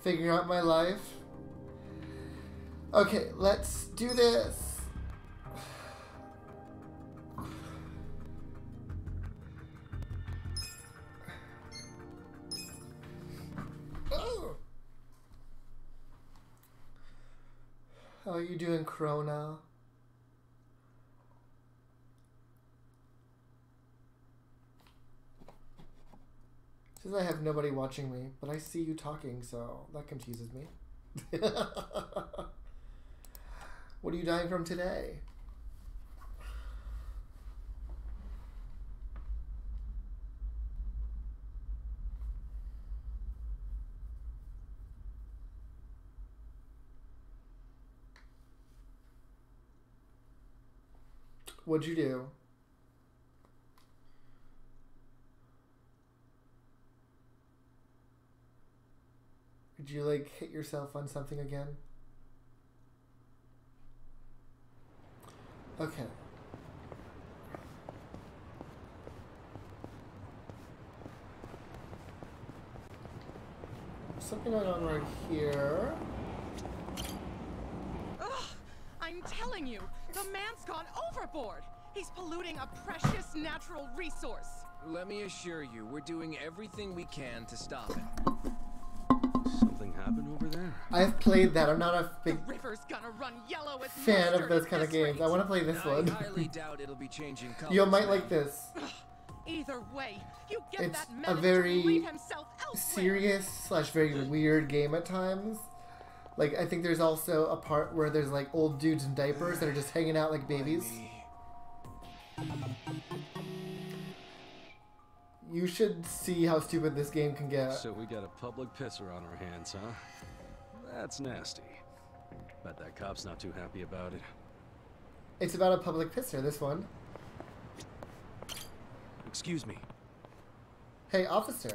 Figuring out my life. Okay, let's do this. Oh. How are you doing, Corona? Says I have nobody watching me, but I see you talking, so that confuses me. What are you dying from today? What'd you do? Did you, like, hit yourself on something again? Okay. Something going on right here. Ugh, I'm telling you, the man's gone overboard. He's polluting a precious natural resource. Let me assure you, we're doing everything we can to stop it. Something happened over there? I've played that. I'm not a big The river's gonna run yellow as fan of mustard those at kind of this games. rate. I want to play this I one. highly doubt it'll be changing colors. You might like this. Either way, you get It's that a menace to very believe himself elsewhere. serious / very weird game at times. Like, I think there's also a part where there's like old dudes in diapers that are just hanging out like babies. You should see how stupid this game can get. So we got a public pisser on our hands, huh? That's nasty. Bet that cop's not too happy about it. It's about a public pisser, this one. Excuse me. Hey, officer.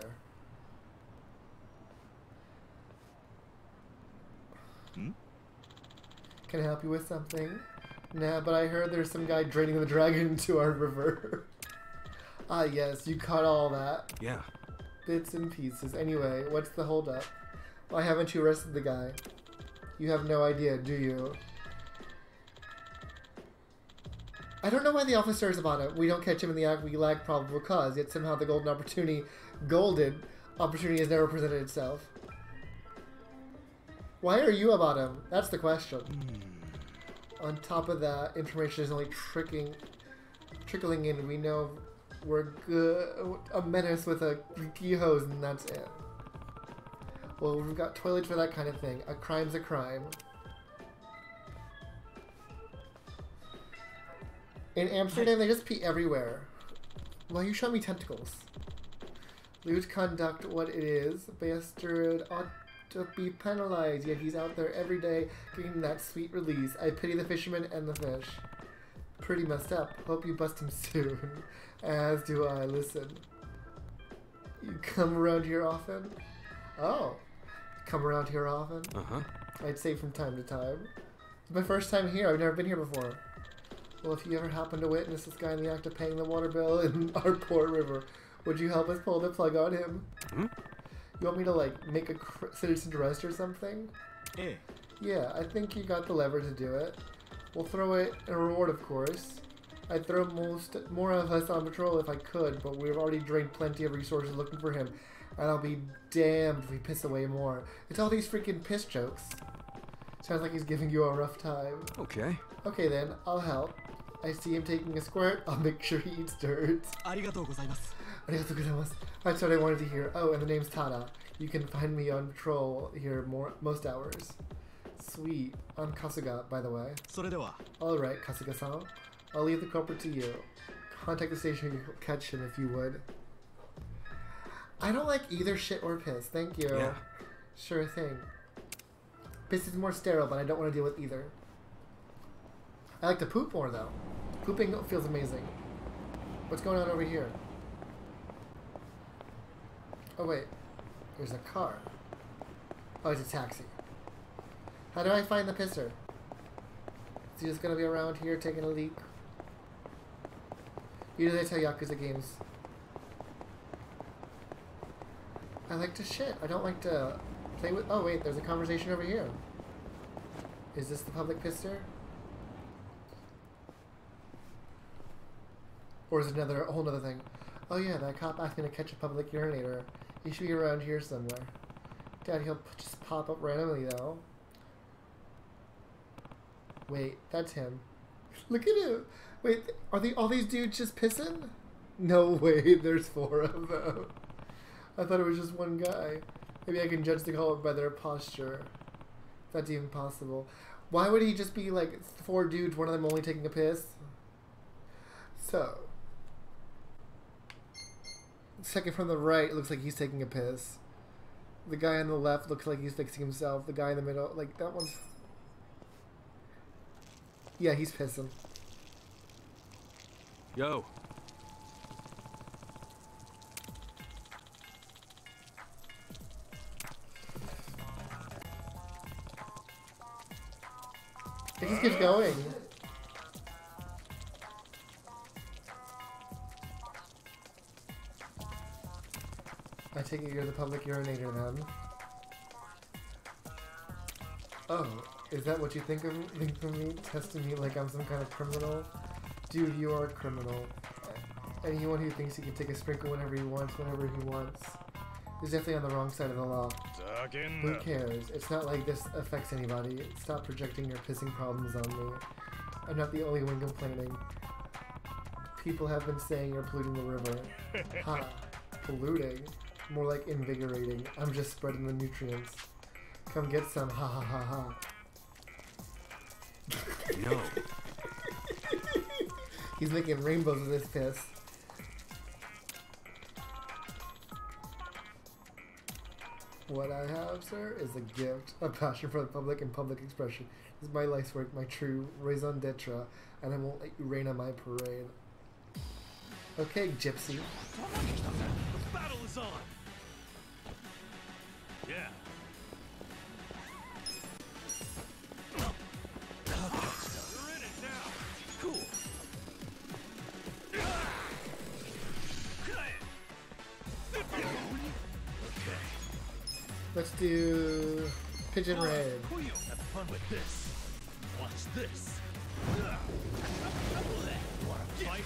Hmm? Can I help you with something? Nah, but I heard there's some guy draining the dragon into our river. Ah, yes, you caught all that. Yeah. Bits and pieces. Anyway, what's the holdup? Why haven't you arrested the guy? You have no idea, do you? I don't know why the officer is about it. We don't catch him in the act, we lack probable cause, yet somehow the golden opportunity has never presented itself. Why are you about him? That's the question. On top of that, information is only trickling in. We know we're good, a menace with a leaky hose, and that's it. Well, we've got toilets for that kind of thing. A crime's a crime. In Amsterdam, they just pee everywhere. Well, you show me tentacles. Lewd conduct, what it is. Bastard ought to be penalized, yet he's out there every day getting that sweet release. I pity the fisherman and the fish. Pretty messed up. Hope you bust him soon. As do I. Listen. You come around here often? Oh. Come around here often? Uh-huh. I'd say from time to time. It's my first time here. I've never been here before. Well, if you ever happen to witness this guy in the act of paying the water bill in our poor river, would you help us pull the plug on him? Hmm? You want me to, like, make a citizen's arrest or something? Yeah. Yeah, I think you got the lever to do it. We'll throw it in a reward, of course. I'd throw more of us on patrol if I could, but we've already drained plenty of resources looking for him. And I'll be damned if we piss away more. It's all these freaking piss jokes. Sounds like he's giving you a rough time. Okay. Okay then, I'll help. I see him taking a squirt, I'll make sure he eats dirt. Arigatou gozaimasu. Arigatou gozaimasu. That's what I wanted to hear. Oh, and the name's Tada. You can find me on patrol here most hours. Sweet. I'm Kasuga, by the way. Alright, Kasuga-san. I'll leave the culprit to you. Contact the station to catch him if you would. I don't like either shit or piss. Thank you. Yeah. Sure thing. Piss is more sterile, but I don't want to deal with either. I like to poop more, though. Pooping feels amazing. What's going on over here? Oh, wait. There's a car. Oh, it's a taxi. How do I find the pisser? Is he just gonna be around here taking a leak? Usually they tell Yakuza games. I like to shit. I don't like to Stay with. Oh wait, there's a conversation over here. Is this the public pisser? Or is it a whole nother thing? Oh yeah, that cop asked me to catch a public urinator. He should be around here somewhere. Dad, he'll just pop up randomly though. Wait, that's him. Look at him. Wait, are all these dudes just pissing? No way, there's 4 of them. I thought it was just one guy. Maybe I can judge the call by their posture. If that's even possible. Why would he just be like 4 dudes, one of them only taking a piss? So, second from the right looks like he's taking a piss. The guy on the left looks like he's fixing himself. The guy in the middle, like that one's... Yeah, he's pissing. Yo. It just keeps going. I take it you're the public urinator then. Oh, is that what you think of me? Testing me like I'm some kind of criminal? Dude, you are a criminal. Anyone who thinks he can take a sprinkle whenever he wants is definitely on the wrong side of the law. Who cares? It's not like this affects anybody. Stop projecting your pissing problems on me. I'm not the only one complaining. People have been saying you're polluting the river. Ha. Polluting? More like invigorating. I'm just spreading the nutrients. Come get some. Ha ha ha ha. No. He's making rainbows with his piss. What I have, sir, is a gift, a passion for the public and public expression. This is my life's work, my true raison d'etre, and I won't let you rain on my parade. Okay, gypsy. The battle is on. Yeah. You're in it now. Cool. Let's do pigeon raid. Have fun with this. Watch this. Wanna fight?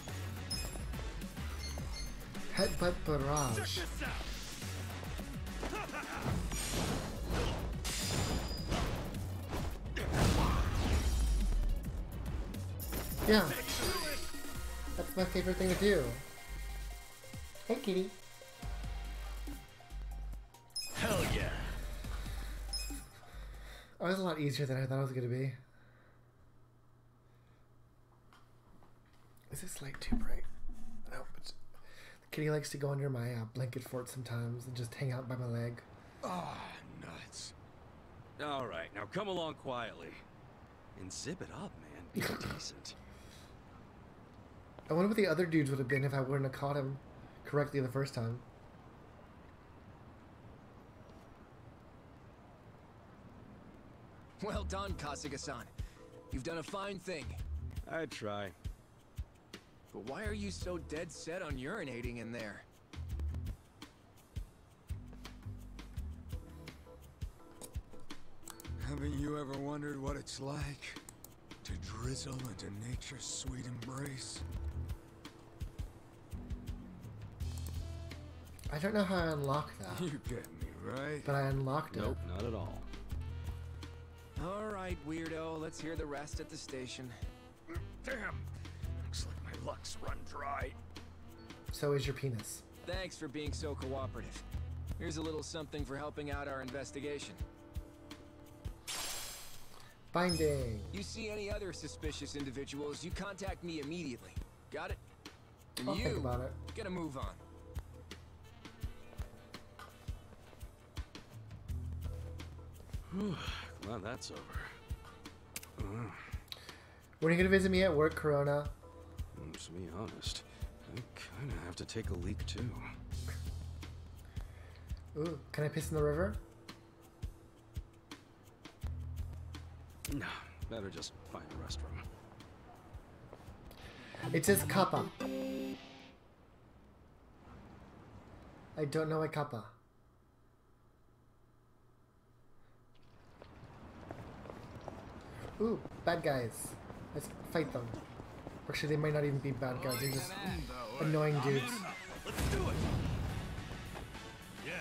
Headbutt barrage. Check this out. Yeah. That's my favorite thing to do. Hey, kitty. Hell yeah. Oh, it was a lot easier than I thought it was going to be. Is this light too bright? No, but the kitty likes to go under my blanket fort sometimes and just hang out by my leg. Ah, nuts. All right, now come along quietly. And zip it up, man. Be decent. I wonder what the other dudes would have been if I wouldn't have caught him correctly the first time. Well done, Kasuga-san. You've done a fine thing. I'd try. But why are you so dead set on urinating in there? Haven't you ever wondered what it's like to drizzle into nature's sweet embrace? I don't know how I unlocked that, You get me, right? but I unlocked it. Nope, not at all. All right, weirdo. Let's hear the rest at the station. Damn! Looks like my luck's run dry. So is your penis. Thanks for being so cooperative. Here's a little something for helping out our investigation. Binding. You see any other suspicious individuals, you contact me immediately. Got it? And I'll think about it. get a move on. Glad that's over. When are you going to visit me at work, Corona? To be honest, I kinda have to take a leak too. Ooh, can I piss in the river? No, better just find a restroom. It says kappa. I don't know a kappa. Ooh, bad guys. Let's fight them. Actually, they might not even be bad guys. They're just annoying dudes. Let's do it. Yeah.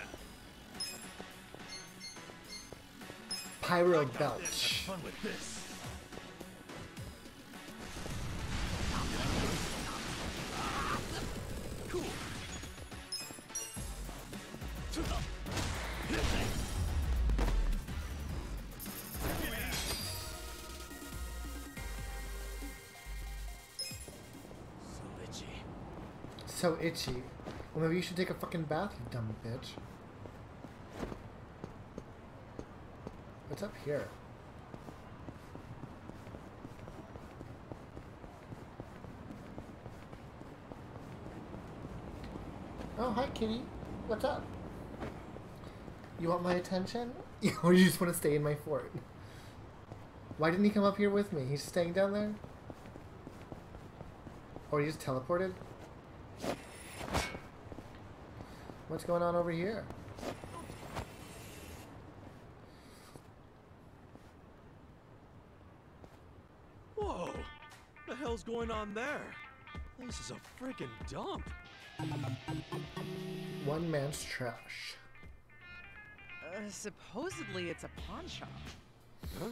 Pyro Belch. Fun with this. Cool. So itchy. Well, maybe you should take a fucking bath, you dumb bitch. What's up here? Oh, hi, kitty. What's up? You want my attention? Or you just want to stay in my fort? Why didn't he come up here with me? He's staying down there? Or he just teleported? What's going on over here? Whoa! What the hell's going on there? This is a freaking dump. One man's trash. Supposedly it's a pawn shop. Huh?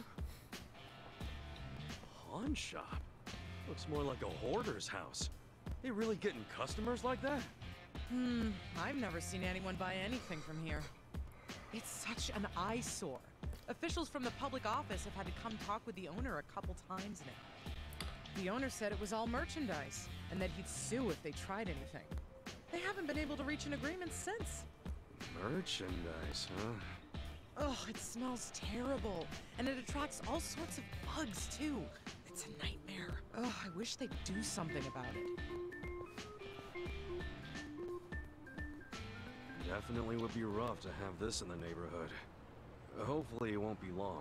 Pawn shop? Looks more like a hoarder's house. They really getting customers like that? I've never seen anyone buy anything from here. It's such an eyesore. Officials from the public office have had to come talk with the owner a couple times now. The owner said it was all merchandise, and that he'd sue if they tried anything. They haven't been able to reach an agreement since. Merchandise, huh? Oh, it smells terrible, and it attracts all sorts of bugs, too. It's a nightmare. Oh, I wish they'd do something about it. Definitely would be rough to have this in the neighborhood. Hopefully it won't be long.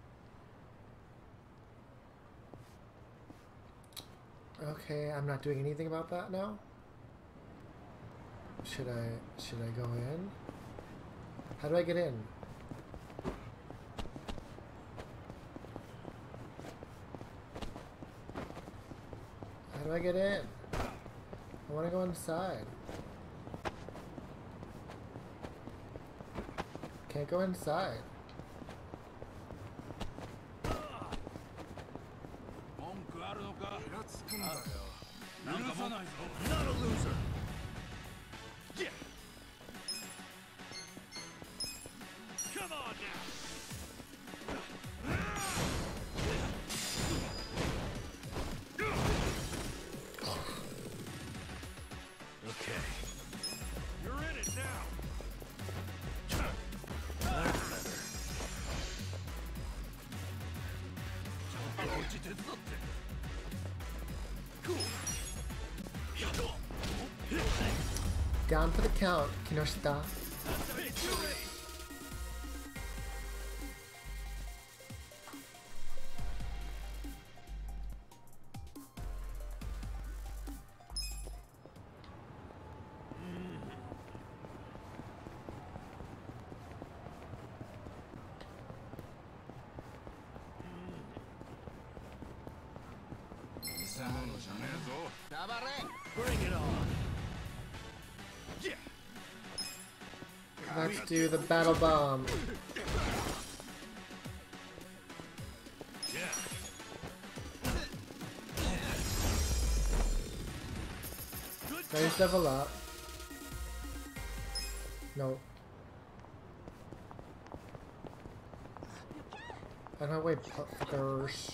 Okay, I'm not doing anything about that now. Should I go in? How do I get in? How do I get in? I want to go inside. Can't go inside. Not a loser. Yeah. Come on now. Okay. You're in it now. Cool. Down for the count, Kinoshita. Bring it on. Yeah. Let's do the battle bomb. Yeah. Nice level up. No. I don't wait, fuckers.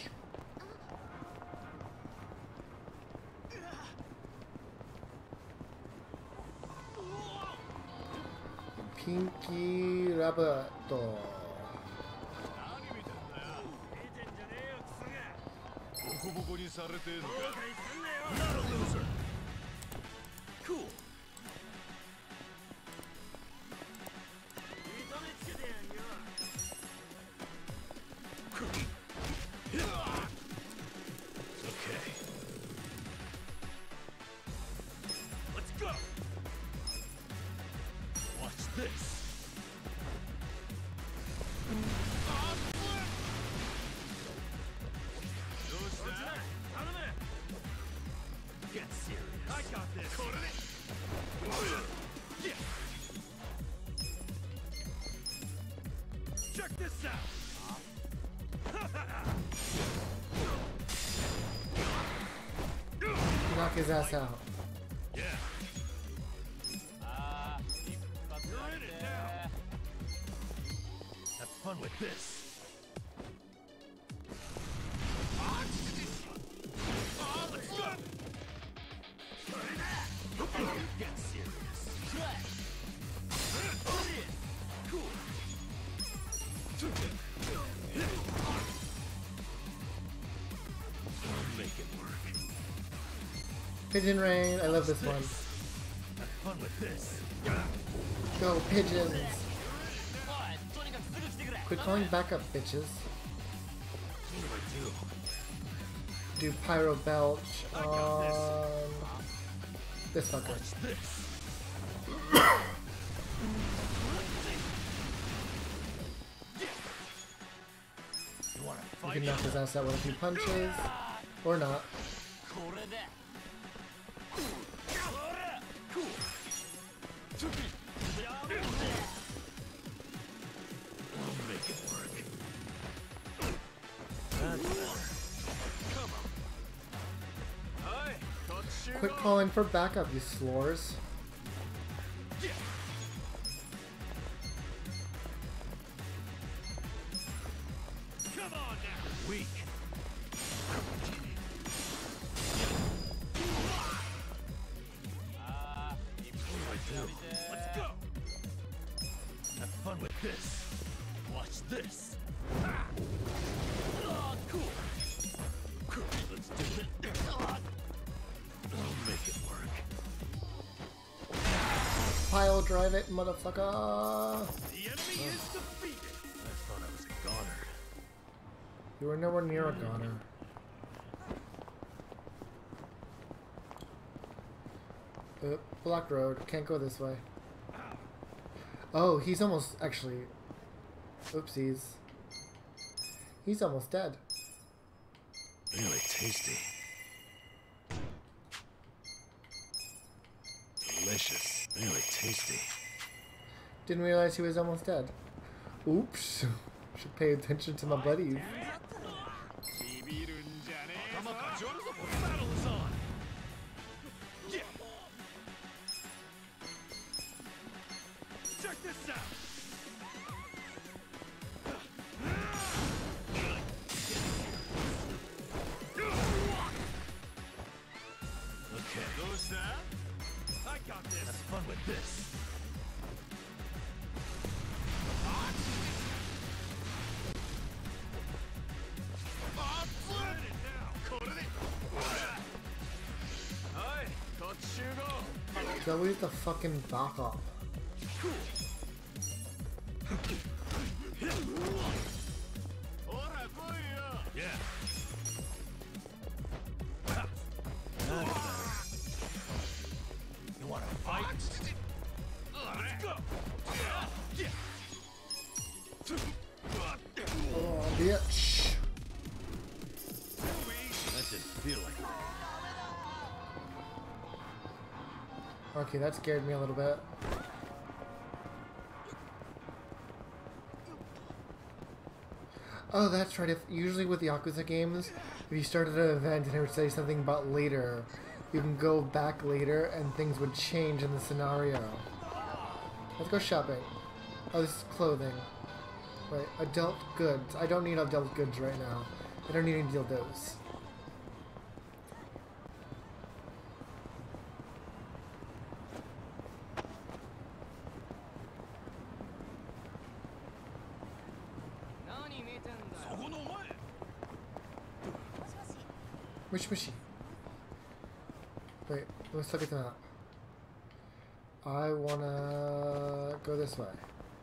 Pinky Rabato. Not a loser. Cool. Okay. Let's go. Watch this. Check this out. Knock his ass out. Yeah. You're in it now. Have fun with this. Let's go. Get serious. Cool. Make it work. Pigeon Rain, I love this one. Have fun with this. Go pigeons! Quit calling backup, bitches. What do I do? Do Pyro Belch on this fucker. What's this? You wanna You fight? can knock his ass out with a few punches. Or not. I'll make it work. Quit calling for backup, you slores. Come on now. Weak. Let's go. Have fun with this. Watch this. Cool. Let's do it. I'll make it work. Pile drive it, motherfucker. The enemy is defeated. I thought I was a goner. You were nowhere near a goner. Blocked road. Can't go this way. Oh, he's almost actually. Oopsies. He's almost dead. Really tasty. Delicious. Really tasty. Didn't realize he was almost dead. Oops. Should pay attention to my buddies. Battle is on. Yeah. Check this out. Okay. Goes that? I got this. Have fun with this. Delete the fucking back up. Yeah. You wanna fight? Let's go. Oh, bitch. That didn't feel like it. Okay, that scared me a little bit. Oh, that's right. If usually with the Yakuza games, if you started an event and it would say something about later, you can go back later and things would change in the scenario. Let's go shopping. Oh, this is clothing. Right, adult goods. I don't need adult goods right now. I don't need any dildos. Mushy. Wait, let's look at the map. I wanna go this way.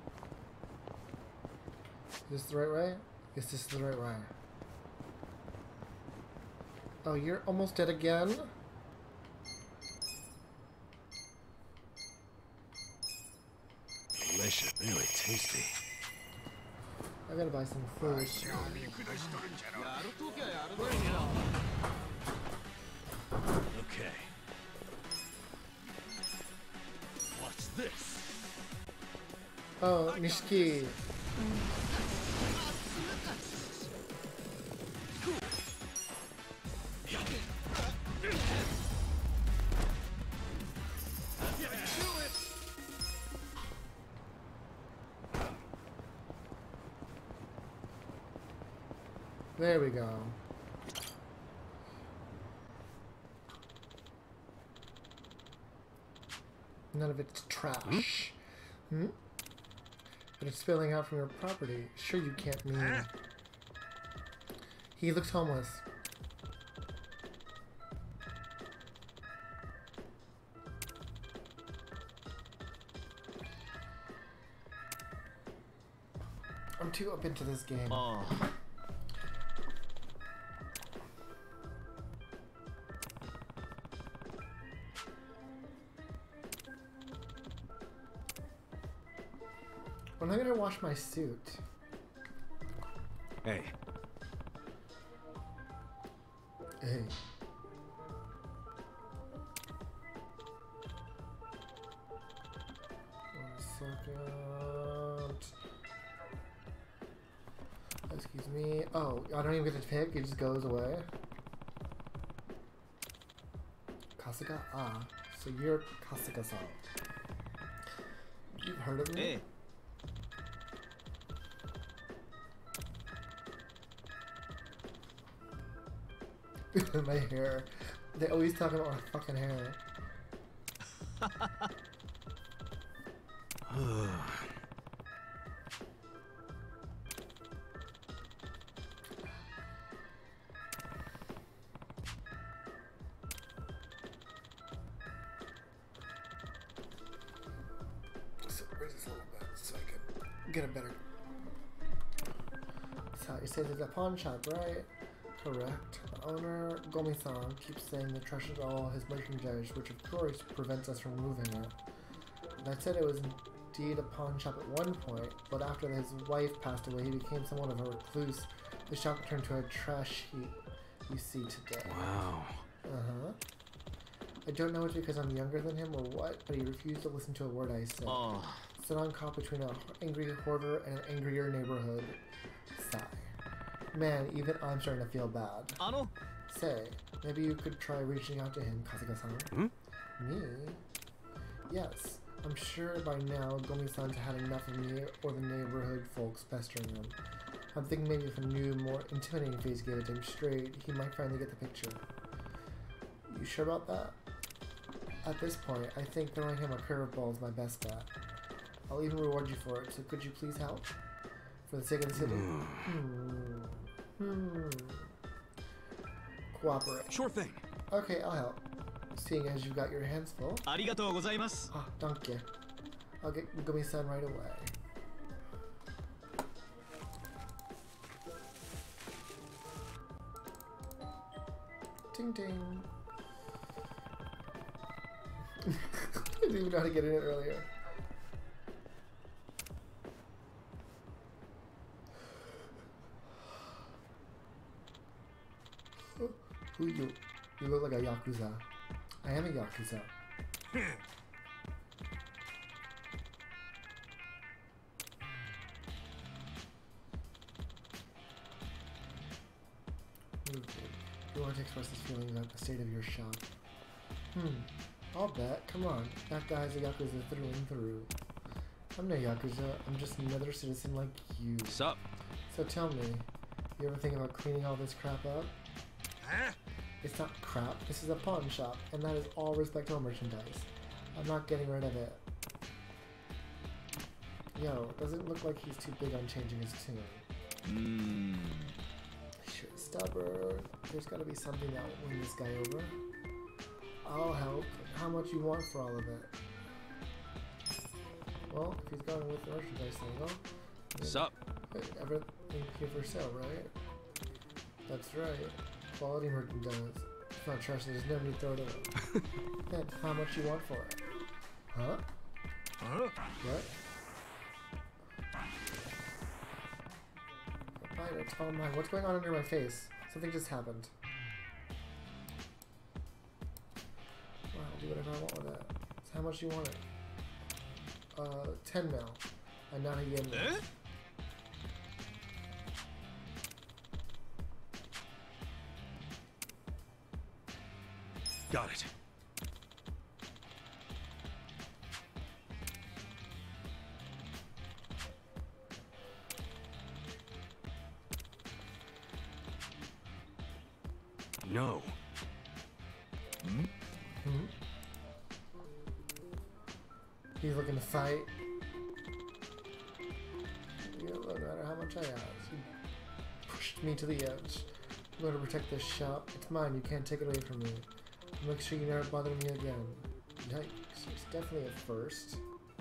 Is this the right way? Is this the right way? Oh, you're almost dead again? Delicious. Really tasty. I gotta buy some food. Okay. What's this? Oh, Nishiki. There we go. None of it's trash. Hmm? But it's spilling out from your property. Sure you can't mean... He looks homeless. I'm too up into this game. Oh. When am I gonna wash my suit? Hey. Hey. One second. Excuse me. Oh, I don't even get to pick. It just goes away. Kasuga? Ah. So you're Kasuga-san. You've heard of me? Hey. My hair. They always talk about my fucking hair. So raise this a little bit so I can get a better. So you say there's a pawn shop, right? Correct. The owner, Gomi-san, keeps saying the trash is all his merchandise, which of course prevents us from moving it. That said, it was indeed a pawn shop at one point, but after his wife passed away, he became somewhat of a recluse. The shop turned to a trash heap you see today. Wow. Uh-huh. I don't know if it's because I'm younger than him or what, but he refused to listen to a word I said. Oh. Sit on caught between an angry hoarder and an angrier neighborhood. Sigh. Man, even I'm starting to feel bad. Ano? Say, maybe you could try reaching out to him, Kasuga-san. Hmm? Me? Yes. I'm sure by now Gomi-san's had enough of me or the neighborhood folks pestering him. I'm thinking maybe if a new, more intimidating face gave it to him straight, he might finally get the picture. You sure about that? At this point, I think throwing him a curveball is my best bet. I'll even reward you for it, so could you please help? For the sake of the city? Cooperate. Sure thing. Okay, I'll help. Seeing as you've got your hands full. Arigatou gozaimasu. Ah, danke. I'll get Gomi-san right away. Ding ding. I didn't even know how to get in it earlier. Who you? You look like a Yakuza. I am a Yakuza. You want to express this feeling about the state of your shop? I'll bet. Come on. That guy's a Yakuza through and through. I'm no Yakuza. I'm just another citizen like you. Sup? So tell me, you ever think about cleaning all this crap up? Huh? It's not crap. This is a pawn shop, and that is all respectable merchandise. I'm not getting rid of it. Yo, doesn't look like he's too big on changing his tune. Sure, stubborn. There's gotta be something that will win this guy over. I'll help. How much you want for all of it? Well, if he's going with the merchandise angle. Sup? Everything here for sale, right? That's right. Quality merchandise. It's not trash, there's no need to throw it away. Then, how much you want for it? Huh? Huh? What? Fine, it's all mine. What's going on under my face? Something just happened. Well, I'll do whatever I want with it. So how much you want it? 10 mil. And not a yen. Eh? Got it. No. He's looking to fight. Yeah, no matter how much I ask, he pushed me to the edge. I'm going to protect this shop. It's mine. You can't take it away from me. Make sure you never bother me again. Yikes. It's definitely a first.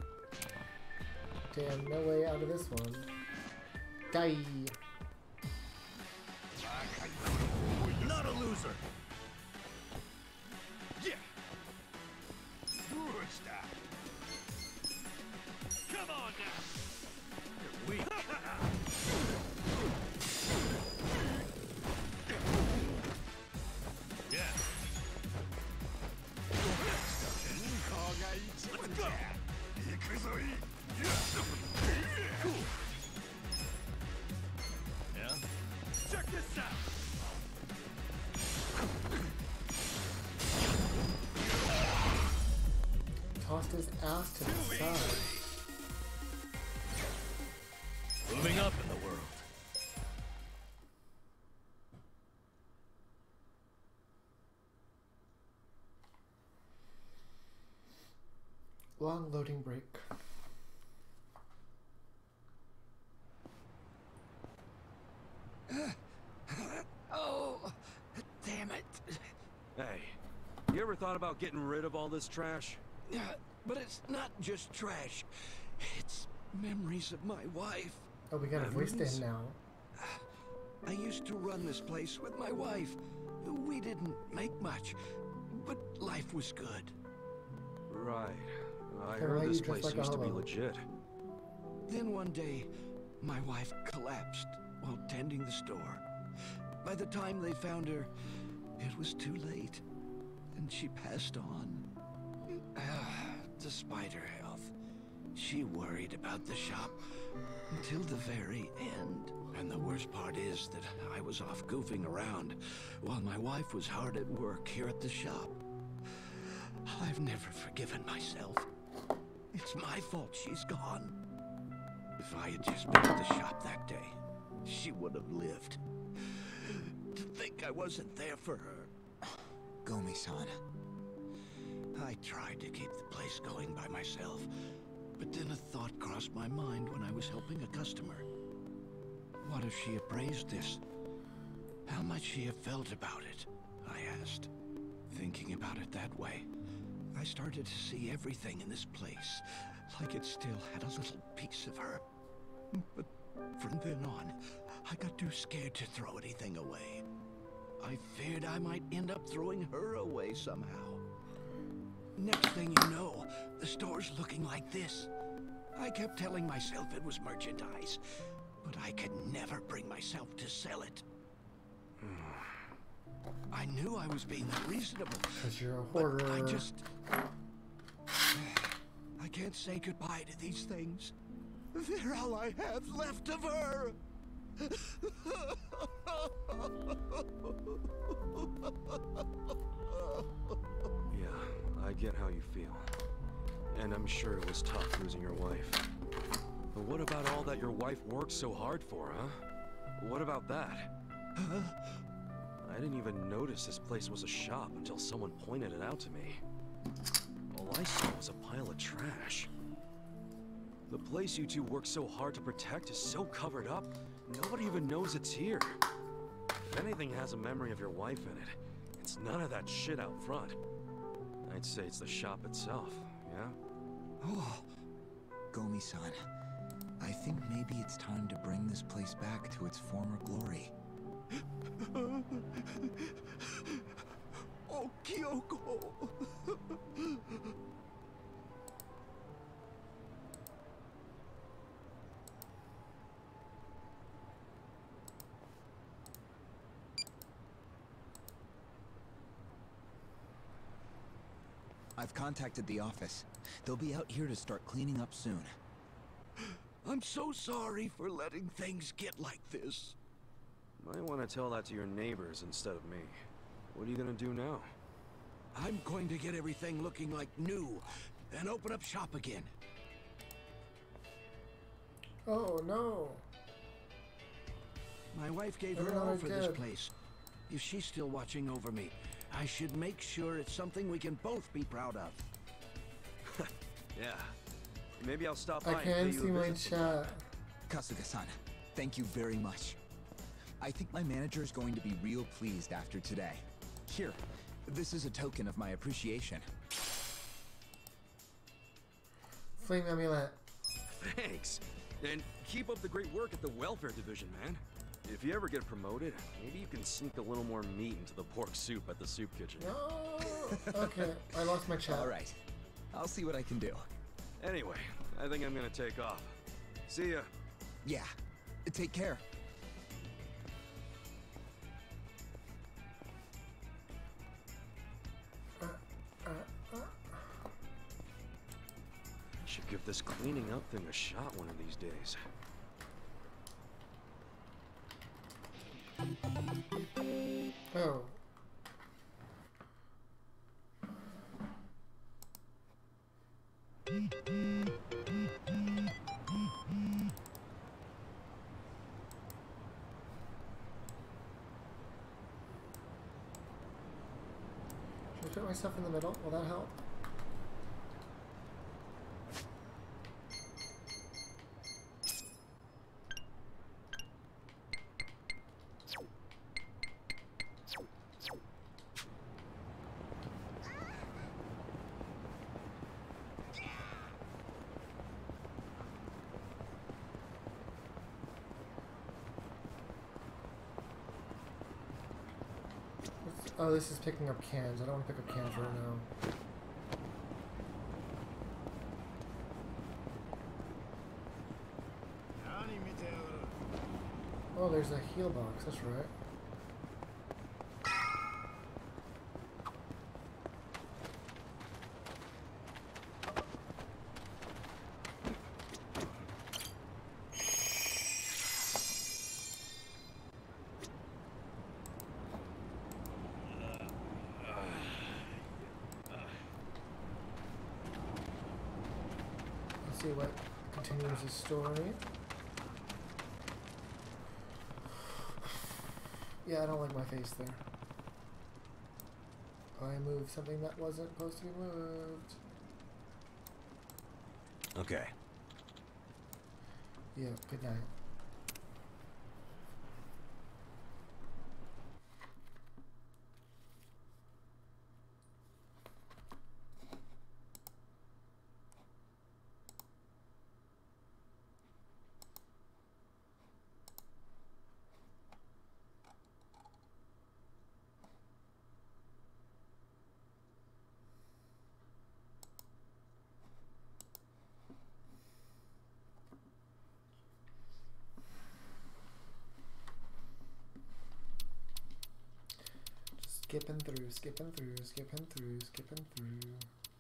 Damn, no way out of this one. Die. Not a loser. Yeah. Good stuff. Come on now. You're weak. Yeah. Let's go. Cool. Yeah. Check this out. Tossed his ass to the side. Moving up in the world. Long loading break. Oh, damn it. Hey, you ever thought about getting rid of all this trash? Yeah, but it's not just trash. It's memories of my wife. Oh, we got a voice to him now. I used to run this place with my wife. We didn't make much, but life was good. Right. I Hey, why heard you this dress place like a used to be hobo? legit. Then one day, my wife collapsed while tending the store. By the time they found her, it was too late, and she passed on. Despite her health, she worried about the shop until the very end. And the worst part is that I was off goofing around while my wife was hard at work here at the shop. I've never forgiven myself. It's my fault she's gone. If I had just been at the shop that day, she would have lived. To think I wasn't there for her. Gomi-san. I tried to keep the place going by myself, but then a thought crossed my mind when I was helping a customer. What if she appraised this? How might she have felt about it? I asked. Thinking about it that way, I started to see everything in this place like it still had a little piece of her. But from then on, I got too scared to throw anything away. I feared I might end up throwing her away somehow. Next thing you know, the store's looking like this. I kept telling myself it was merchandise, but I could never bring myself to sell it. I knew I was being unreasonable. Because you're a But hoarder. I can't say goodbye to these things. They're all I have left of her. Yeah, I get how you feel. And I'm sure it was tough losing your wife. But what about all that your wife worked so hard for, huh? What about that? I didn't even notice this place was a shop until someone pointed it out to me. All I saw was a pile of trash. The place you two work so hard to protect is so covered up, nobody even knows it's here. If anything has a memory of your wife in it, it's none of that shit out front. I'd say it's the shop itself, yeah? Oh, Gomi-san. I think maybe it's time to bring this place back to its former glory. Oh, Kyoko. I've contacted the office. They'll be out here to start cleaning up soon. I'm so sorry for letting things get like this. Might want to tell that to your neighbors instead of me. What are you gonna do now? I'm going to get everything looking like new and open up shop again. Oh no. My wife gave Oh, her no, all I for this did. place. If she's still watching over me, I should make sure it's something we can both be proud of. Yeah. Maybe I'll stop by I and pay can you see a my visit sometime. chat. Kasuga-san, thank you very much. I think my manager is going to be real pleased after today. Here, this is a token of my appreciation. Flame amulet. Thanks. And keep up the great work at the welfare division, man. If you ever get promoted, maybe you can sneak a little more meat into the pork soup at the soup kitchen. No. Okay, I lost my chat. All right, I'll see what I can do. Anyway, I think I'm gonna take off. See ya. Yeah, take care. Should give this cleaning up thing a shot one of these days. Oh. Should I put myself in the middle? Will that help? Oh, this is picking up cans. I don't want to pick up cans right now. Oh, there's a heal box. That's right. See what continues the story. Yeah, I don't like my face there. I moved something that wasn't supposed to be moved. Okay. Yeah, good night. Skipping through, skipping through, skipping through, skipping through.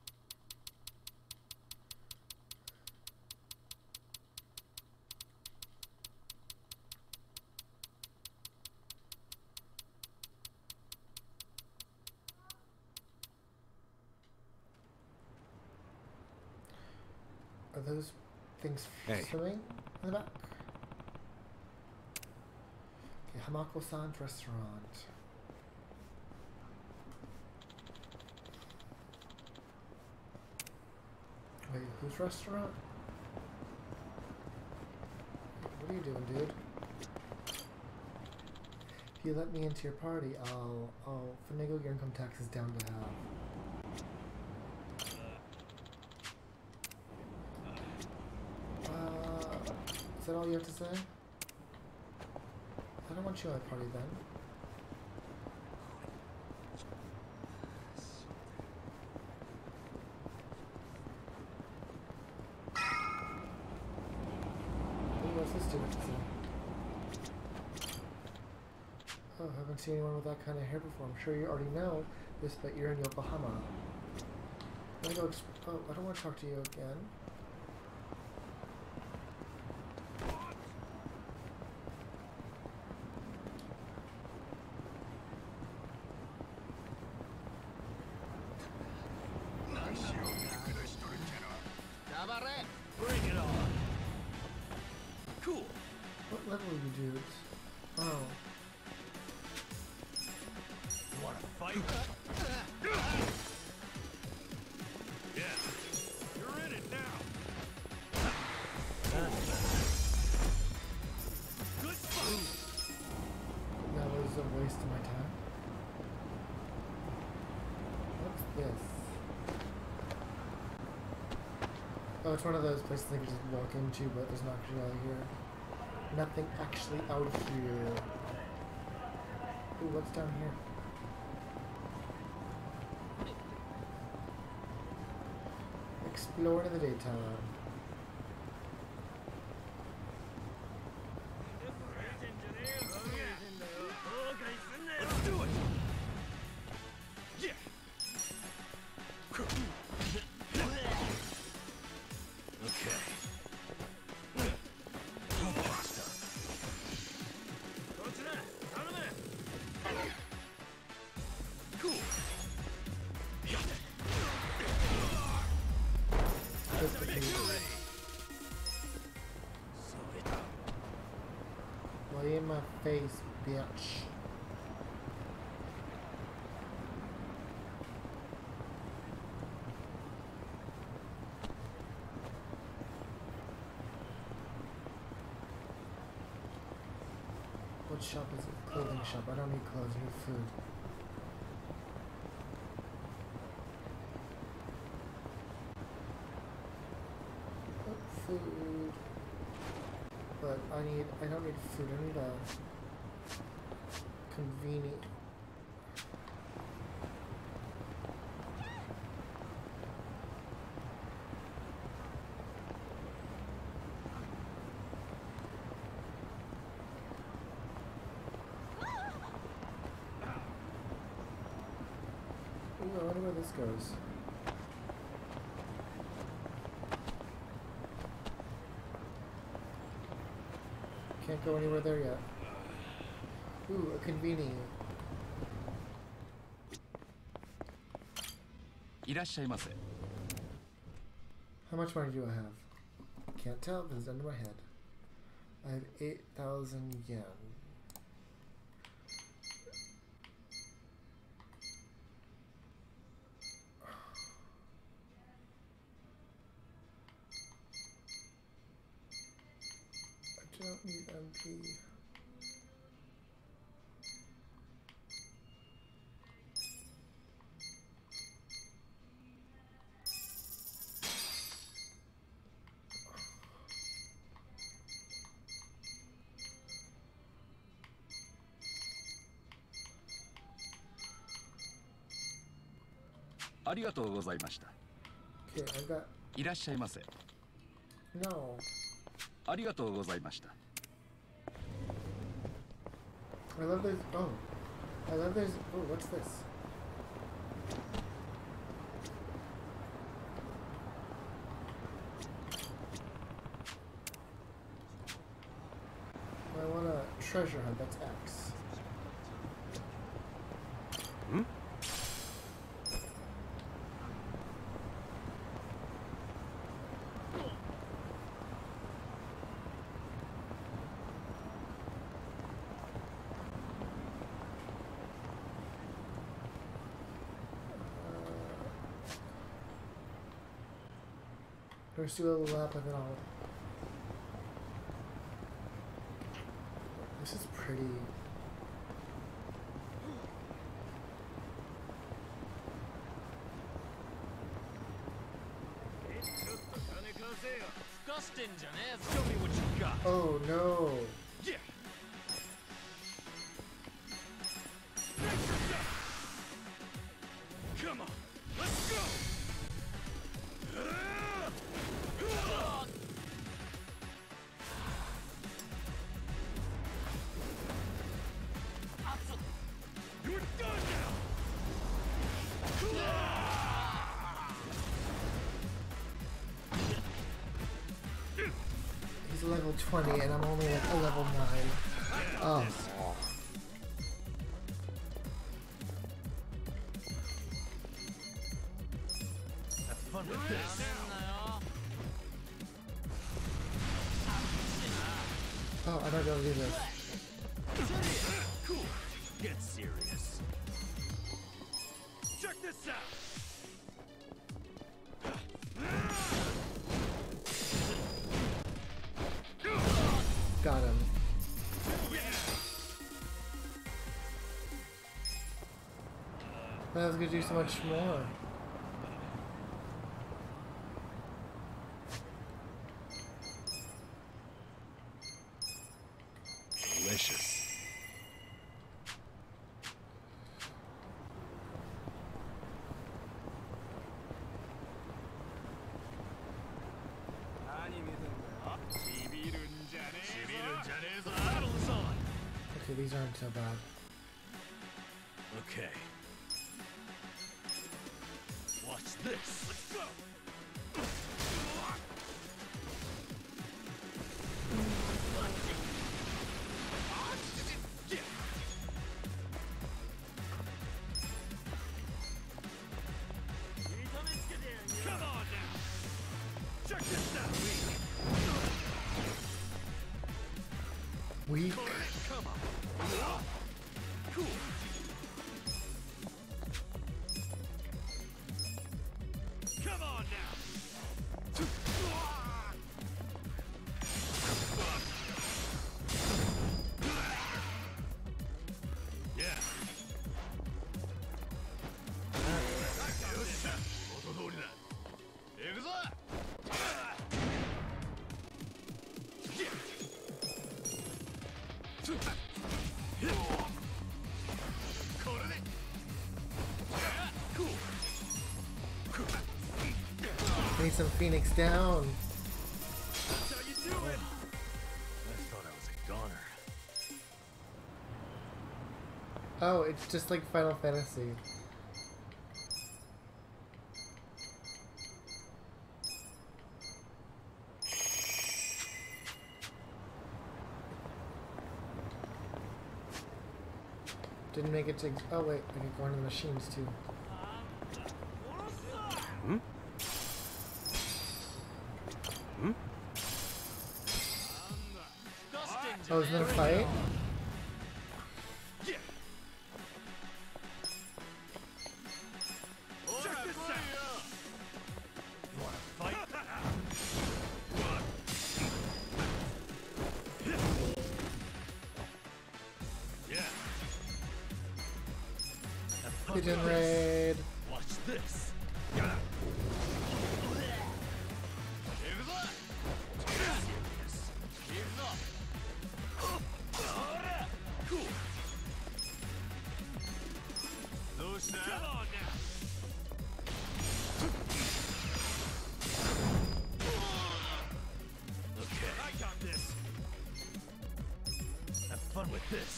Are those things swimming in the back? Okay, Hamako-san's restaurant. Wait, whose restaurant? What are you doing, dude? If you let me into your party, I'll finagle your income taxes down to half. Is that all you have to say? I don't want you at my party then. What's this dude have to say? Oh, haven't seen anyone with that kind of hair before. I'm sure you already know this, but you're in Yokohama. Let me go. Oh, I don't want to talk to you again. Bring it on. Cool. What level are you dudes? Oh. Yeah, you're in it now. Good fight. That was a waste of my time. What's this? Oh, it's one of those places they can just walk into, but there's not actually out here. Nothing actually out here. Ooh, what's down here? Explore in the daytime. Let's do it. Yeah. Okay. Cool. Just the thing. Lay in my face, bitch. What shop is it? Clothing shop. I don't need clothes, I need food. Food. But I don't need food, I need a convenient. Ooh, I wonder where this goes. Can't go anywhere there yet. Ooh, a convenient. いらっしゃいませ。 How much money do I have? Can't tell because it's under my head. I have 8,000 yen. I don't need MP. ありがとうございました。 Okay, I've got いらっしゃいませ。 no. ありがとうございました。 I love this. Oh, I love this. Oh, what's this? I want a treasure hunt. That's X. Hmm? Let's do a little lap and then I'll. This is pretty. Show me what you got. Oh no. Yeah. Come on, let's go. You're done now. He's level 20 and I'm only like a level 9. Oh. Have fun with this. Oh, I might be able to do this. Cool. Get serious. Got him. I was gonna do so much more. Delicious. Okay, these aren't so bad. Okay. Watch this. Let's go. Come on now. Check this out. Weak. Come on. Cool. Come on now. Yeah. I need some Phoenix down. That's how you do it. I thought I was a goner. Oh, it's just like Final Fantasy. Didn't make it to. Oh wait, I can go into the machines too. Hmm? Hmm? Oh, is there a fight? Yeah. Check this out. You wanna fight? Yeah. Pigeon raid. Watch this. Cool. Come on now. Okay. I got this. Have fun with this.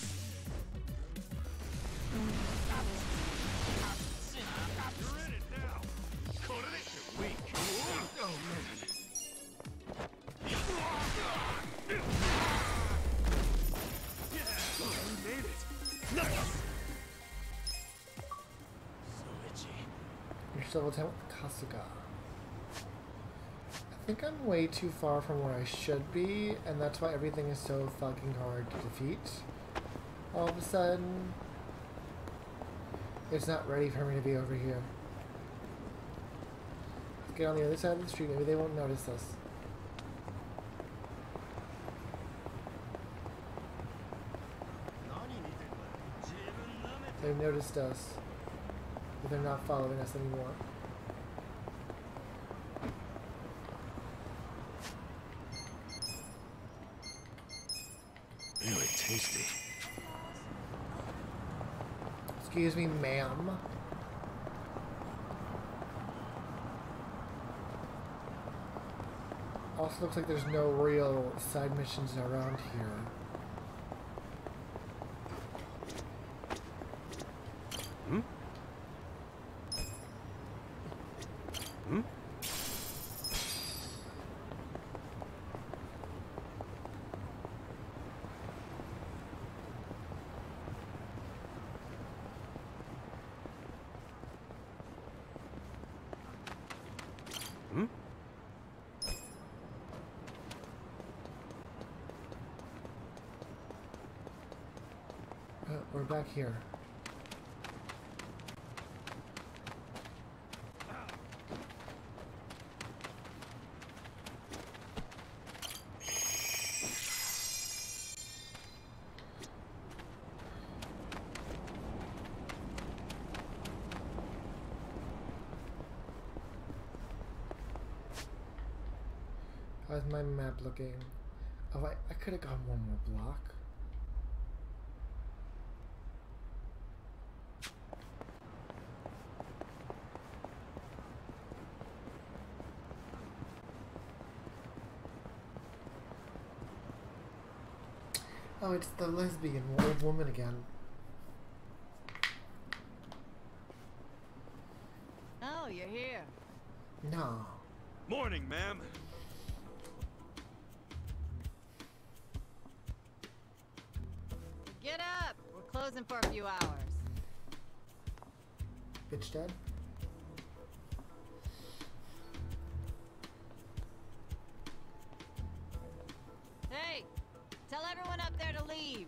You're in it now. You're weak. Oh man. Yeah, we made it. Nice. So itchy. You're still with Kasuga. I think I'm way too far from where I should be, and that's why everything is so fucking hard to defeat. All of a sudden, it's not ready for me to be over here. Let's get on the other side of the street, maybe they won't notice us. They've noticed us, but they're not following us anymore. Really tasty. Excuse me, ma'am. Also looks like there's no real side missions around here. Hmm? Hmm? Hmm? We're back here. How's my map looking? Oh, I could have got one more block. Oh, it's the lesbian old woman again. Oh, you're here. No. Morning, ma'am. Get up! We're closing for a few hours. Bitch dead? Hey! Tell everyone up there to leave.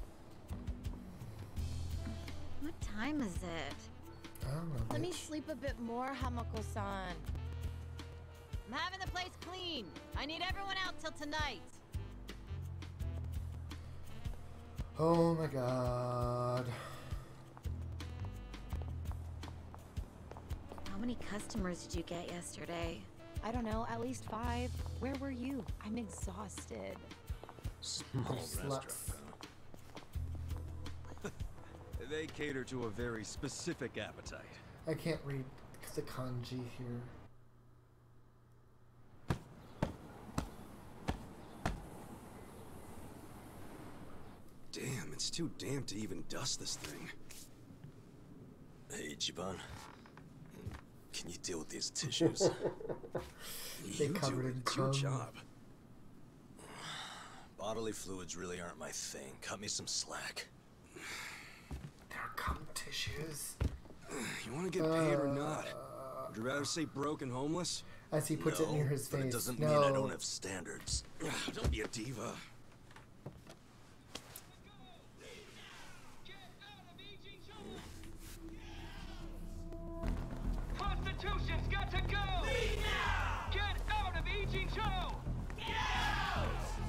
What time is it? I don't know. Let me bitch. sleep a bit more, Hamako-san. I'm having the place clean. I need everyone out till tonight. Oh my god. How many customers did you get yesterday? I don't know, at least 5. Where were you? I'm exhausted. Small restaurant, Sluts. huh? They cater to a very specific appetite. I can't read the kanji here. Damn, it's too damp to even dust this thing. Hey, Ichiban. Can you deal with these tissues? They You covered do it. in It's your cum. job. Bodily fluids really aren't my thing. Cut me some slack. They're cum tissues. You want to get paid or not? Would you rather say broke and homeless? As he puts it near his but face. it doesn't no. mean I don't have standards. Don't be a diva. Prostitution's got to go! Leave now! Get out of Ijincho! Get out!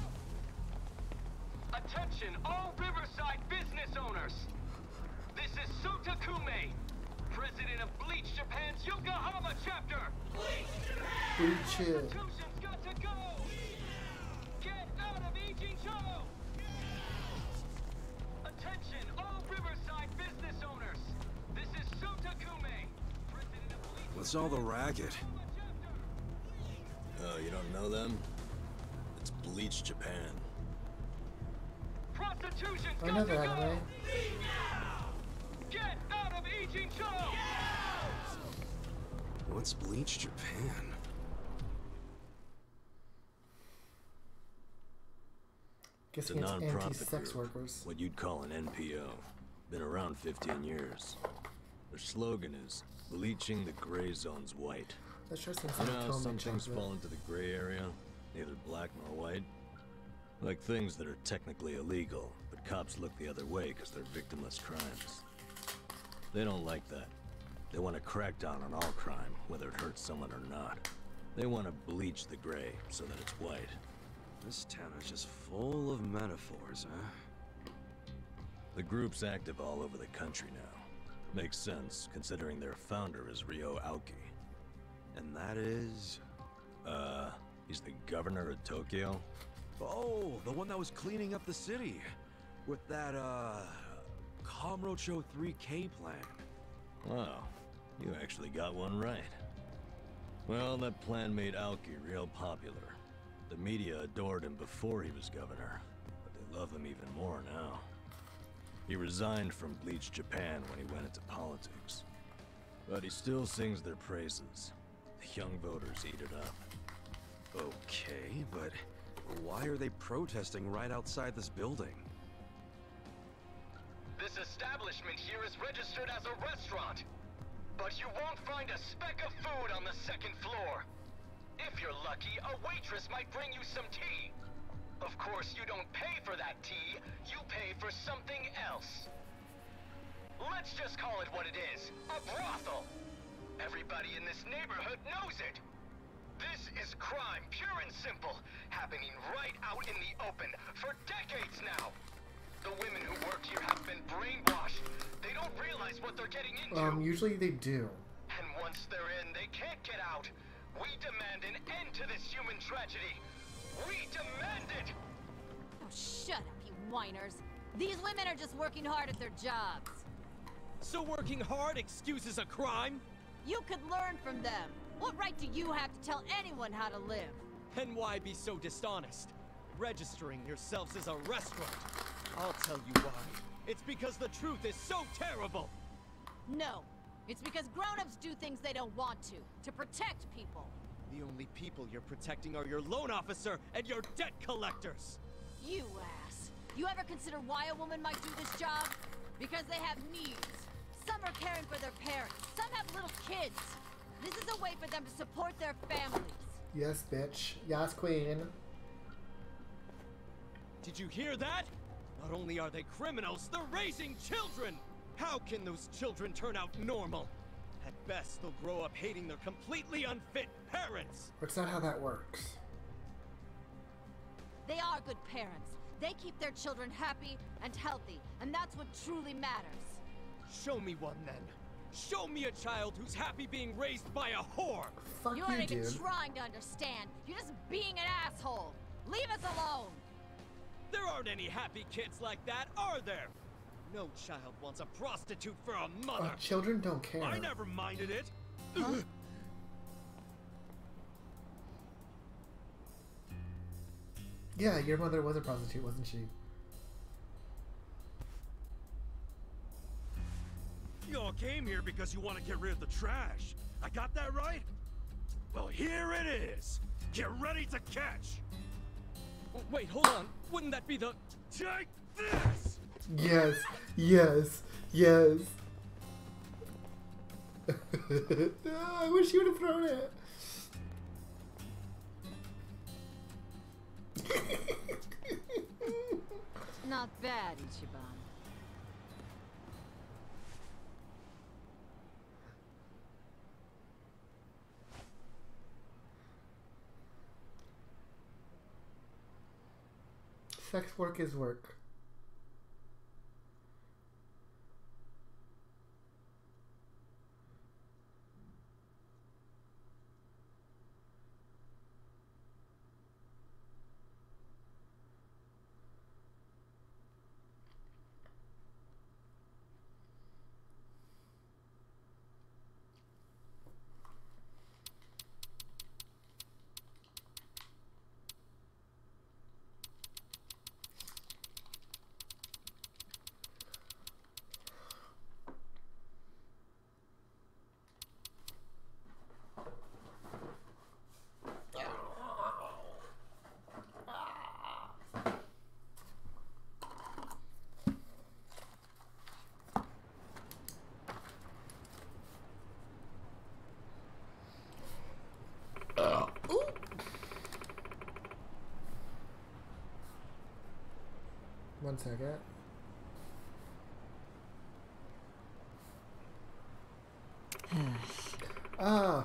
Attention, all Riverside business owners! This is Sota Kume, president of Bleach Japan's Yokohama chapter! Bleach Japan! Bleach it. Prostitution's got to go! Get out of Ijincho! Attention, all Riverside business owners! This is Sota Kume, president of Bleach What's all the racket? Oh, you don't know them? It's Bleach Japan. Prostitution's I got know to that go! anime. Leave now! Get out of Ijincho! What's Bleach Japan? It's a Guessing it's non-profit anti-sex group. workers. What you'd call an NPO. Been around 15 years. Their slogan is, bleaching the gray zones white. That sure seems You like know how Tome some things chocolate. fall into the gray area? Neither black nor white? Like things that are technically illegal, but cops look the other way because they're victimless crimes. They don't like that. They want to crack down on all crime, whether it hurts someone or not. They want to bleach the gray so that it's white. This town is just full of metaphors, huh? The group's active all over the country now. Makes sense, considering their founder is Ryo Aoki. And that is... He's the governor of Tokyo. Oh, the one that was cleaning up the city. With that, Kamurocho 3K plan. Wow, you actually got one right. Well, that plan made Aoki real popular. The media adored him before he was governor, but they love him even more now. He resigned from Bleach Japan when he went into politics. But he still sings their praises. The young voters eat it up. Okay, but why are they protesting right outside this building? This establishment here is registered as a restaurant, but you won't find a speck of food on the second floor. If you're lucky, a waitress might bring you some tea. Of course, you don't pay for that tea, you pay for something else. Let's just call it what it is, a brothel. Everybody in this neighborhood knows it. This is crime, pure and simple, happening right out in the open for decades now. The women who work here have been brainwashed. They don't realize what they're getting into. Usually they do. And once they're in, they can't get out. We demand an end to this human tragedy. Shut up, you whiners. These women are just working hard at their jobs. So working hard excuses a crime? You could learn from them. What right do you have to tell anyone how to live? And why be so dishonest? Registering yourselves as a restaurant. I'll tell you why. It's because the truth is so terrible. No. It's because grown-ups do things they don't want to protect people. The only people you're protecting are your loan officer and your debt collectors. You ass. You ever consider why a woman might do this job? Because they have needs. Some are caring for their parents. Some have little kids. This is a way for them to support their families. Yes, bitch. Yaaasss, Qween. Did you hear that? Not only are they criminals, they're raising children! How can those children turn out normal? At best, they'll grow up hating their completely unfit parents! That's not how that works. They are good parents. They keep their children happy and healthy, and that's what truly matters. Show me one, then. Show me a child who's happy being raised by a whore! Fuck you aren't you, even dude. trying to understand. You're just being an asshole. Leave us alone! There aren't any happy kids like that, are there? No child wants a prostitute for a mother. Children don't care. I never minded it. Huh? Yeah, your mother was a prostitute, wasn't she? You all came here because you want to get rid of the trash. I got that right? Well, here it is. Get ready to catch. Wait, hold on. Wouldn't that be the... Take this! Yes, yes, yes. I wish you would have thrown it. Not bad, Ichiban. Sex work is work. One second. Ah.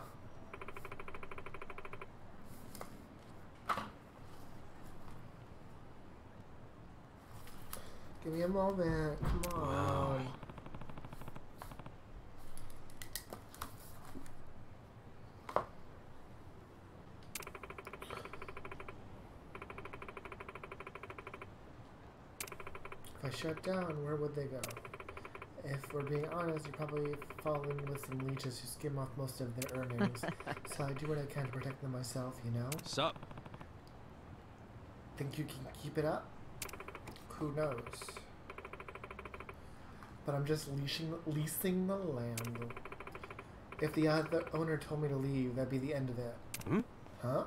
Give me a moment. Come on. Wow. If I shut down, where would they go? If we're being honest, you're probably falling with some leeches who skim off most of their earnings. So I do what I can to protect them myself, you know? Sup? Think you can keep it up? Who knows? But I'm just leasing the land. If the other owner told me to leave, that'd be the end of it. Hmm? Huh?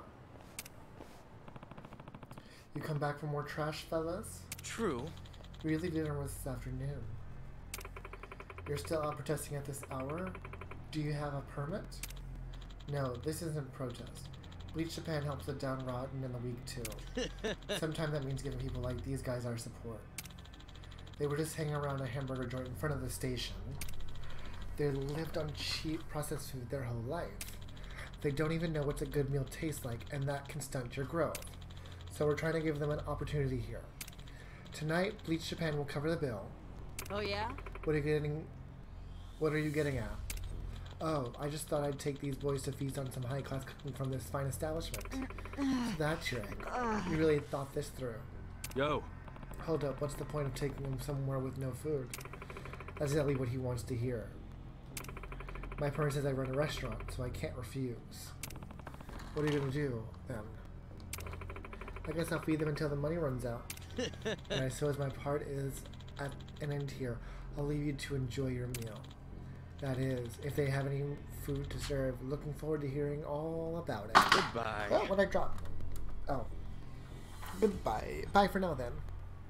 You come back for more trash, fellas? True. Really dinner was this afternoon. You're still out protesting at this hour? Do you have a permit? No, this isn't protest. Bleach Japan helps the downtrodden in the weak too. Sometimes that means giving people like these guys our support. They were just hanging around a hamburger joint in front of the station. They lived on cheap processed food their whole life. They don't even know what a good meal tastes like, and that can stunt your growth. So we're trying to give them an opportunity here. Tonight, Bleach Japan will cover the bill. Oh yeah? What are you getting at? Oh, I just thought I'd take these boys to feast on some high-class cooking from this fine establishment. So that's your angle. You really thought this through. Yo, Hold up, what's the point of taking him somewhere with no food? That's exactly what he wants to hear. My parent says I run a restaurant, so I can't refuse. What are you gonna do, then? I guess I'll feed them until the money runs out. And I suppose my part is at an end here. I'll leave you to enjoy your meal. That is, if they have any food to serve. Looking forward to hearing all about it. Goodbye. Oh, what'd I drop? Oh. Goodbye. Bye for now, then.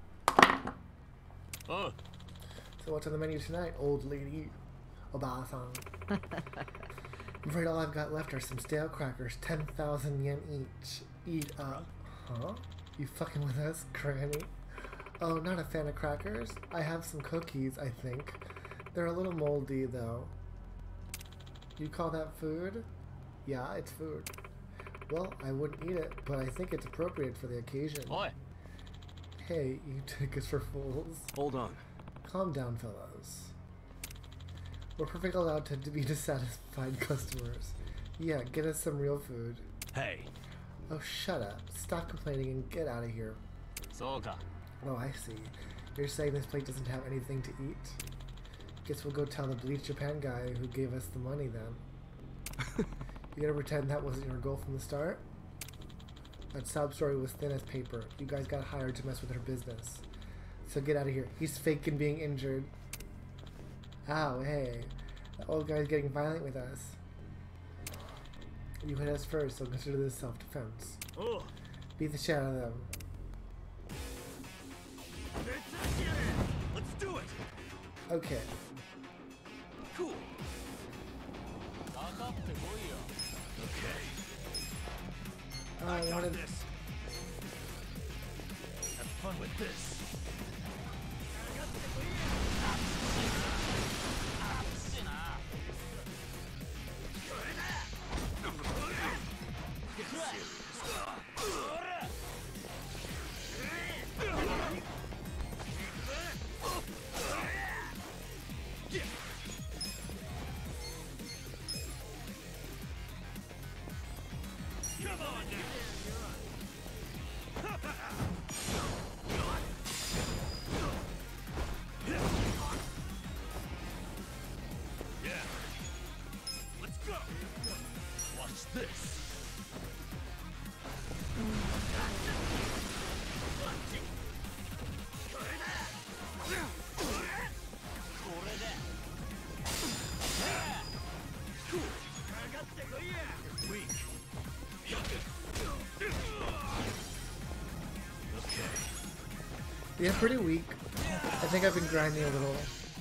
Oh. So what's on the menu tonight, old lady? Oba-san. I'm afraid all I've got left are some stale crackers, 10,000 yen each. Eat up. Huh? You fucking with us, Granny? Oh, not a fan of crackers? I have some cookies, I think. They're a little moldy, though. You call that food? Yeah, it's food. Well, I wouldn't eat it, but I think it's appropriate for the occasion. Oi. Hey, you take us for fools. Hold on. Calm down, fellows. We're perfectly allowed to be dissatisfied customers. Yeah, get us some real food. Hey. Oh, shut up. Stop complaining and get out of here. Soka. Oh, I see. You're saying this plate doesn't have anything to eat? Guess we'll go tell the Bleach Japan guy who gave us the money then. You gonna pretend that wasn't your goal from the start? That sob story was thin as paper. You guys got hired to mess with her business. So get out of here. He's faking being injured. Ow, hey. The old guy's getting violent with us. You hit us first, so consider this self-defense. Oh. Beat the shit out of them. Let's do it. Okay. Cool. Okay. I wanted this. Have fun with this. Yeah, pretty weak. I think I've been grinding a little.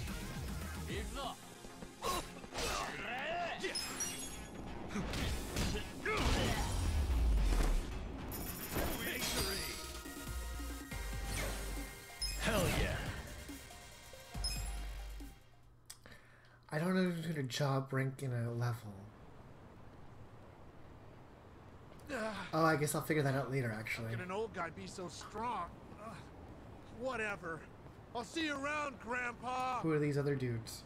Hell yeah. I don't know if to job rank in a level. Oh, I guess I'll figure that out later, actually. Can an old guy be so strong? Whatever. I'll see you around, Grandpa. Who are these other dudes?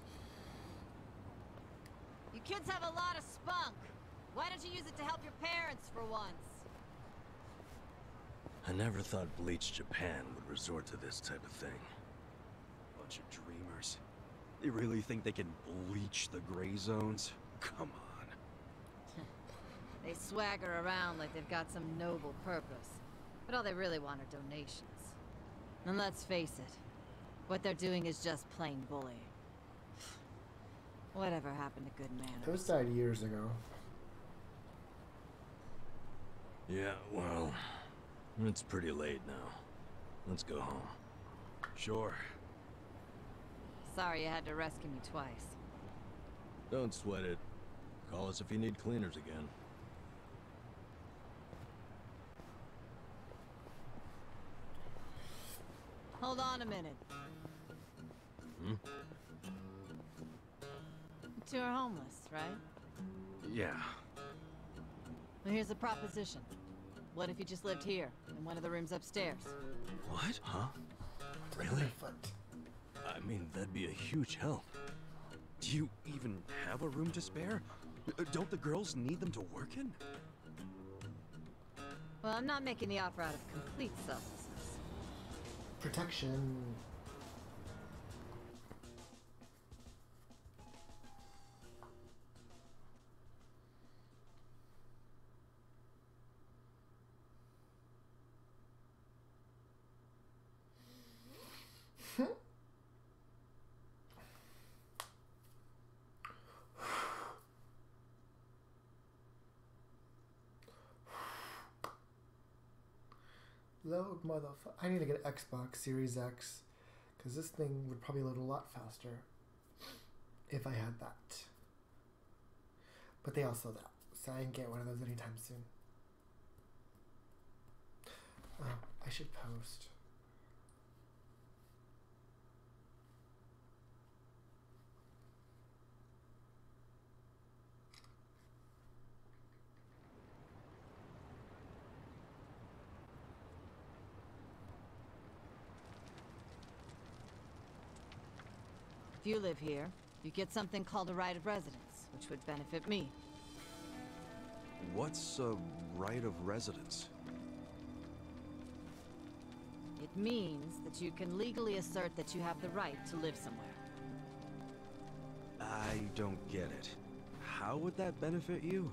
You kids have a lot of spunk. Why don't you use it to help your parents for once? I never thought Bleach Japan would resort to this type of thing. Bunch of dreamers. They really think they can bleach the gray zones? Come on. They swagger around like they've got some noble purpose. But all they really want are donations. And let's face it, what they're doing is just plain bully. Whatever happened to good manners? Those died years ago. Yeah, well, it's pretty late now. Let's go home. Sure. Sorry you had to rescue me twice. Don't sweat it. Call us if you need cleaners again. Hold on a minute. Hmm? You two are homeless, right? Yeah. Well, here's a proposition. What if you just lived here, in one of the rooms upstairs? What? Huh? Really? I mean, that'd be a huge help. Do you even have a room to spare? Don't the girls need them to work in? Well, I'm not making the offer out of complete selflessness. Protection. Load motherfucker. I need to get an Xbox Series X because this thing would probably load a lot faster if I had that. But they also that, so I can get one of those anytime soon. Oh, I should post. If you live here, you get something called a right of residence, which would benefit me. What's a right of residence? It means that you can legally assert that you have the right to live somewhere. I don't get it. How would that benefit you?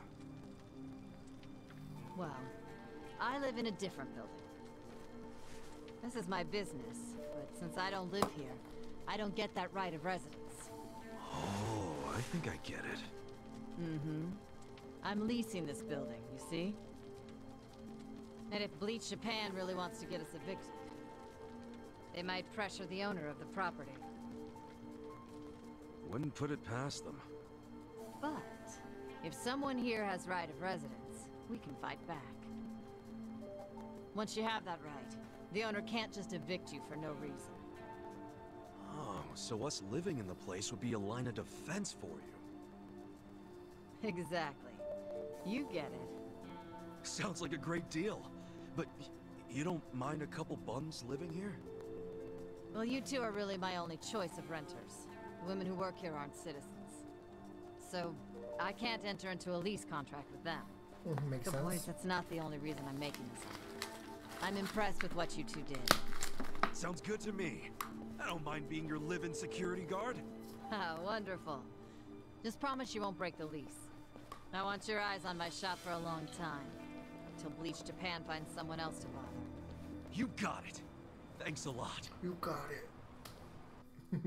Well, I live in a different building. This is my business, but since I don't live here, I don't get that right of residence. Oh, I think I get it. Mm-hmm. I'm leasing this building, you see? And if Bleach Japan really wants to get us evicted, they might pressure the owner of the property. Wouldn't put it past them. But if someone here has right of residence, we can fight back. Once you have that right, the owner can't just evict you for no reason. Oh, so us living in the place would be a line of defense for you. Exactly. You get it. Sounds like a great deal. But you don't mind a couple bums living here? Well, you two are really my only choice of renters. The women who work here aren't citizens. So, I can't enter into a lease contract with them. Makes So sense. boys, that's not the only reason I'm making this offer. I'm impressed with what you two did. Sounds good to me. I don't mind being your live-in security guard. Ah, wonderful. Just promise you won't break the lease. I want your eyes on my shop for a long time. Until Bleach Japan finds someone else to bother. You got it. Thanks a lot. You got it.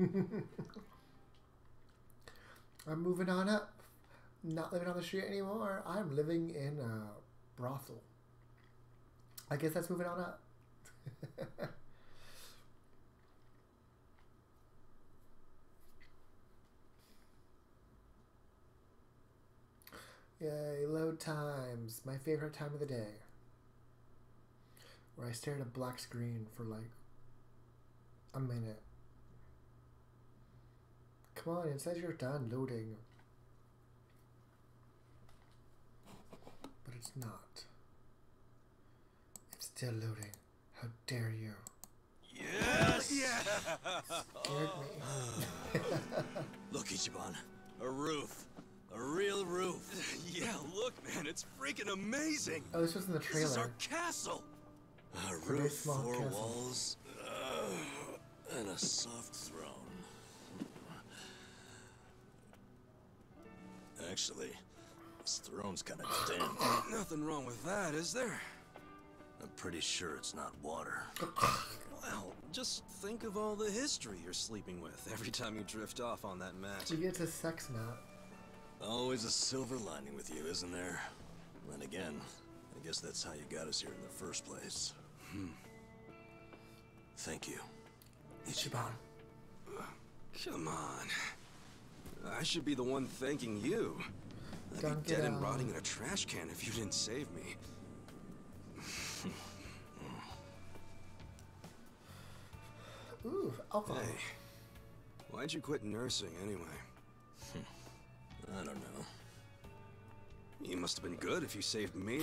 I'm moving on up. Not living on the street anymore. I'm living in a brothel. I guess that's moving on up. Yay, load times. My favorite time of the day. Where I stare at a black screen for like a minute. Come on, it says you're done loading. But it's not. It's still loading. How dare you? Yes! Yeah! Scared me. Look, Ichiban. A roof. A real roof. Yeah, look, man, it's freaking amazing. Oh, this was in the This is our trailer. castle. A a very roof, small 4 castle. walls, and a soft throne. Actually, this throne's kind of damp. Nothing wrong with that, is there? I'm pretty sure it's not water. Well, just think of all the history you're sleeping with every time you drift off on that mat. You get to sex mat. Always a silver lining with you, isn't there? Then again, I guess that's how you got us here in the first place. Thank you. Ichiban. Come on. I should be the one thanking you. I'd Dunk be it dead and out. rotting in a trash can if you didn't save me. Ooh, alcohol. Hey, why'd you quit nursing anyway? I don't know. You must have been good if you saved me.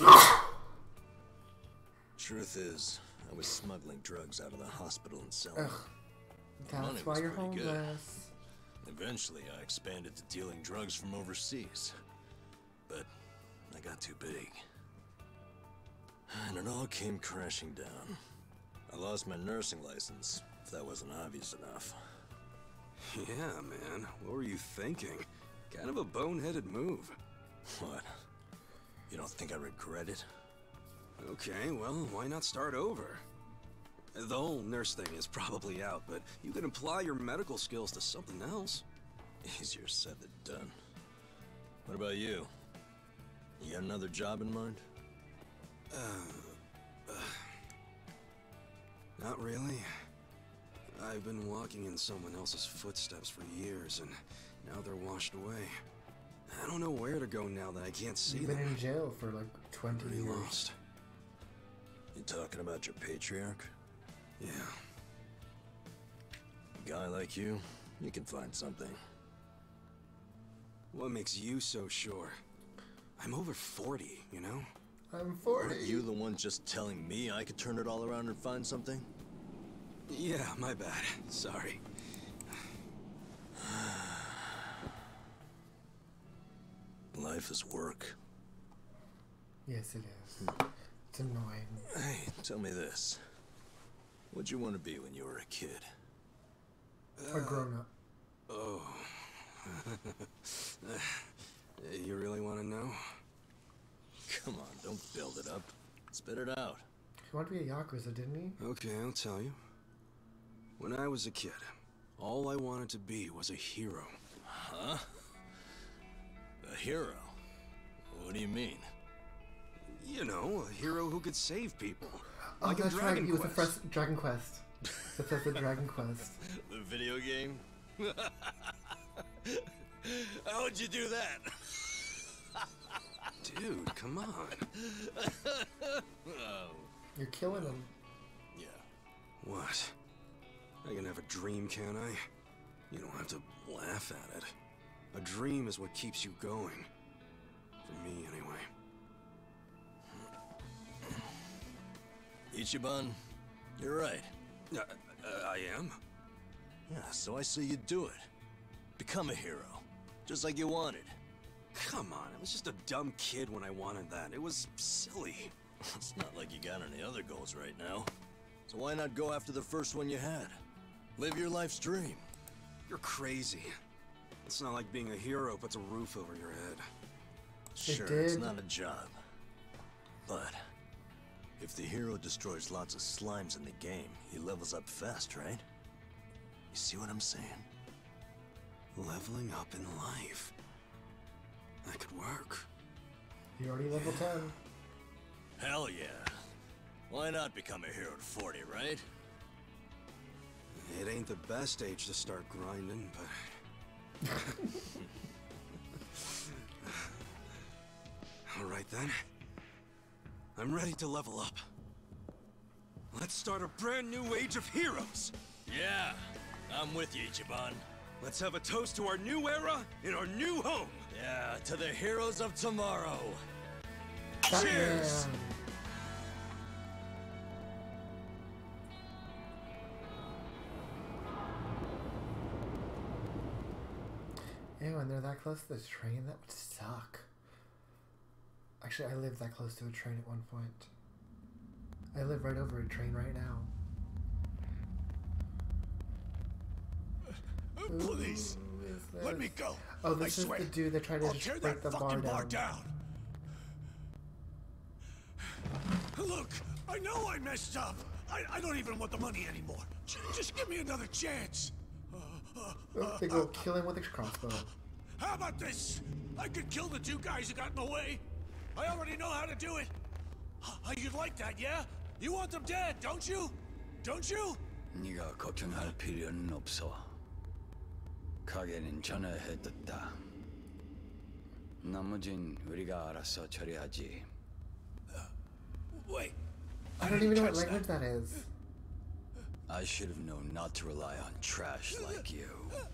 Truth is, I was smuggling drugs out of the hospital and selling Ugh. them. Money That's why was you're pretty good. homeless. Eventually, I expanded to dealing drugs from overseas. But I got too big. And it all came crashing down. I lost my nursing license, if that wasn't obvious enough. Yeah, man. What were you thinking? Kind of a boneheaded move. What? You don't think I regret it? Okay, well, why not start over? The whole nurse thing is probably out, but you can apply your medical skills to something else. Easier said than done. What about you? You got another job in mind? Not really. I've been walking in someone else's footsteps for years, and now they're washed away. I don't know where to go now that I can't see You've them. been in jail for like 20 Pretty years. lost. You talking about your patriarch? Yeah. A guy like you, you can find something. What makes you so sure? I'm over 40, you know? I'm 40. Aren't you the one just telling me I could turn it all around and find something? Yeah, my bad. Sorry. Life is work. Yes, it is. It's annoying. Hey, tell me this. What'd you want to be when you were a kid? A grown up. Oh. You really want to know? Come on, don't build it up. Spit it out. He wanted to be a Yakuza, didn't he? Okay, I'll tell you. When I was a kid, all I wanted to be was a hero. Huh? A hero? What do you mean? You know, a hero who could save people. Oh, Like in that's right. Dragon He was Quest. the Dragon Quest. That's the Dragon Quest. The video game? How'd you do that? Dude, come on. Oh. You're killing him. Yeah. What? I can have a dream, can't I? You don't have to laugh at it. A dream is what keeps you going. For me, anyway. Ichiban, you're right. I am? Yeah, so I say you do it. Become a hero. Just like you wanted. Come on, I was just a dumb kid when I wanted that. It was silly. It's not like you got any other goals right now. So why not go after the first one you had? Live your life's dream. You're crazy. It's not like being a hero puts a roof over your head. Sure, it's not a job. But if the hero destroys lots of slimes in the game, he levels up fast, right? You see what I'm saying? Leveling up in life. That could work. You're already level 10. Hell yeah. Why not become a hero at 40, right? It ain't the best age to start grinding, but... Alright then. I'm ready to level up. Let's start a brand new age of heroes! Yeah, I'm with you, Ichiban. Let's have a toast to our new era in our new home! Yeah, to the heroes of tomorrow. Cheers! Ew, when they're that close to the train, that would suck. Actually, I lived that close to a train at one point. I live right over a train right now. Please, let me go. Oh, this I is swear. the dude that tried to I'll just tear break that the fucking bar bar down. Look, I know I messed up. I don't even want the money anymore. Just give me another chance. They go kill him with a crossbow. How about this? I could kill the two guys who got in the way. I already know how to do it. You'd like that, yeah? You want them dead, don't you? Don't you? 네가 걱정할 필요는 없어. 가게는 전화해뒀다. 나머진 우리가 알아서 처리하지. Wait. I don't even know what language that is. I should have known not to rely on trash like you.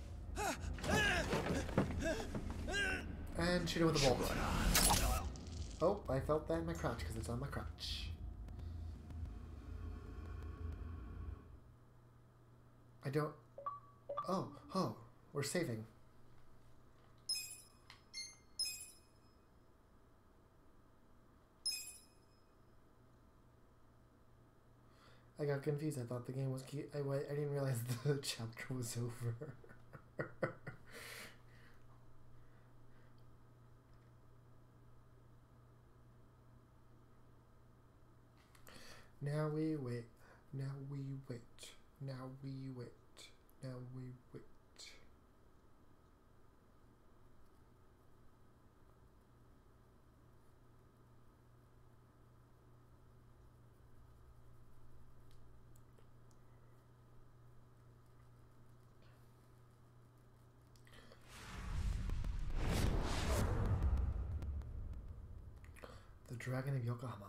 And shoot it with a bolt. Oh, I felt that in my crotch because it's on my crotch. I don't... Oh, we're saving. I got confused. I thought the game was cute. I didn't realize the chapter was over. Now we wait. Now we wait. Now we wait. Now we wait. The Dragon of Yokohama.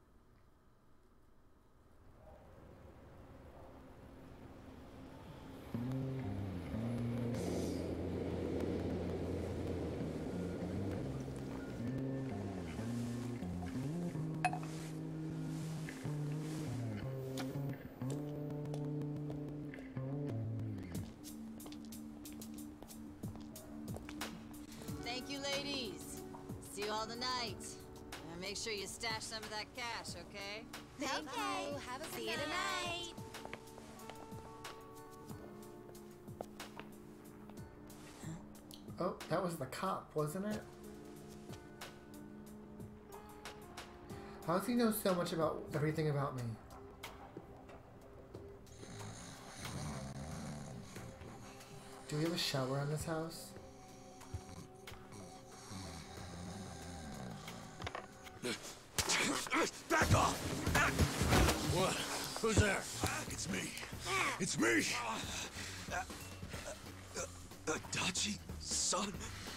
Thank you, ladies. See you all tonight. And make sure you stash some of that cash, okay? Thank you. Have a good See you tonight. Oh, that was the cop, wasn't it? How does he know so much about everything about me? Do we have a shower in this house? Back off! What? Who's there? It's me. It's me! Adachi, son.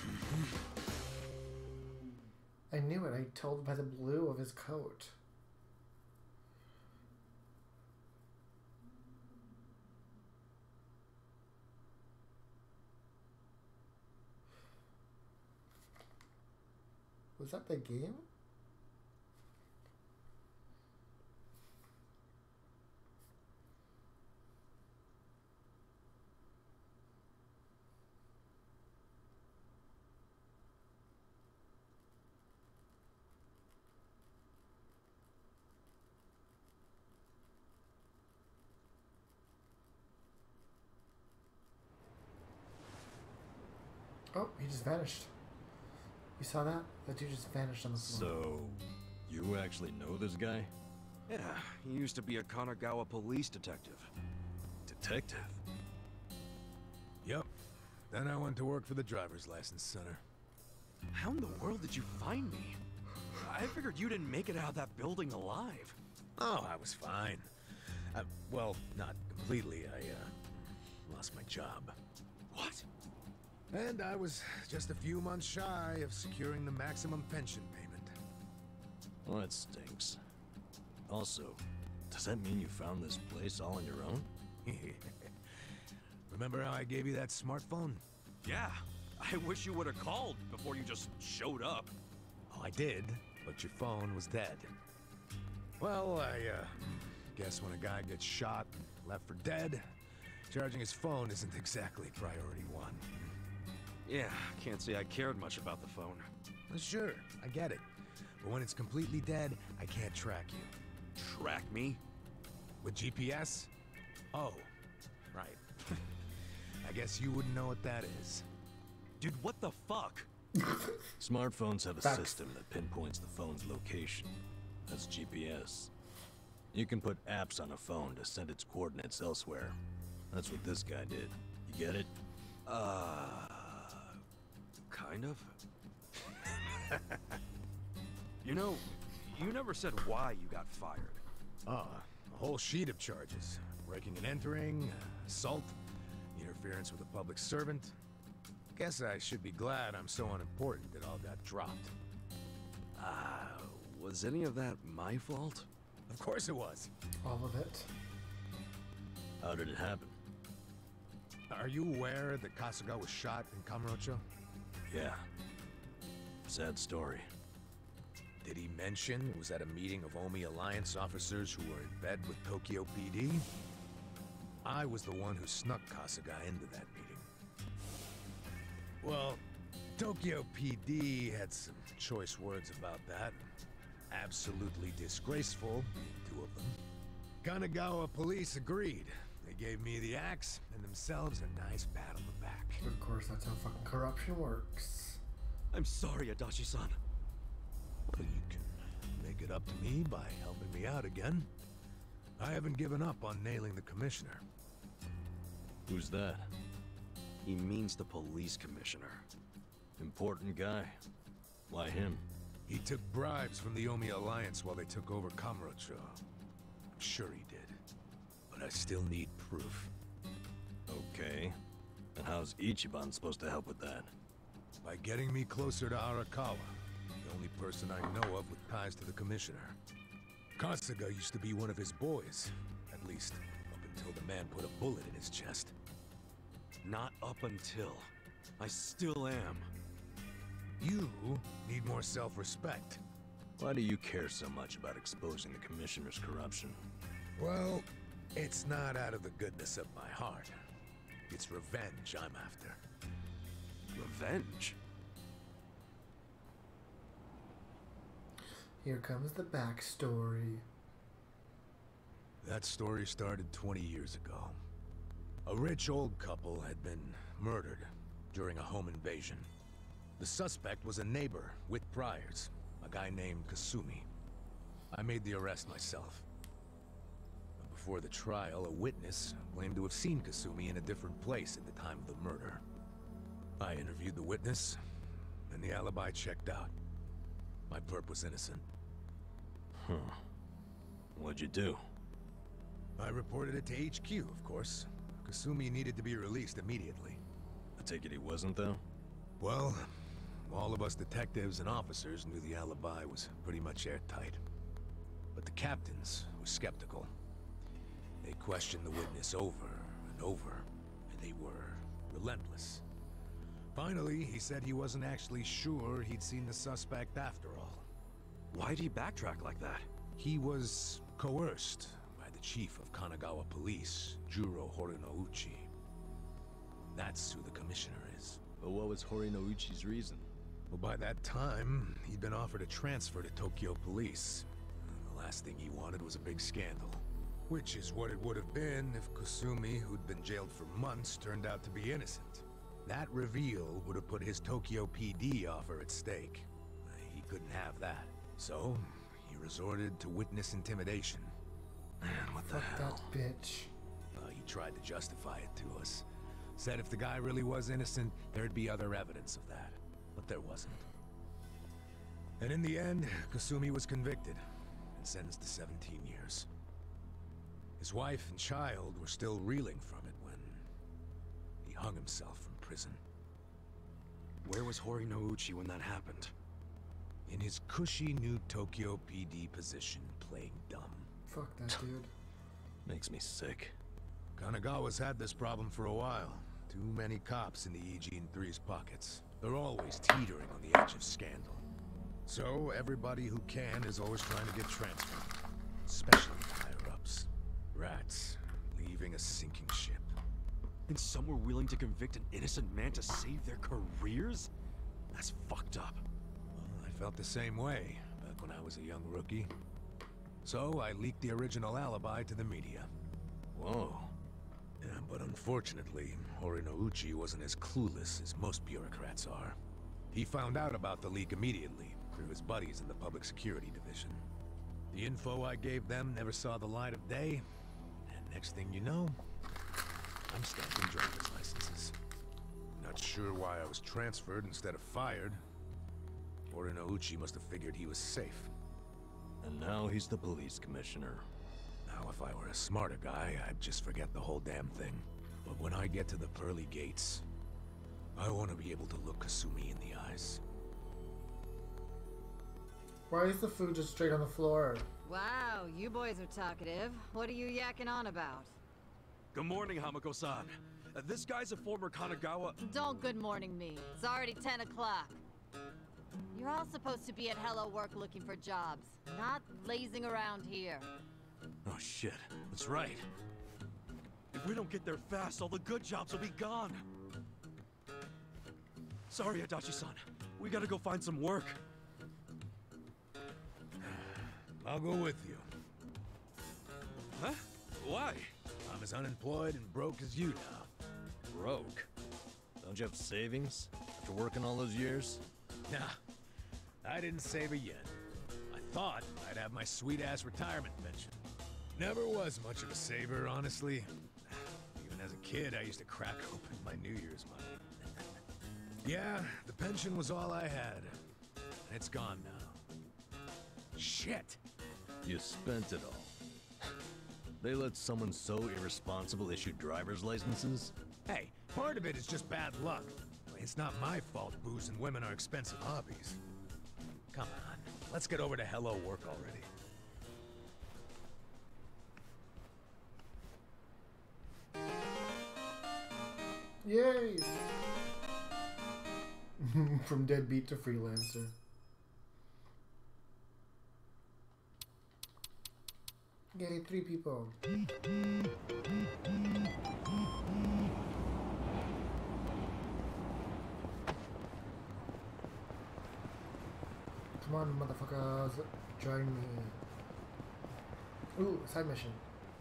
I knew it. I told by the blue of his coat. Was that the game? Oh, he just vanished. You saw that? That dude just vanished on the floor. So, you actually know this guy? Yeah, he used to be a Kanagawa police detective. Detective? Yep. Then I went to work for the driver's license center. How in the world did you find me? I figured you didn't make it out of that building alive. Oh, I was fine. Well, not completely. I lost my job. What? And I was just a few months shy of securing the maximum pension payment. Well, that stinks. Also, does that mean you found this place all on your own? Remember how I gave you that smartphone? Yeah, I wish you would have called before you just showed up. Oh, I did, but your phone was dead. Well, I guess when a guy gets shot and left for dead, charging his phone isn't exactly priority one. Yeah, can't say I cared much about the phone. Well, sure, I get it. But when it's completely dead, I can't track you. Track me? With GPS? Oh, right. I guess you wouldn't know what that is. Dude, what the fuck? Smartphones have a system that pinpoints the phone's location. That's GPS. You can put apps on a phone to send its coordinates elsewhere. That's what this guy did. You get it? Kind of. You know, you never said why you got fired. A whole sheet of charges. Breaking and entering, assault, interference with a public servant. Guess I should be glad I'm so unimportant it all got dropped. Was any of that my fault? Of course it was. All of it. How did it happen? Are you aware that Kasuga was shot in Kamurocho? Yeah. Sad story. Did he mention it was at a meeting of Omi Alliance officers who were in bed with Tokyo PD? I was the one who snuck Kasuga into that meeting. Well, Tokyo PD had some choice words about that. Absolutely disgraceful, being two of them. Kanagawa police agreed. They gave me the axe and themselves a nice pat on the back. Of course, that's how fucking corruption works. I'm sorry, Adachi-san. Well, you can make it up to me by helping me out again. I haven't given up on nailing the commissioner. Who's that? He means the police commissioner. Important guy. Why him? He took bribes from the Omi Alliance while they took over Kamurocho. I'm sure he did. But I still need proof. Okay. And how's Ichiban supposed to help with that? By getting me closer to Arakawa, the only person I know of with ties to the commissioner. Kasuga used to be one of his boys, at least up until the man put a bullet in his chest. Not up until. I still am. You need more self-respect. Why do you care so much about exposing the commissioner's corruption? Well, it's not out of the goodness of my heart. It's revenge I'm after. Revenge? Here comes the backstory. That story started 20 years ago. A rich old couple had been murdered during a home invasion. The suspect was a neighbor with priors, a guy named Kasumi. I made the arrest myself. But before the trial, a witness claimed to have seen Kasumi in a different place at the time of the murder. I interviewed the witness, and the alibi checked out. My perp was innocent. Huh. What'd you do? I reported it to HQ, of course. Kasumi needed to be released immediately. I take it he wasn't, though? Well, all of us detectives and officers knew the alibi was pretty much airtight. But the captains were skeptical. They questioned the witness over and over, and they were relentless. Finally, he said he wasn't actually sure he'd seen the suspect after all. Why'd he backtrack like that? He was coerced by the chief of Kanagawa Police, Juro Horinouchi. That's who the commissioner is. But what was Horinouchi's reason? Well, by that time, he'd been offered a transfer to Tokyo Police. The last thing he wanted was a big scandal. Which is what it would have been if Kasumi, who'd been jailed for months, turned out to be innocent. That reveal would have put his Tokyo PD offer at stake. He couldn't have that. So, he resorted to witness intimidation. Man, what the hell? That bitch. He tried to justify it to us. Said if the guy really was innocent, there'd be other evidence of that. But there wasn't. And in the end, Kasumi was convicted and sentenced to 17 years. His wife and child were still reeling from it when he hung himself from prison. Where was Horinouchi when that happened? In his cushy new Tokyo PD position, playing dumb. Fuck that dude. Makes me sick. Kanagawa's had this problem for a while. Too many cops in the Eugene 3's pockets. They're always teetering on the edge of scandal. So everybody who can is always trying to get transferred. Especially the higher-ups. Rats, leaving a sinking ship. And some were willing to convict an innocent man to save their careers? That's fucked up. Well, I felt the same way back when I was a young rookie. So I leaked the original alibi to the media. Whoa. Yeah, but unfortunately, Horinouchi wasn't as clueless as most bureaucrats are. He found out about the leak immediately, through his buddies in the Public Security Division. The info I gave them never saw the light of day, and next thing you know, I'm stamping driver's licenses. Not sure why I was transferred instead of fired. Horinouchi must have figured he was safe. And now he's the police commissioner. Now, if I were a smarter guy, I'd just forget the whole damn thing. But when I get to the pearly gates, I want to be able to look Kasumi in the eyes. Why is the food just straight on the floor? Wow, you boys are talkative. What are you yakking on about? Good morning, Hamako-san. This guy's a former Kanagawa... Don't good morning me. It's already 10 o'clock. You're all supposed to be at Hello Work looking for jobs, not lazing around here. Oh shit, that's right. If we don't get there fast, all the good jobs will be gone. Sorry, Adachi-san. We gotta go find some work. I'll go with you. Huh? Why? I'm as unemployed and broke as you now. Broke? Don't you have savings after working all those years? Nah, I didn't save a yen. I thought I'd have my sweet-ass retirement pension. Never was much of a saver, honestly. Even as a kid, I used to crack open my New Year's money. Yeah, the pension was all I had. And it's gone now. Shit! You spent it all. They let someone so irresponsible issue driver's licenses? Hey, part of it is just bad luck. It's not my fault booze and women are expensive hobbies. Come on, let's get over to Hello Work already. Yay! From deadbeat to freelancer. Yay, 3 people. Come on, motherfuckers. Join me. Ooh, side mission.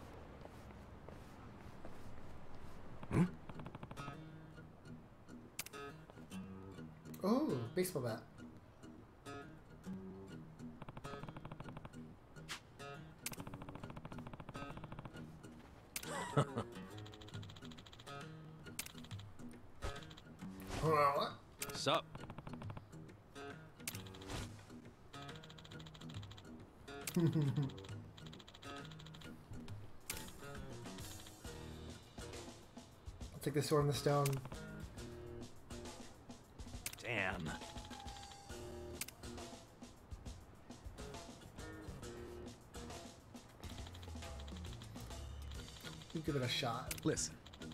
Oh, baseball bat. What? Sup? I'll take the sword and the stone. Damn. You give it a shot. Listen.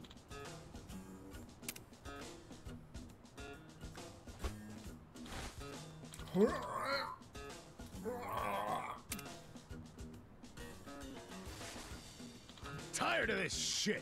Tired of this shit.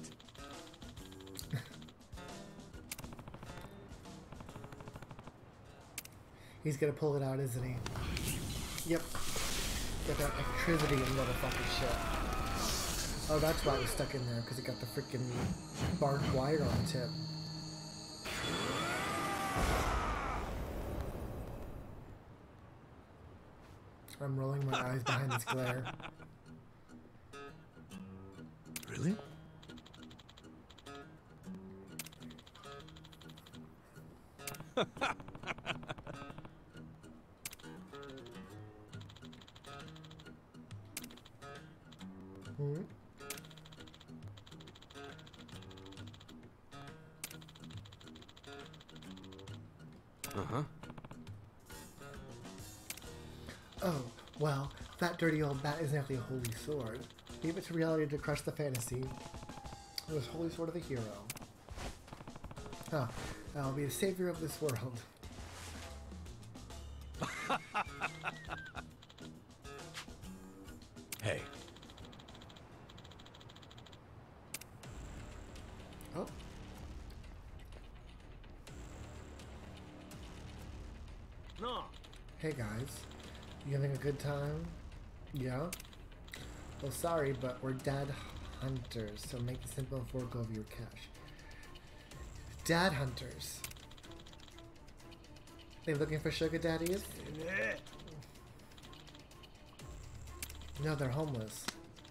He's gonna pull it out, isn't he? Yep. Got that electricity and motherfucking shit. Oh, that's why it was stuck in there, because it got the freaking barbed wire on the tip. I'm rolling my eyes behind this glare. Really? Hmm? Uh-huh. Oh, well, that dirty old bat isn't actually a holy sword. Leave it to reality to crush the fantasy. It was holy sword of the hero. Huh. I'll be the savior of this world. Hey. Oh. No. Hey guys. You having a good time? Yeah? Well, sorry, but we're dad hunters, so make it simple and forego over your cash. Dad hunters. They looking for sugar daddies? No, they're homeless.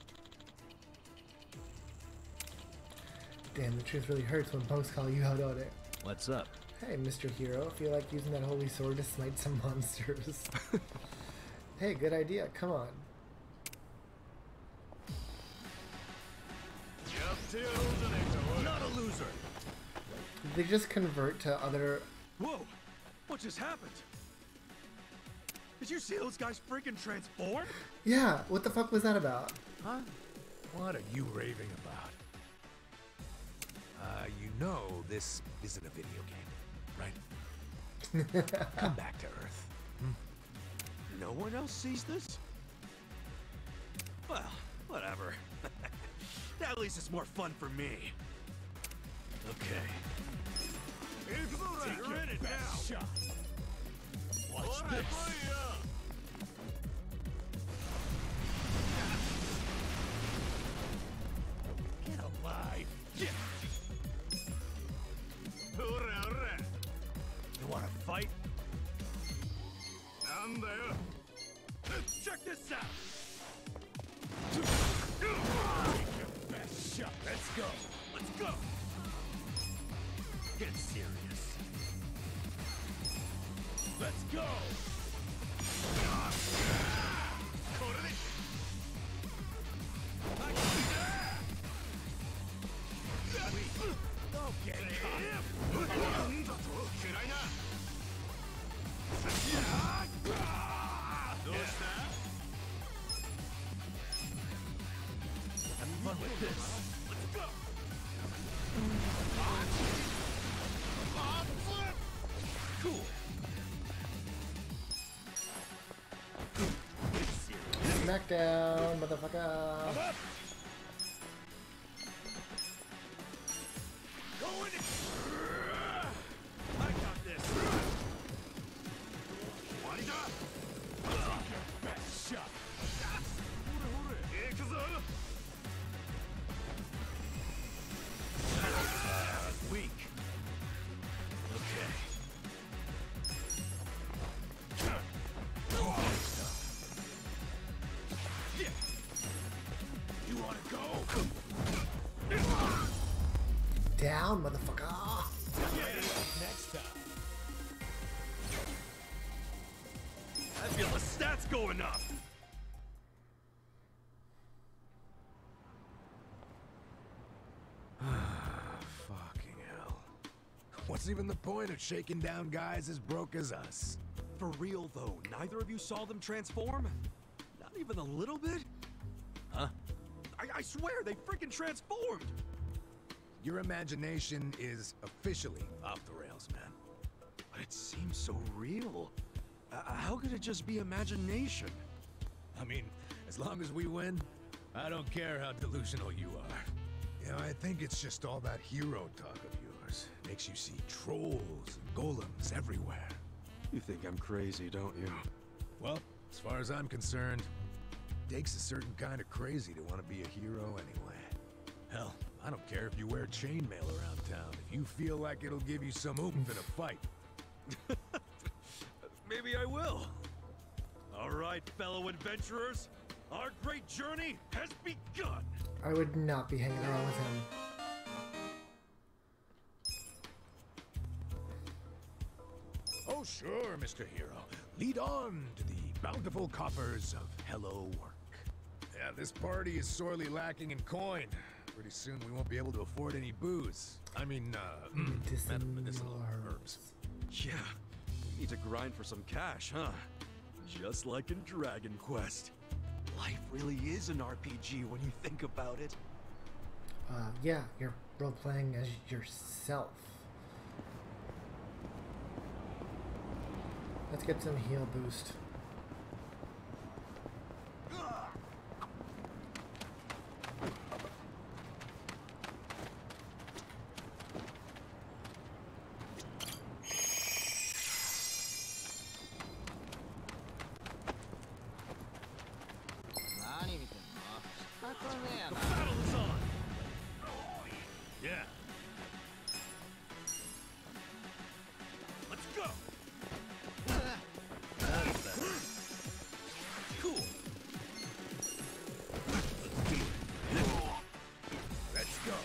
Damn, the truth really hurts when punks call you out on it. What's up? Hey, Mr. Hero, feel like using that holy sword to smite some monsters? Hey, good idea. Come on. Not a loser. Did they just convert to other... Whoa! What just happened? Did you see those guys freaking transform? Yeah, what the fuck was that about? Huh? What are you raving about? You know this isn't a video game, right? Come back to Earth. No one else sees this? Well, whatever. At least it's more fun for me. Okay. You're in it now. Shot. Watch this. Check this out! Best shot. Let's go. Let's go. Get serious. Let's go. Having fun with this. Let's go. Cool. Smackdown, motherfucker. I got this. Best shot. Weak. Okay. Yeah. You wanna go? Down, motherfucker. Next time. I feel the stats going up. Fucking hell. What's even the point of shaking down guys as broke as us? For real, though, neither of you saw them transform? Not even a little bit? Huh? I swear, they freaking transformed! Your imagination is officially off the rails, man. But it seems so real. How could it just be imagination? I mean, as long as we win, I don't care how delusional you are. You know, I think it's just all that hero talk of yours. Makes you see trolls and golems everywhere. You think I'm crazy, don't you? Well, as far as I'm concerned, it takes a certain kind of crazy to want to be a hero anyway. Hell, I don't care if you wear chainmail around town, if you feel like it'll give you some oomph in a fight. Maybe I will. All right, fellow adventurers, our great journey has begun. I would not be hanging around with him. Oh sure, Mr. Hero. Lead on to the bountiful coffers of Hello Work. Yeah, this party is sorely lacking in coin. Pretty soon we won't be able to afford any booze. I mean, medicinal herbs. Yeah, we need to grind for some cash, huh? Just like in Dragon Quest. Life really is an RPG when you think about it. Yeah, you're role-playing as yourself. Let's get some heal boost. The battle is on! Yeah. Let's go! That's better. Cool. Let's do it. Let's go.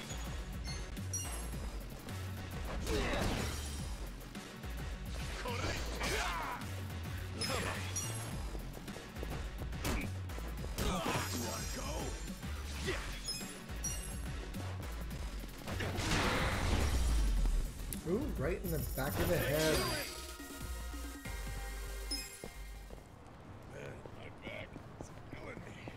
Ooh, right in the back of the head. Man, my back is killing me.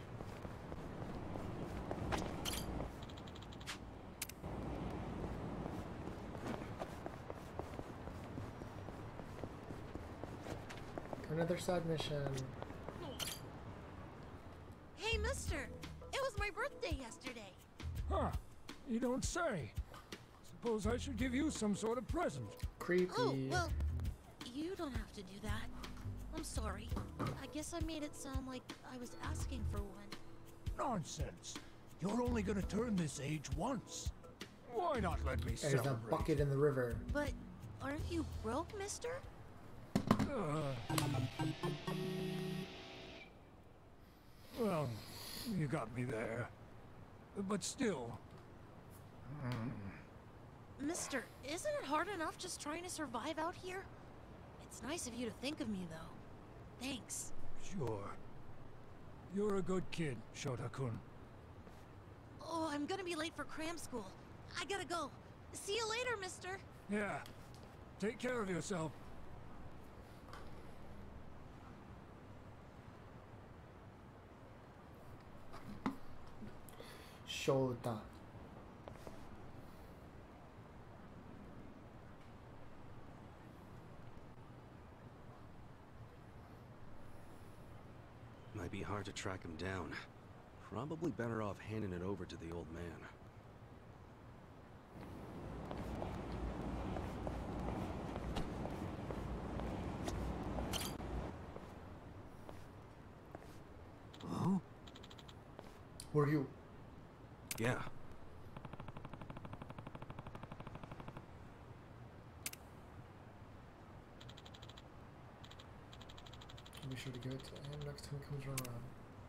Another side mission. Hey, mister! It was my birthday yesterday. Huh. You don't say. Suppose I should give you some sort of present. Creepy. Oh, well, you don't have to do that. I'm sorry. I guess I made it sound like I was asking for one. Nonsense. You're only gonna turn this age once. Why not let me There's a celebrate? bucket in the river. But aren't you broke, mister? Well, you got me there. But still. Mister, isn't it hard enough just trying to survive out here? It's nice of you to think of me, though. Thanks. Sure. You're a good kid, Shota-kun. Oh, I'm gonna be late for cram school. I gotta go. See you later, mister. Yeah. Take care of yourself. Shota. Might be hard to track him down. Probably better off handing it over to the old man. Huh? Who are you? Yeah. Be sure to give it to him next time he comes around.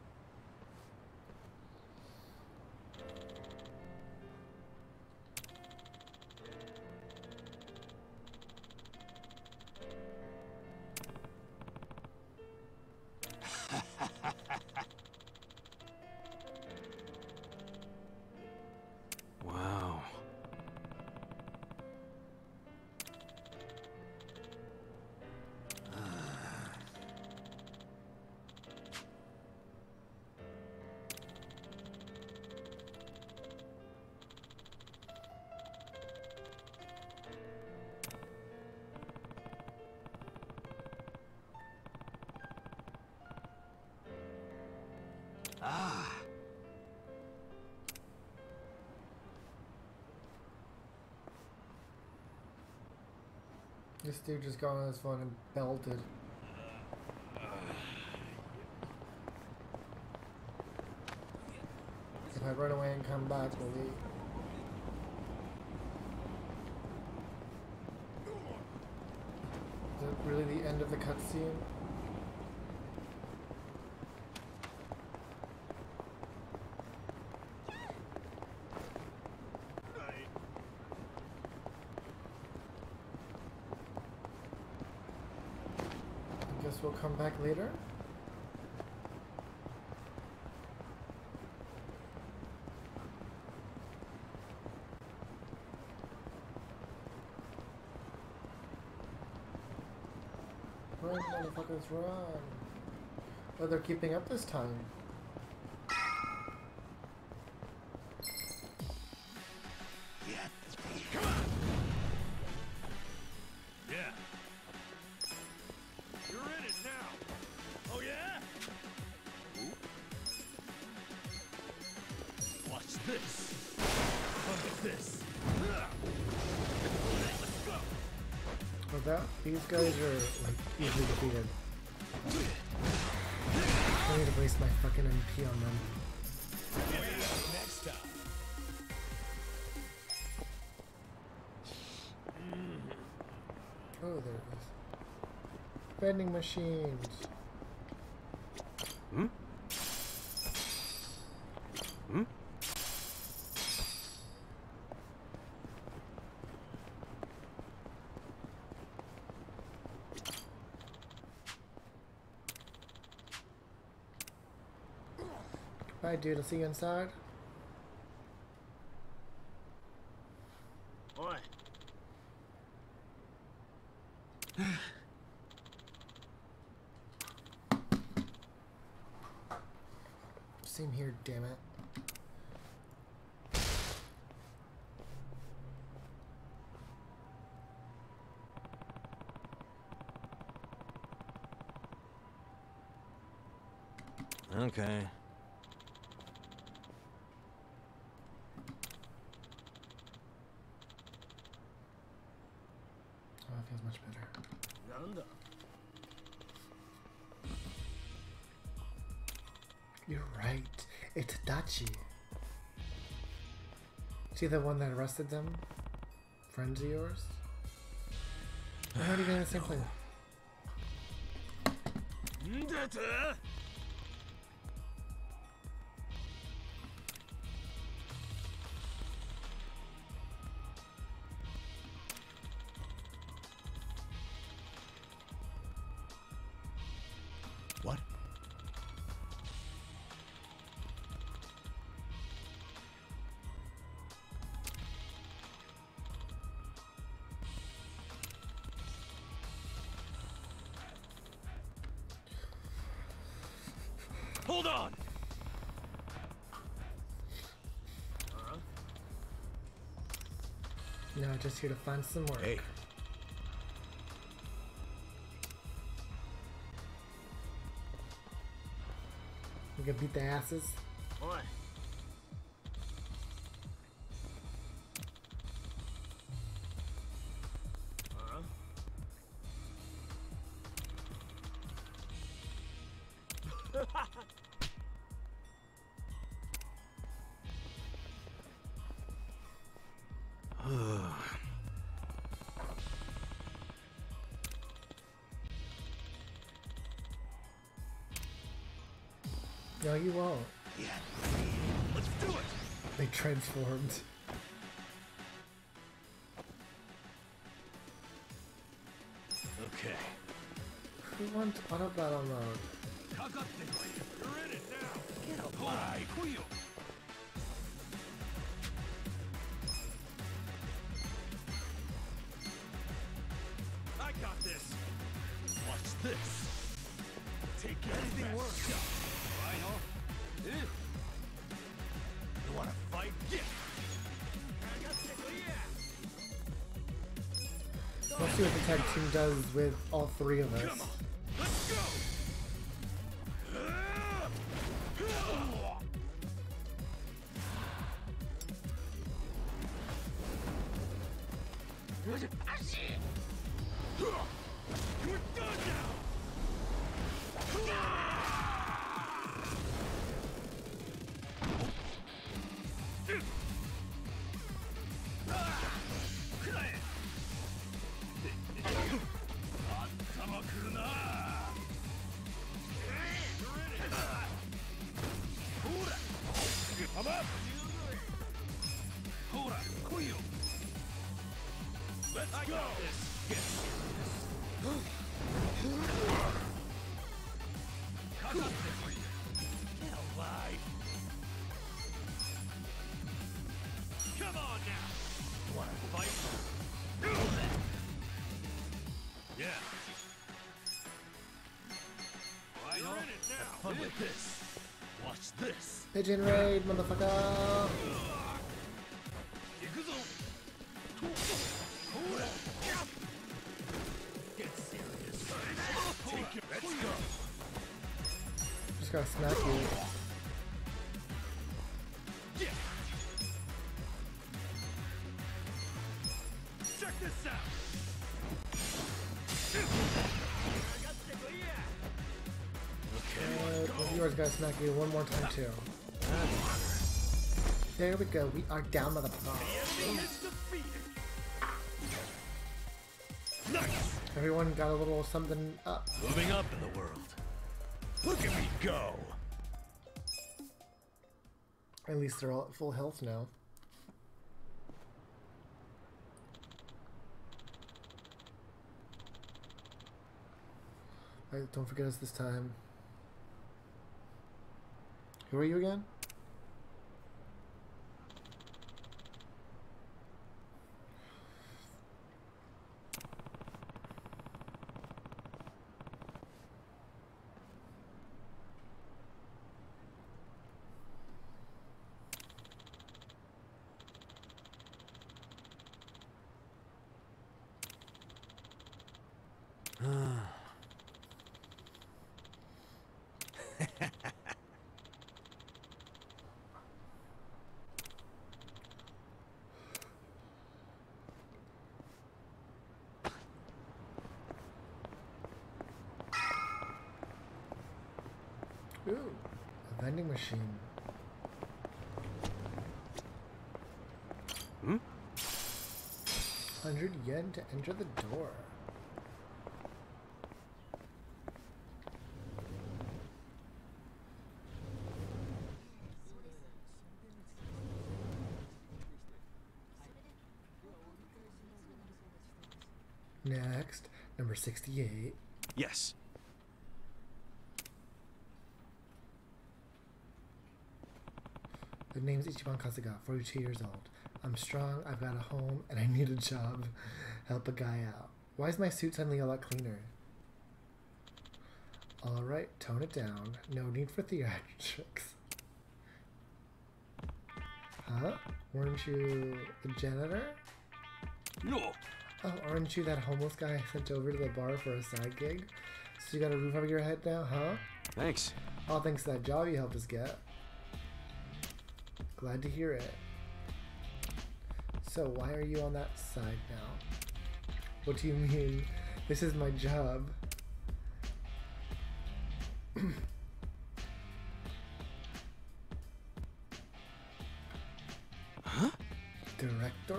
Wow. Ah. This dude just got on his phone and belted. If I run away and come back, we'll leave. Is it really the end of the cutscene? I guess we'll come back later. Run, motherfuckers, run. Oh, they're keeping up this time. Come on! Yeah. You're in it now. Oh, yeah? Watch this. Look at this. Let's go. Well, these guys are like easily defeated. I need to waste my fucking MP on them. Next time. Oh, there it is. Vending machines. Hmm? Hmm? Bye, dude. I'll see you inside. Oi. Same here, damn it. Okay. Oh, it feels much better. You're right. It's Dachi. See the one that arrested them? Friends of yours? They're not even in the same place. What? Hold on! No, just here to find some work. Hey. We can beat the asses. Oi. No, you won't. Yeah. Let's do it. They transformed. Okay. Who wants auto battle mode? You're in it now. Get away. Qween. I got this! Watch this. Take anything works. Right on. You wanna fight? Yeah. Let's see what the tag team does with all three of us. Let's go. You're done now! I'm up. Hold on, Qween. Let's I go. got this. Get Get alive. Come on now! You wanna fight? Yeah. You're in it now. Have fun with this. Watch this. Pigeon raid, motherfucker! Yakuza. Get serious. Take it. Let's go. Just gotta smack you. Yeah. Check this out! One of yours gotta smack you one more time too. There we go. We are down, motherfucker. Nice. Everyone got a little something up. Moving up in the world. Look at me go. At least they're all at full health now. Alright, don't forget us this time. Who are you again? Ooh, a vending machine. Hmm? 100 yen to enter the door. Next, number 68. Yes. The name's Ichiban Kasuga, 42 years old. I'm strong, I've got a home, and I need a job. Help a guy out. Why is my suit suddenly a lot cleaner? Alright, tone it down. No need for theatrics. Huh? Weren't you the janitor? No. Oh, aren't you that homeless guy I sent over to the bar for a side gig? So you got a roof over your head now, huh? Thanks. All thanks to that job you helped us get. Glad to hear it. So why are you on that side now? What do you mean? This is my job. Huh? Director?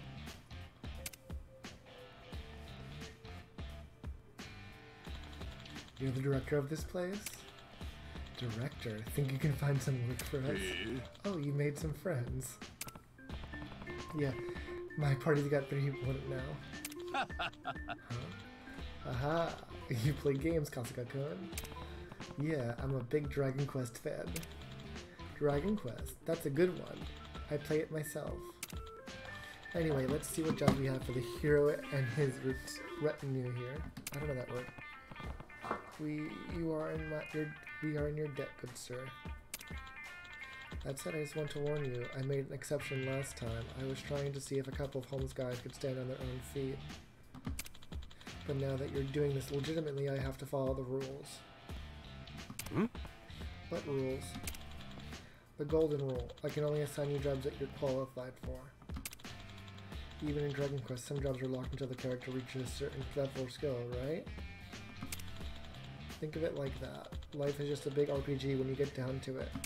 You're the director of this place? Director? Think you can find some work for us? Oh, you made some friends. Yeah, my party's got 3 people in it now. Huh? Aha! You play games, Kasuga-kun. Yeah, I'm a big Dragon Quest fan. Dragon Quest? That's a good one. I play it myself. Anyway, let's see what job we have for the hero and his retinue here. I don't know that word. We are in your debt, good sir. That said, I just want to warn you, I made an exception last time. I was trying to see if a couple of homeless guys could stand on their own feet. But now that you're doing this legitimately, I have to follow the rules. Hmm? What rules? The golden rule. I can only assign you jobs that you're qualified for. Even in Dragon Quest, some jobs are locked until the character reaches a certain level or skill, right? Think of it like that. Life is just a big RPG when you get down to it.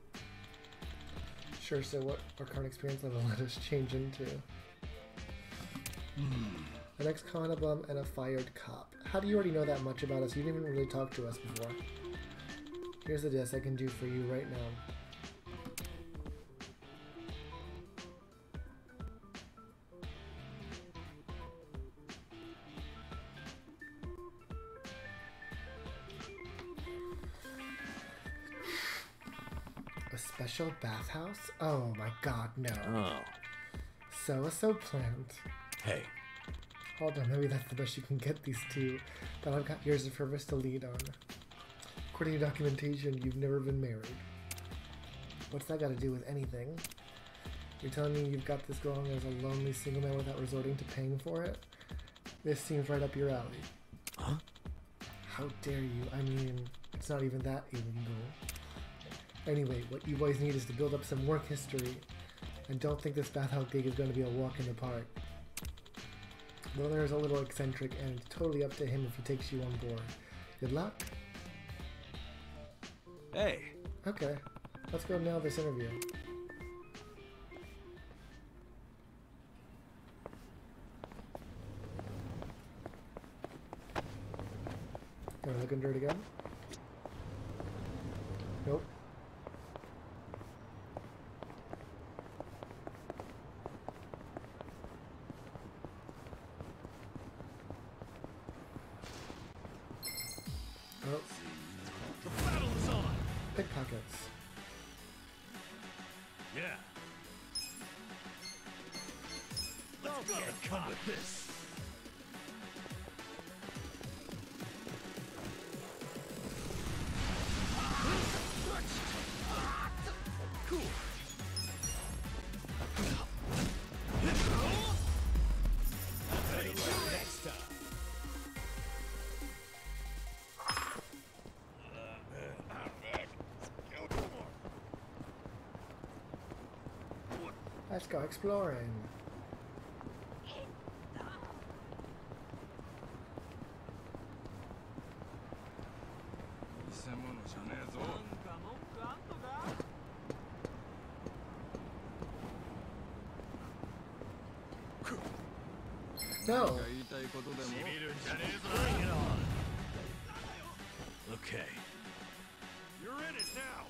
Sure, so what our current experience level let us change into? An ex-con, a bum, and a fired cop. How do you already know that much about us? You didn't even really talk to us before. Here's the desk I can do for you right now. Special bathhouse? Oh my god, no. Oh. So plant. Hey. Hold on, maybe that's the best you can get these two. But I've got years of service to lead on. According to documentation, you've never been married. What's that got to do with anything? You're telling me you've got this going as a lonely single man without resorting to paying for it? This seems right up your alley. Huh? How dare you? I mean, it's not even that illegal. Anyway, what you boys need is to build up some work history. And don't think this bathhouse gig is going to be a walk in the park. The owner is a little eccentric, and it's totally up to him if he takes you on board. Good luck. Hey. Okay, let's go nail this interview. Am I looking dirty again? Nope. Oh. The battle is on. Pickpockets. Yeah. Let's go. Come with this. Cool. Next time. Let's go exploring. No. Bring it on. Okay. You're in it now.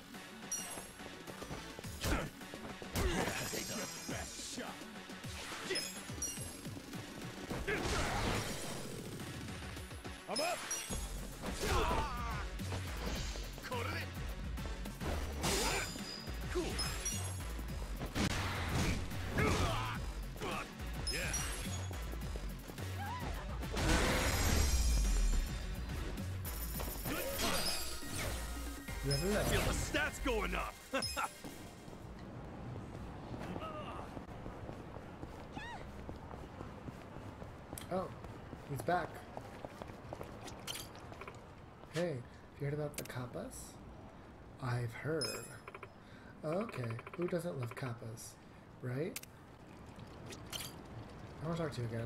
Take your best shot. I feel the stats going up. Oh, he's back. Hey, have you heard about the kappas? I've heard. Okay, who doesn't love kappas, right? I want to talk to you again.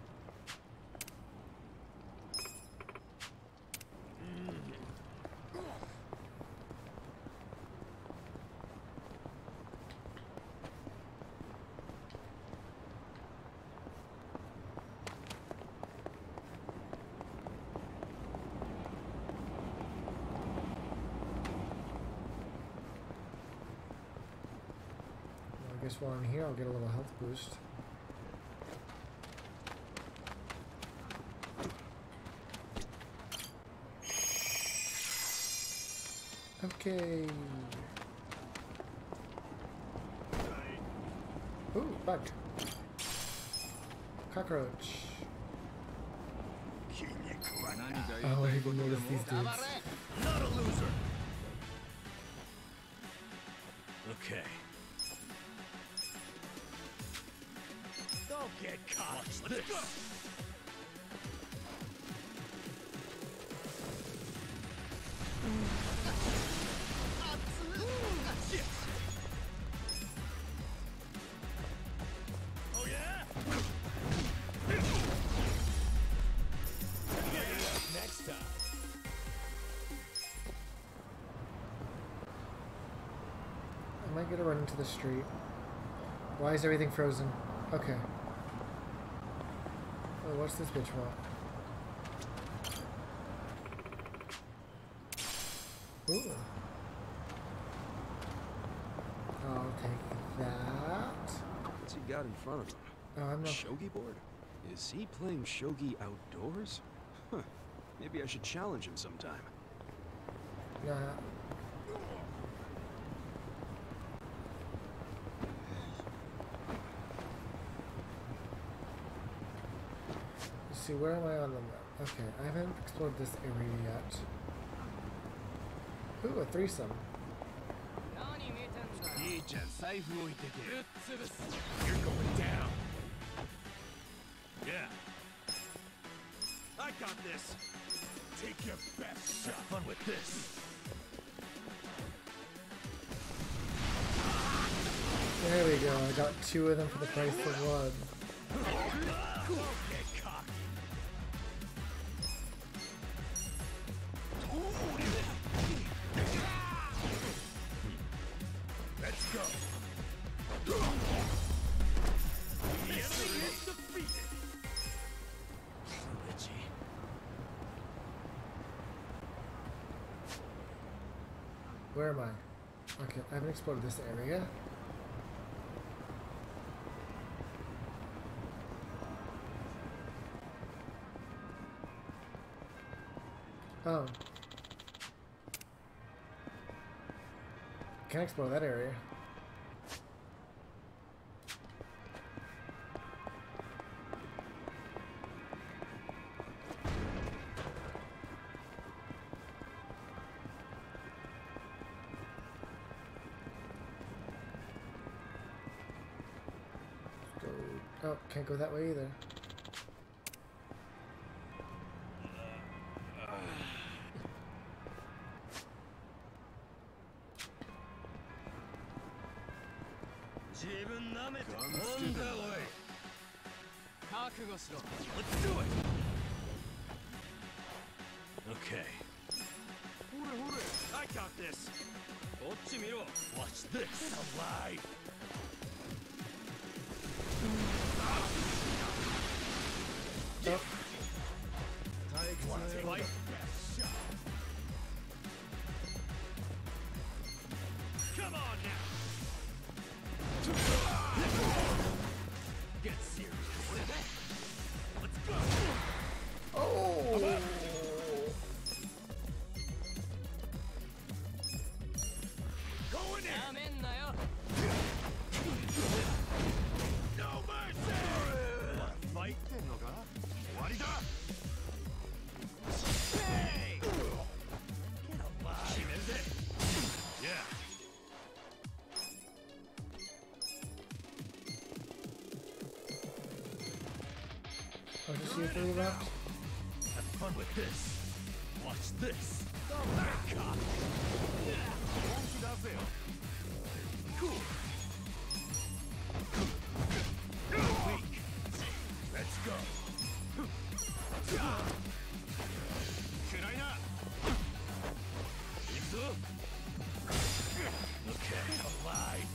I guess while I'm here, I'll get a little health boost. Okay. Ooh, bug. Cockroach. Oh, I didn't notice these dudes. Not a loser. Okay. Don't get caught. Watch this. Go. Oh yeah. Next time. I might get a run into the street. Why is everything frozen? Okay. Oh, what's this bitch want? Ooh. I'll take that. What's he got in front of him? Oh, I'm not. Shogi board? Is he playing shogi outdoors? Huh. Maybe I should challenge him sometime. Nah. Let's see, where am I on the map? Okay, I haven't explored this area yet. Ooh, a threesome. You're going down. Yeah. I got this. Take your best shot. Have fun with this. There we go, I got two of them for the price of one. Get cocky. Let's go. The enemy is defeated. Itchy. Where am I? Okay, I haven't explored this area. Oh. Can't explore that area. Go. Oh, can't go that way either. Let's do it. Okay. I got this. Watch this. Alive. Oh. Want to fight? Come on now. Get serious. Let's go. Oh. Going in. No mercy. Want to fight? Hey. see if we left. Have fun with this. Watch this. The back up. Cool. Weak. Let's go. Okay, alive.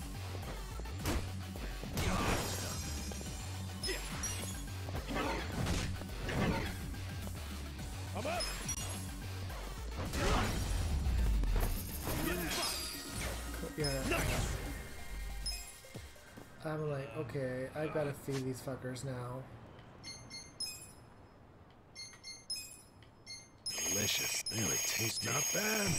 I'm up. Yeah. I'm like, okay, I gotta feed these fuckers now. Delicious. Really tastes not bad.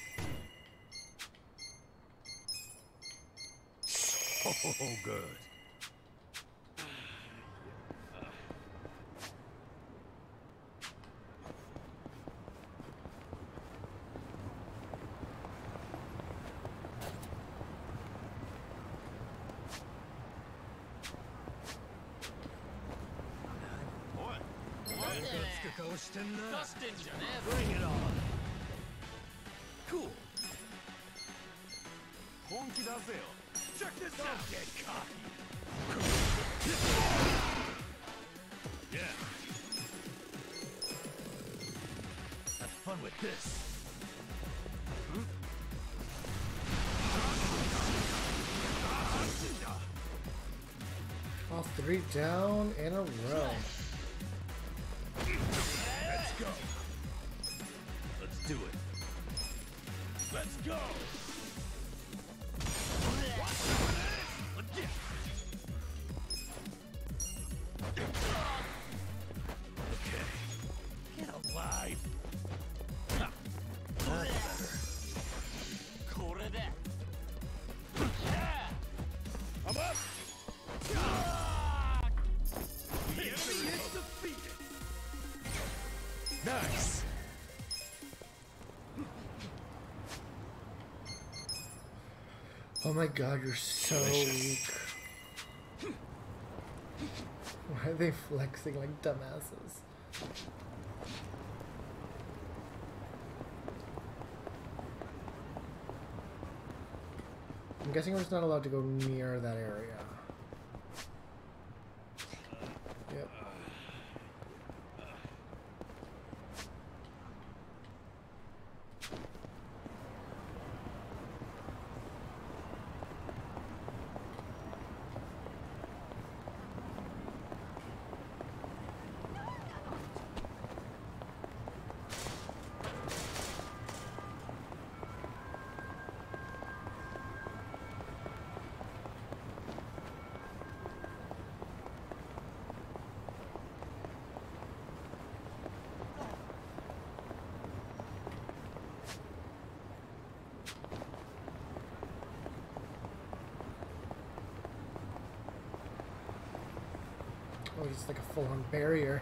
So good. Bring it on. Cool. Check this out. Don't get cocky. Yeah. Have fun with this. All 3 down in a row. Let's go. Let's do it. Let's go. Okay. Get alive. That's better. I'm up. The enemy is defeated. Nice. Oh my god, you're so weak. Why are they flexing like dumbasses? I'm guessing we're just not allowed to go near that area. Yep. Oh, it's like a full-on barrier.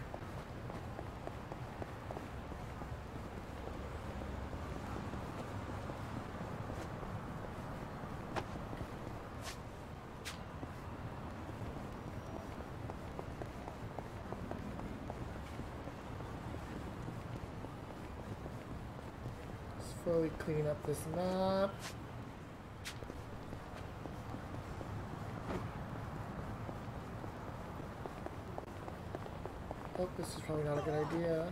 Slowly clean up this map. Oh, this is probably not a good idea.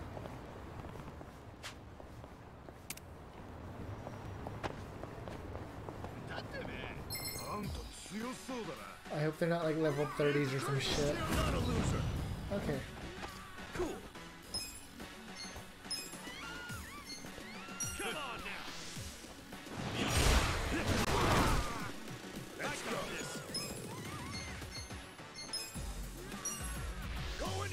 I hope they're not like level 30s or some shit. Okay. Cool. Come on now. Let's go. Going.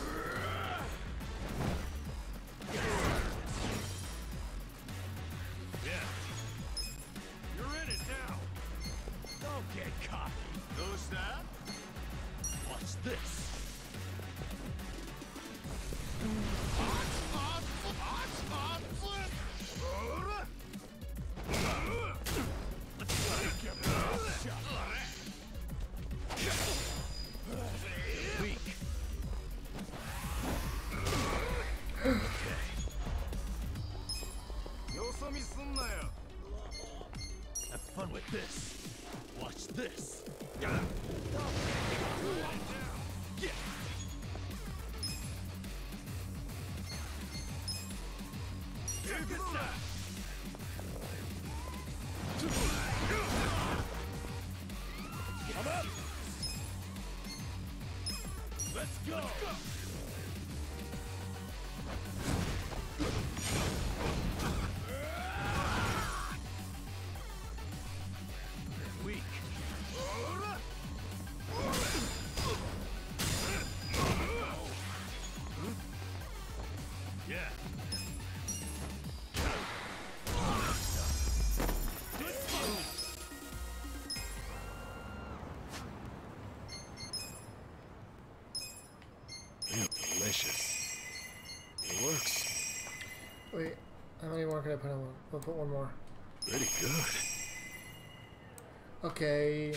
Yeah. You're in it now. Don't get cocky. Who's that? Watch this. Have fun with this. Watch this. Yeah. Check this out. Come up. Let's go. Weak. Yeah. Delicious. It works. Wait, how many more can I put on? I'll put one more. Pretty good. Okay.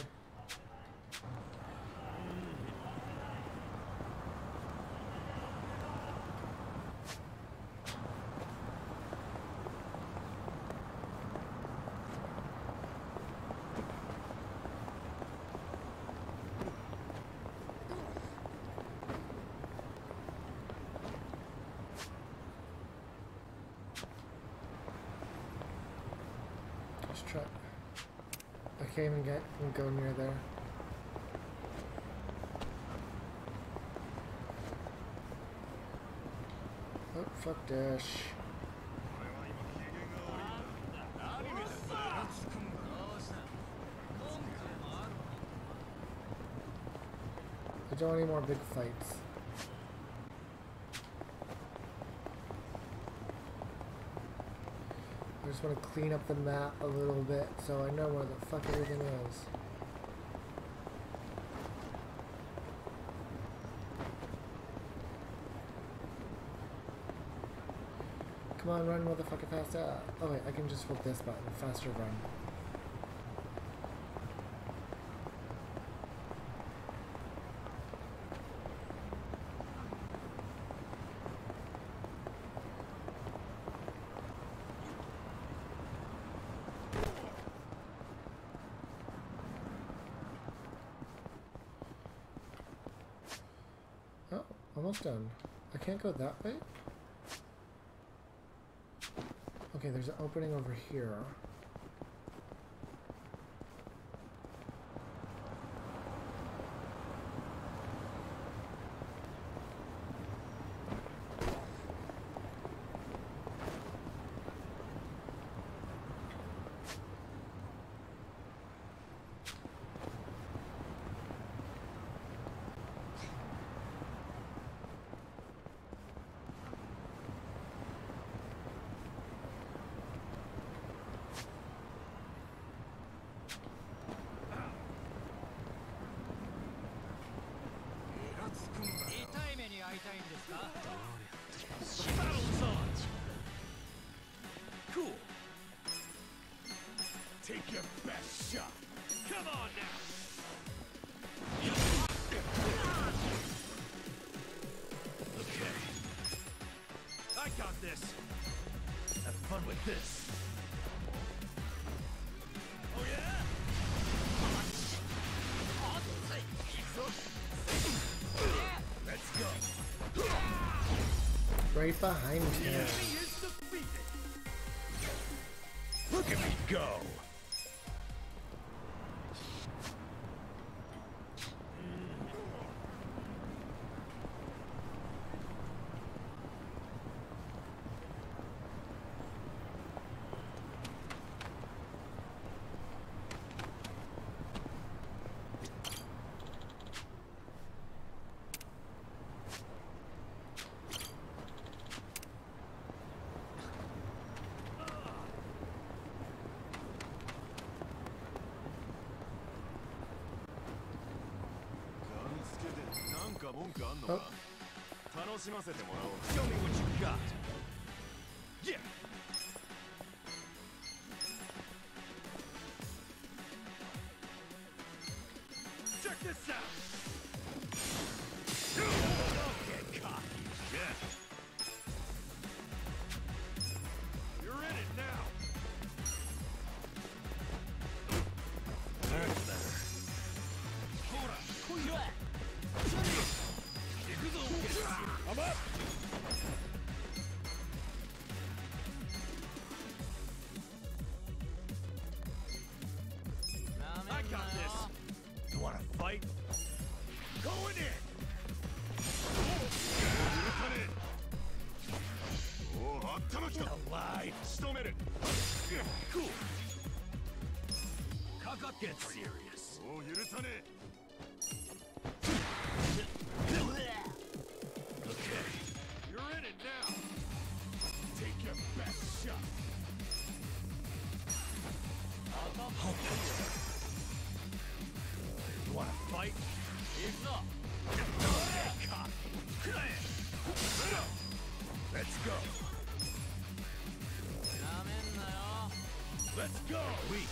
Let's try. I can't even go near there. Oh, fuck dash. I don't want any more big fights. I just want to clean up the map a little bit so I know where the fuck everything is. Come on, run motherfucker faster. Oh wait, I can just hold this button. Faster run. Oh, almost done. I can't go that way? Okay, there's an opening over here. Battle's on. Cool. Take your best shot. Come on now. Okay. I got this. Have fun with this. Oh yeah? Let's go. Right behind him. Look at me go. Oh. Show me what you got. Yeah. Check this out. Don't get cocky. Yeah. Get alive! Still minute! Cool! Get serious! Oh, okay. You're in it now! Take your best shot! You wanna fight? Let's go! Let's go! Weak!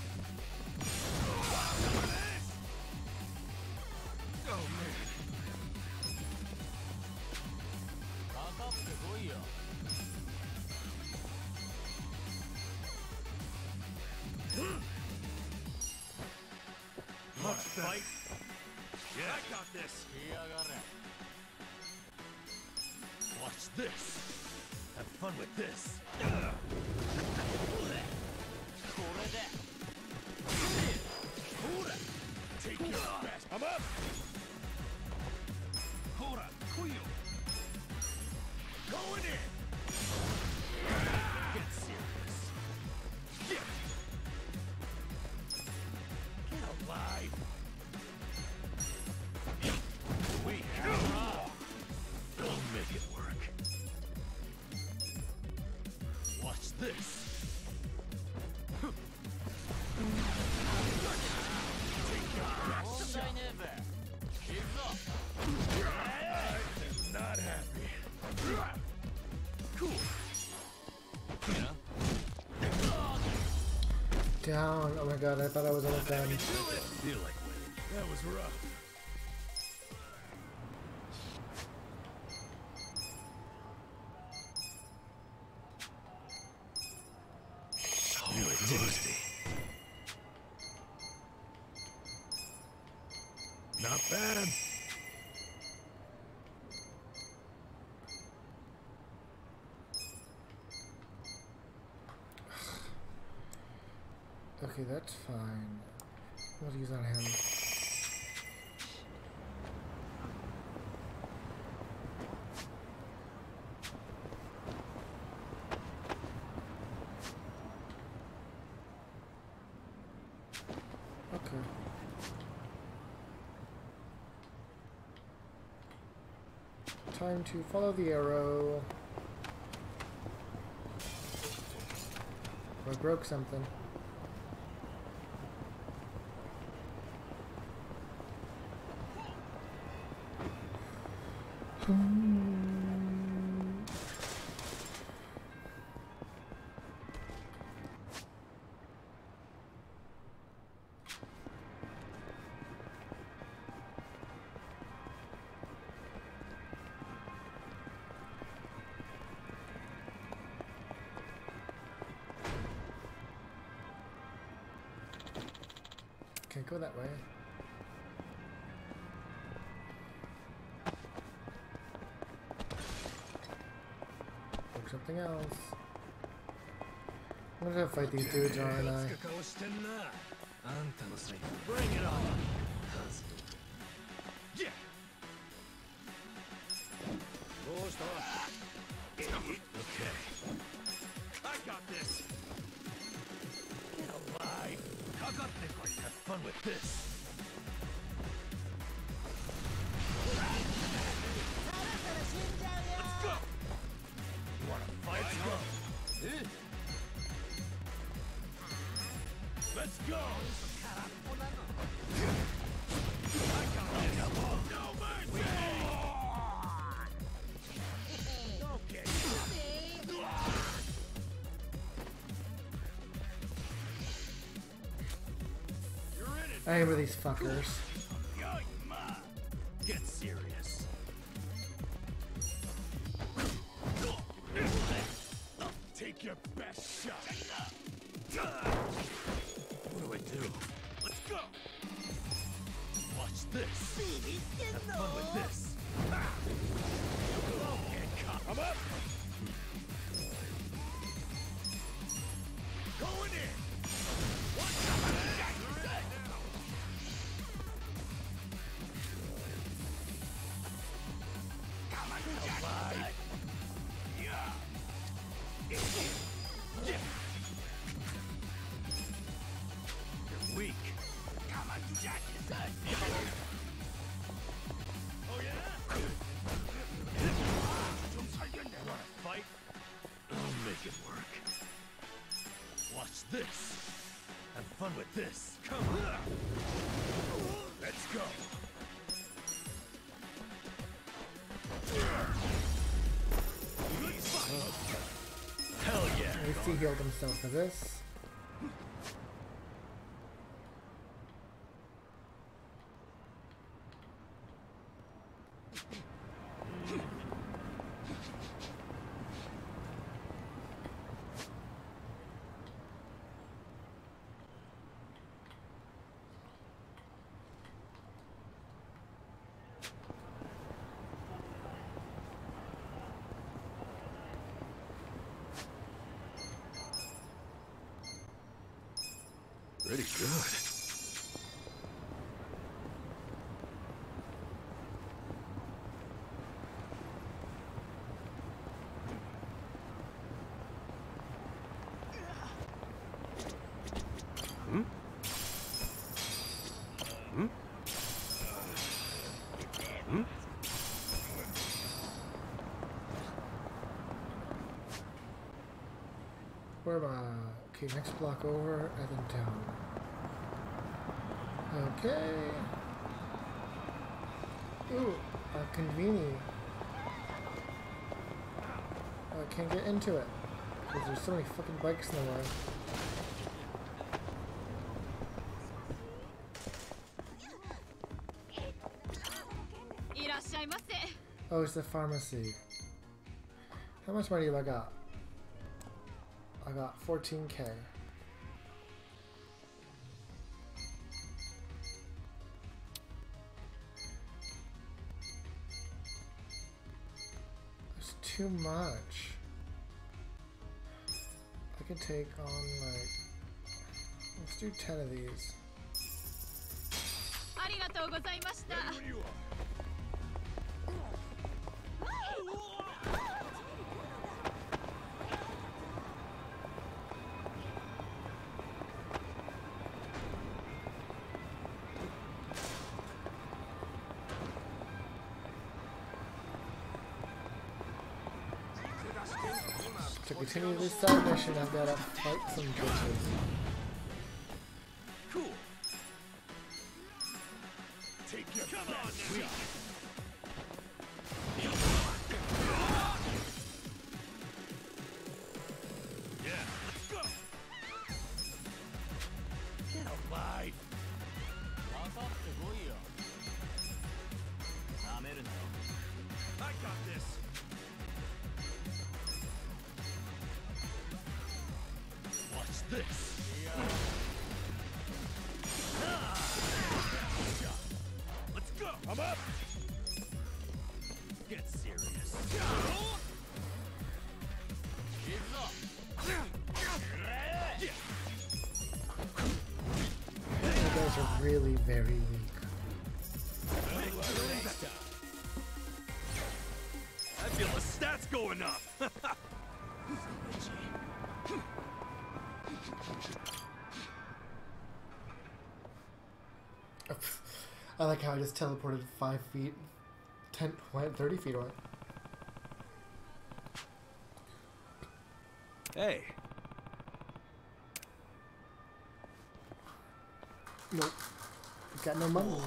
Oh man! Much fight? Yeah, I got this. Watch this. Have fun with this. Take your best. I'm up. Qween. Going in. Get serious. Get alive. We'll make it work. Watch this. Take your best shot. I'm not happy. Cool. Down. Oh my god, I thought I was almost done. Feel like winning. That was rough. Really tasty. Not bad. Okay, that's fine. We'll use on him. Okay. Time to follow the arrow. I broke something. Can't go that way. Or something else. I'm gonna fight these dudes, aren't I? Bring it on. Yeah. Okay. I got this. Get alive. Have fun with this. Let's go. You wanna fight? Let's go. Let's go. I got this. No mercy. Okay. I remember these fuckers. Get serious. Take your best shot. What do I do? Let's go. Watch this. Have fun with this. I'm up. Going in. right? I'll make it work. Watch this. Have fun with this. Come on. Let's go. Hell yeah. At least he healed himself for this. Pretty good. Hmm? Hmm? Hmm? Where am I? Okay, next block over and then down. Okay. Ooh, Qween. I can't get into it because there's so many fucking bikes in the way. Oh, it's the pharmacy. How much money have I got? I got 14K. That's too much. I could take on like, let's do 10 of these. To continue this side mission, I've got to fight some bitches. Cool. Take your come on, sweet. Yeah, let's go. Get alive. I got this. Watch this. Let's go. I'm up. Get serious. You guys are really very weak. I feel the stats going up. I like how I just teleported 5 feet, 10, 30 feet away. Hey. Nope. Got no money.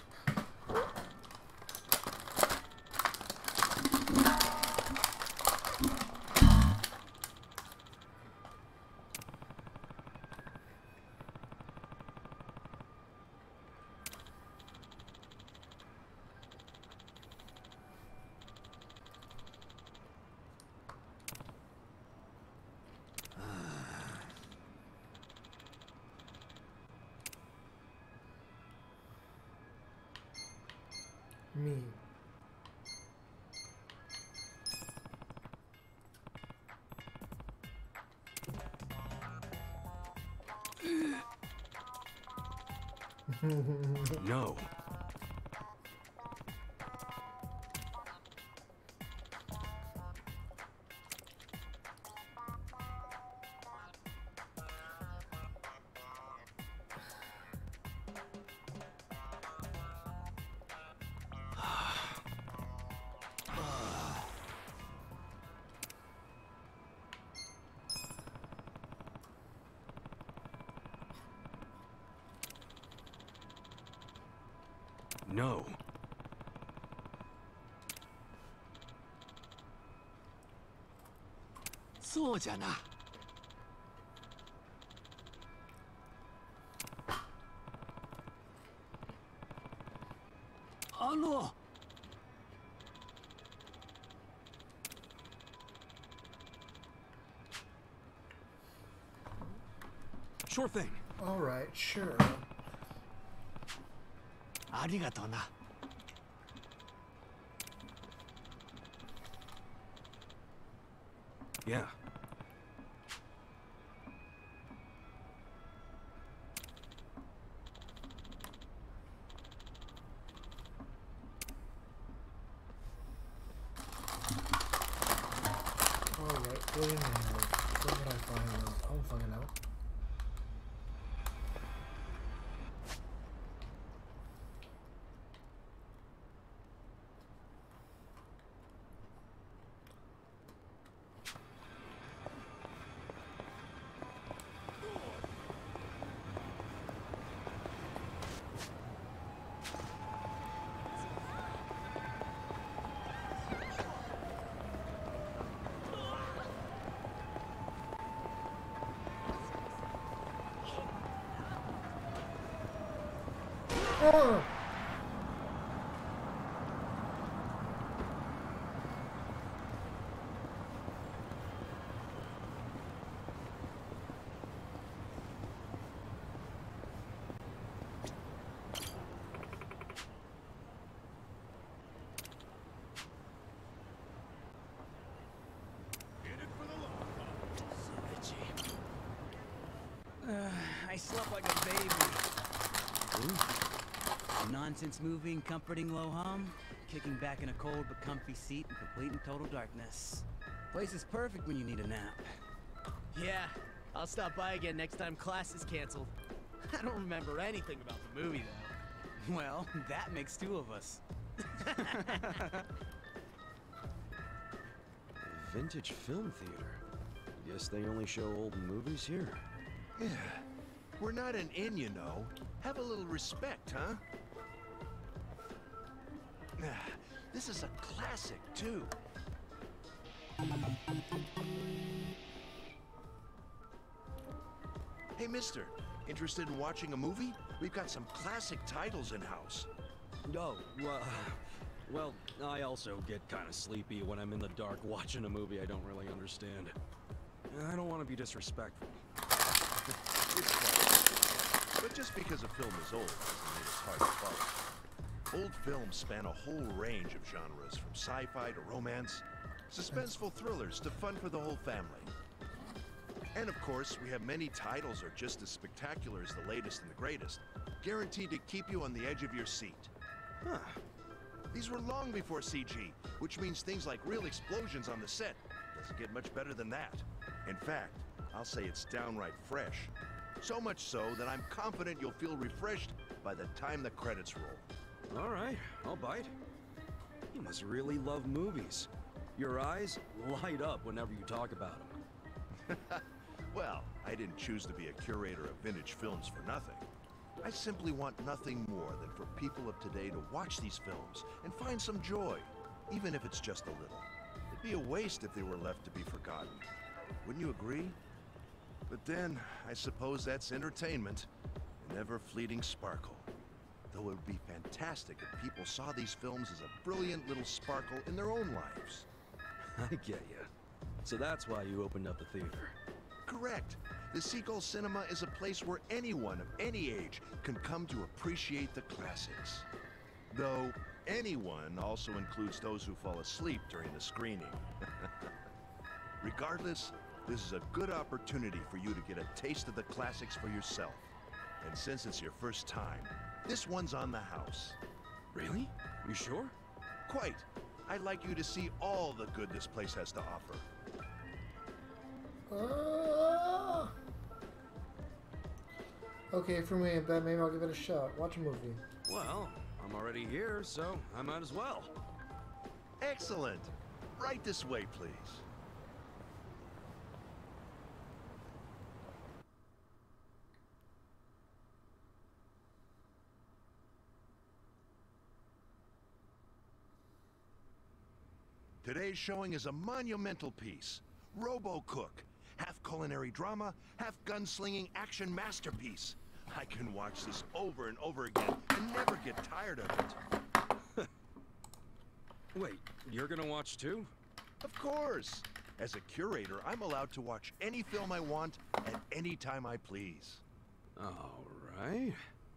Me. No. No. So じゃな。 Sure thing. All right, sure. ありがとうな。 Yeah. All right, what in there? What would I find out? I don't fucking know. Oh! I slept like a baby. Nonsense moving, comforting low hum, kicking back in a cold but comfy seat in complete and total darkness. Place is perfect when you need a nap. Yeah, I'll stop by again next time class is canceled. I don't remember anything about the movie, though. Well, that makes two of us. Vintage film theater. Guess they only show old movies here. Yeah. We're not an inn, you know. Have a little respect, huh? This is a classic, too. Hey, mister. Interested in watching a movie? We've got some classic titles in-house. Oh, well, I also get kind of sleepy when I'm in the dark watching a movie I don't really understand. I don't want to be disrespectful. It's fine. But just because a film is old doesn't mean it's hard to follow. Old films span a whole range of genres, from sci-fi to romance, suspenseful thrillers to fun for the whole family. And of course, we have many titles that are just as spectacular as the latest and the greatest, guaranteed to keep you on the edge of your seat. Huh. These were long before CG, which means things like real explosions on the set. Doesn't get much better than that. In fact, I'll say it's downright fresh. So much so that I'm confident you'll feel refreshed by the time the credits roll. All right, I'll bite. You must really love movies. Your eyes light up whenever you talk about them. Well, I didn't choose to be a curator of vintage films for nothing. I simply want nothing more than for people of today to watch these films and find some joy, even if it's just a little. It'd be a waste if they were left to be forgotten. Wouldn't you agree? But then, I suppose that's entertainment, an ever-fleeting sparkle. Though it would be fantastic if people saw these films as a brilliant little sparkle in their own lives. I get you. So that's why you opened up the theater. Correct. The Seagull Cinema is a place where anyone of any age can come to appreciate the classics. Though, anyone also includes those who fall asleep during the screening. Regardless, this is a good opportunity for you to get a taste of the classics for yourself. And since it's your first time, this one's on the house. Really? You sure? Quite. I'd like you to see all the good this place has to offer. Okay, for me, but maybe I'll give it a shot. Watch a movie. Well, I'm already here, so I might as well. Excellent. Right this way, please. Today's showing is a monumental piece. Robo-Cook. Half culinary drama, half gunslinging action masterpiece. I can watch this over and over again and never get tired of it. Wait, you're gonna watch too? Of course. As a curator, I'm allowed to watch any film I want at any time I please. All right.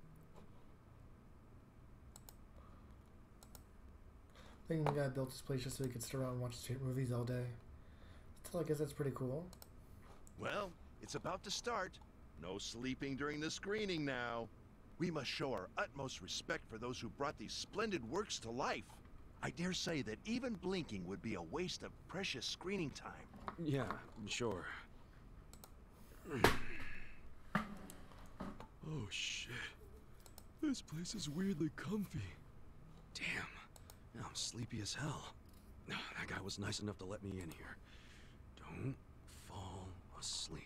I think the guy built this place just so he could sit around and watch straight movies all day. So I guess that's pretty cool. Well, it's about to start. No sleeping during the screening now. We must show our utmost respect for those who brought these splendid works to life. I dare say that even blinking would be a waste of precious screening time. Yeah, sure. Oh shit. This place is weirdly comfy. Damn. Now I'm sleepy as hell. That guy was nice enough to let me in here. Don't fall asleep.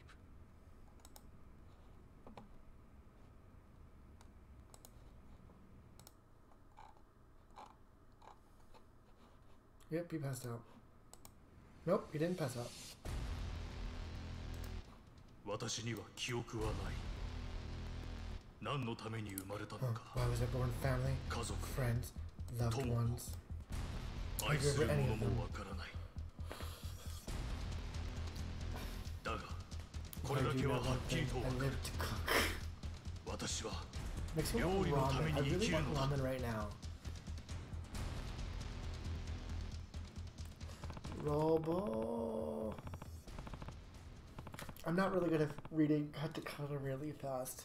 Yep, he passed out. Nope, he didn't pass out. 私には記憶はない。何のために生まれたのか。 Why was I born? Family, 家族、 friends, loved ones. 愛する者もわからない。だが、これだけははっきりとわかる。私は料理のために生きるのだ。 Ramen right now. Robo. I'm not really good at reading cut to color really fast.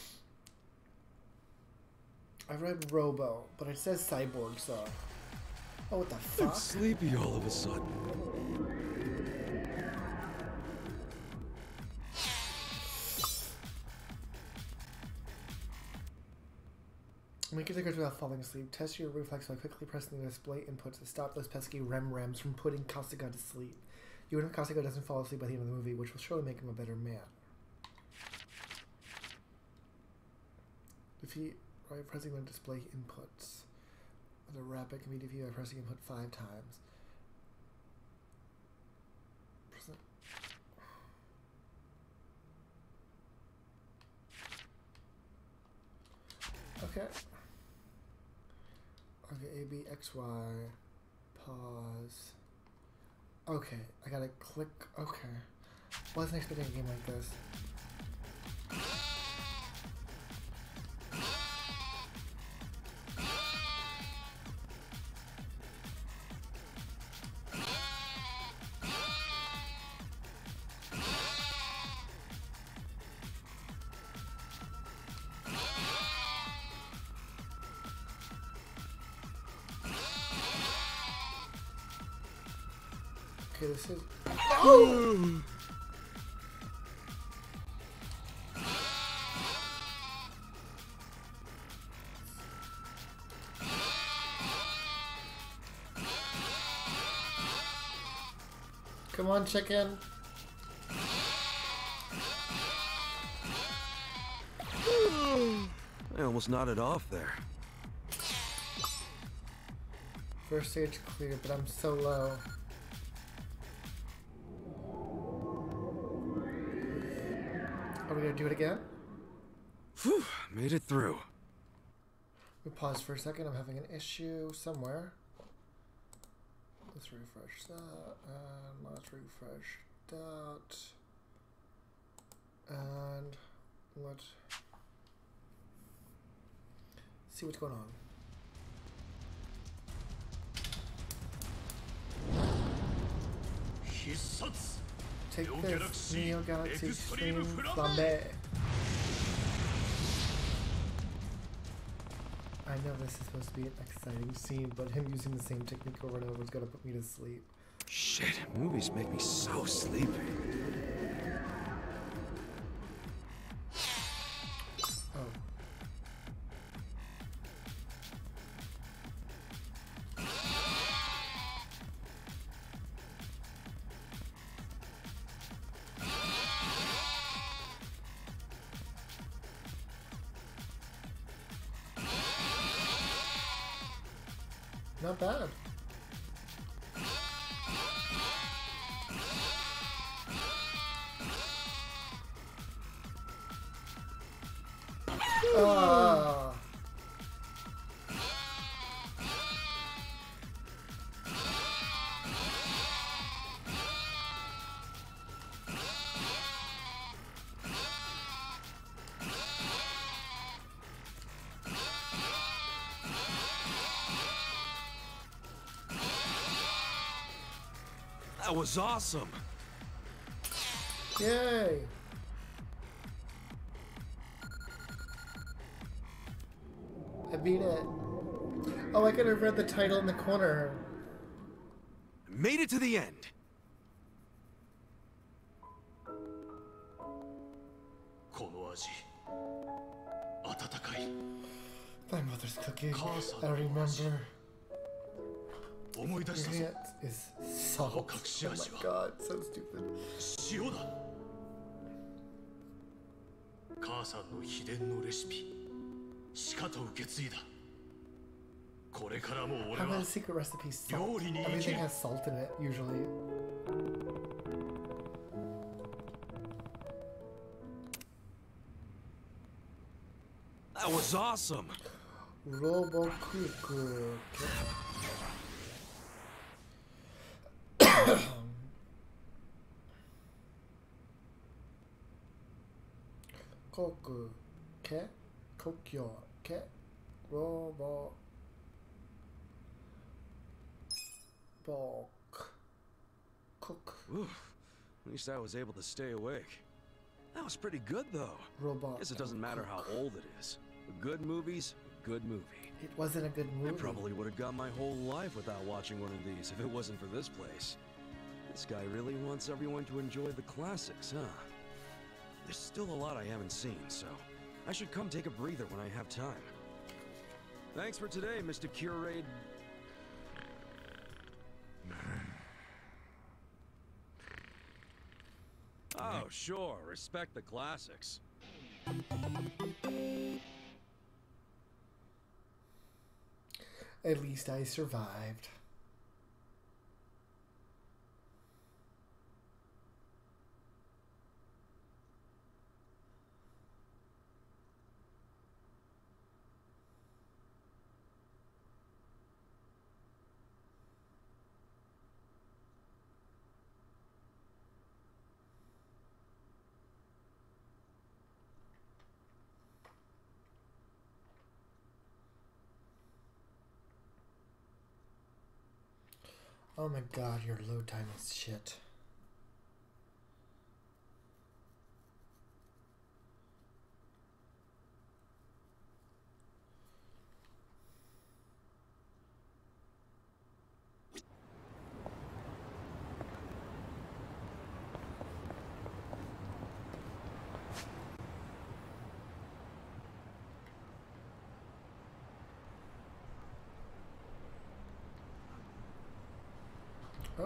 I read Robo, but it says Cyborg, so. Oh, what the fuck? I'm sleepy all of a sudden. Make your tickets without falling asleep. Test your reflex by quickly pressing the display inputs to stop those pesky REMs from putting Kasuga to sleep. Even if Kasuga doesn't fall asleep by the end of the movie, which will surely make him a better man. Defeat by pressing the display inputs. The rapid can be defeated by pressing input 5 times. Okay. Okay, A, B, X, Y, pause. Okay, I gotta click, okay. Wasn't expecting a game like this. Okay, this is. Oh! Come on, chicken. I almost nodded off there. First stage clear, but I'm so low. Are we gonna do it again? Whew, made it through. We pause for a second. I'm having an issue somewhere. Let's refresh that, and let's refresh that, and let's see what's going on. Take this, Neo Galaxy Extreme Flambe. I know this is supposed to be an exciting scene, but him using the same technique over and over is gonna put me to sleep. Shit, movies make me so sleepy. Oh. Not bad. That was awesome. Yay. I beat it. Oh, I could have read the title in the corner. Made it to the end. My mother's cooking. I remember. Your hand is salt. Oh my god, so stupid. 塩だ。母さんの秘伝のレシピ、しかと受け継いだ。これからも俺 How は about a secret recipe? Salt. 料理に生き Everything る。 has salt in it, usually. That was awesome. Robo Cuckoo. Koku. Ke. Kokyo. Ke. Robo. Bulk. Cook. Ooh, at least I was able to stay awake. That was pretty good, though. Robot. Guess it doesn't matter how old it is. A good movie's a good movie. It wasn't a good movie. I probably would have gone my whole life without watching one of these if it wasn't for this place. This guy really wants everyone to enjoy the classics, huh? There's still a lot I haven't seen, so I should come take a breather when I have time. Thanks for today, Mr. Curate. Oh, sure. Respect the classics. At least I survived. Oh my god, your load time is shit. Oh.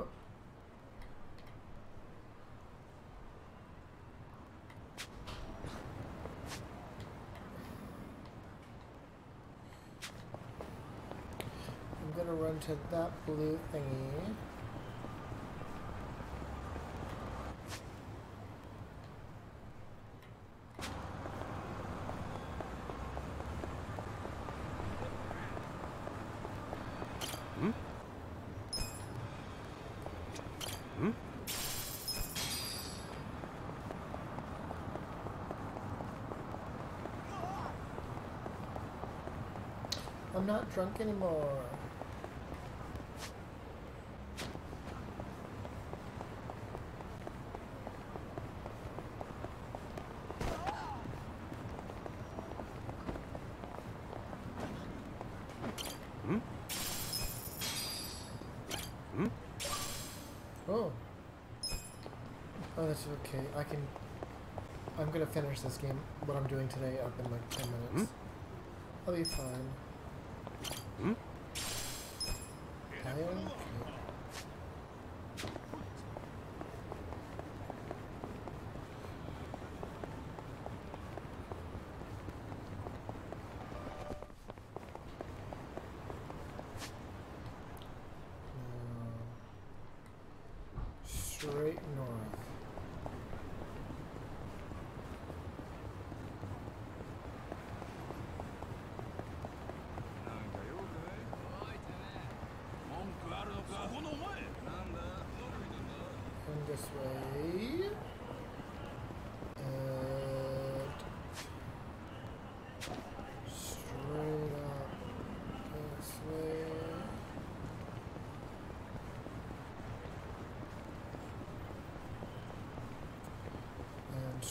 I'm gonna run to that blue thingy. I'm not drunk anymore. Oh. Oh, that's okay. I'm gonna finish this game, what I'm doing today, up in like 10 minutes. I'll be fine. Straight north.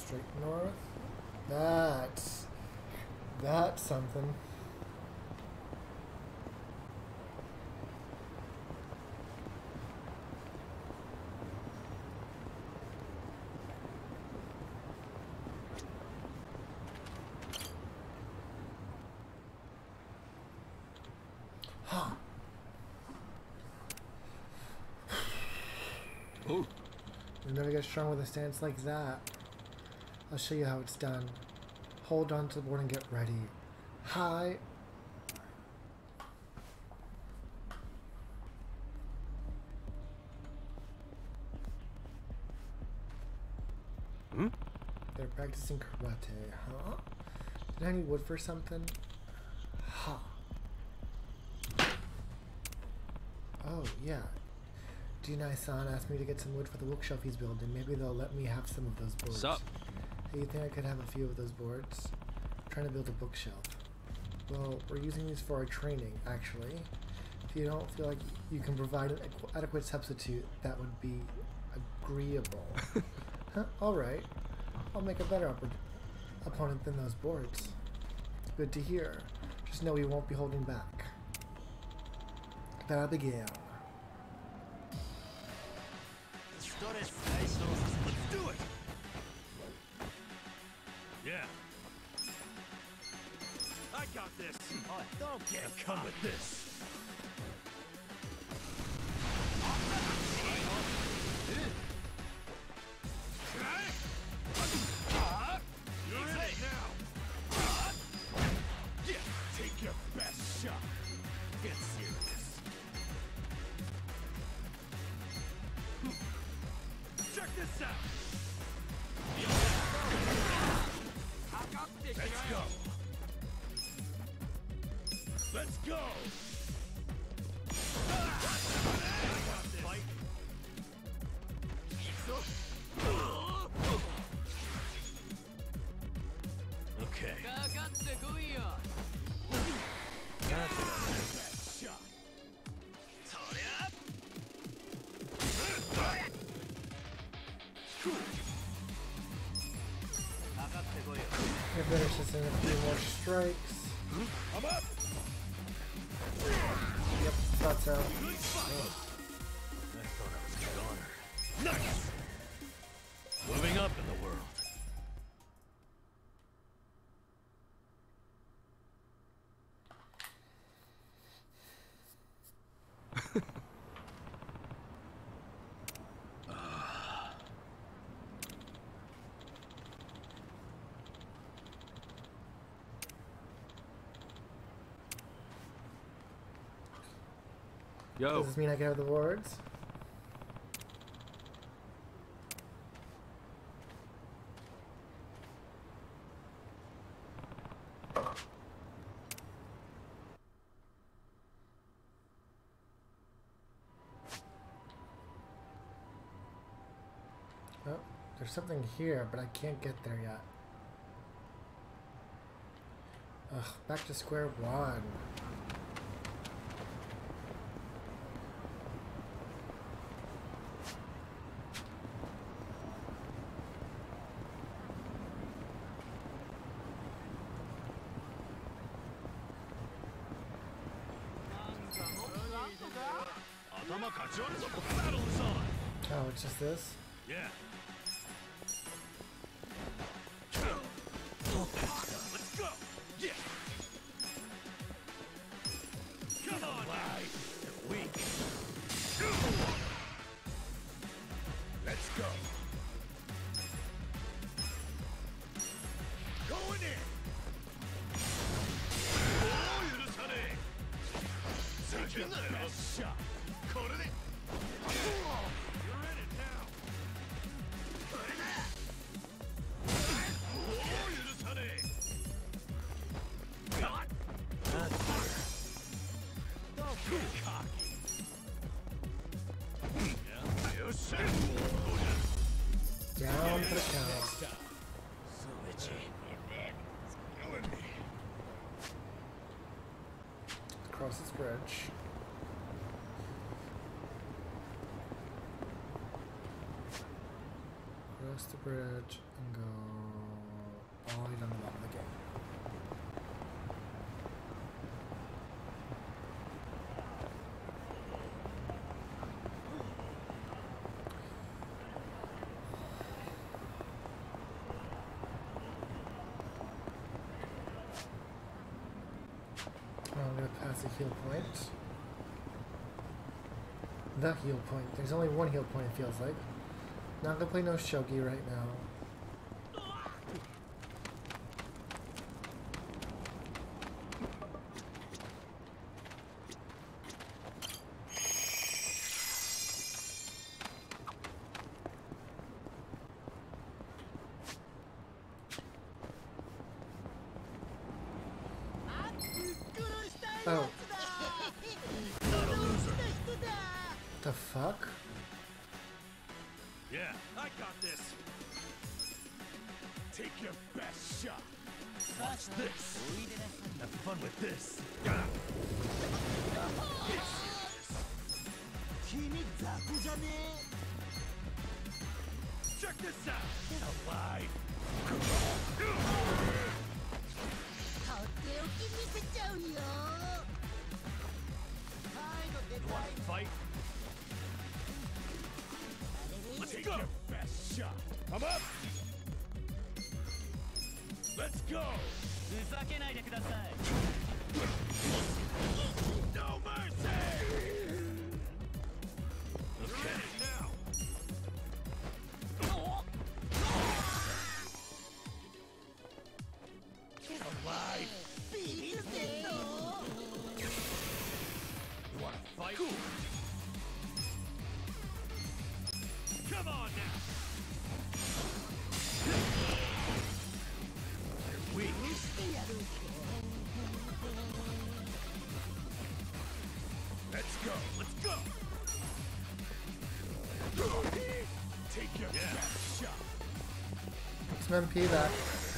straight north. That's something. Huh. Oh. You'll never get strong with a stance like that. I'll show you how it's done. Hold on to the board and get ready. Hi. Hmm? They're practicing karate, huh? Did I need wood for something? Ha. Oh, yeah. Junai-san asked me to get some wood for the bookshelf he's building. Maybe they'll let me have some of those boards. Sup? Hey, you think I could have a few of those boards? I'm trying to build a bookshelf. Well, we're using these for our training, actually. If you don't feel like you can provide an adequate substitute, that would be agreeable. Huh? Alright. I'll make a better opponent than those boards. Good to hear. Just know we won't be holding back. That'll begin. Let's do it! Yeah. I got this. Oh, don't get come with this. You're in it now. Yeah, take your best shot. Get serious. Check this out. Let's go. Let's go. Fight. Okay. It finishes in a few more strikes. I'm up. Yep, thought so. I thought I was a goner. Nice! Moving up in the world. Yo. Does this mean I can have the boards? Oh, there's something here, but I can't get there yet. Ugh, back to square one. Battle is on. Oh, it's just this? Yeah. Let's go. Yeah. Come on, guys. You're weak. Let's go. Going in. Oh, you're just honey. Take your best shot. You're in it now. Oh, you're just honey. Don't be cocky. Down for the count. So itchy. It's killing me. Across this bridge. Cross the bridge and go all the way down the bottom of the game. I'm gonna pass a heal point. The heal point. There's only one heal point, it feels like. Not gonna play no shogi right now. Oh. The fuck? Yeah, I got this. Take your best shot. Watch this. Have fun with this. Check this out. Alive. You want to fight? Take your best shot. I'm up. Let's go. No mercy. Okay. Now. Alive. You want to fight? Cool. Come on now. You're weak. Let's go. Let's go. Take your best shot. Some MP back.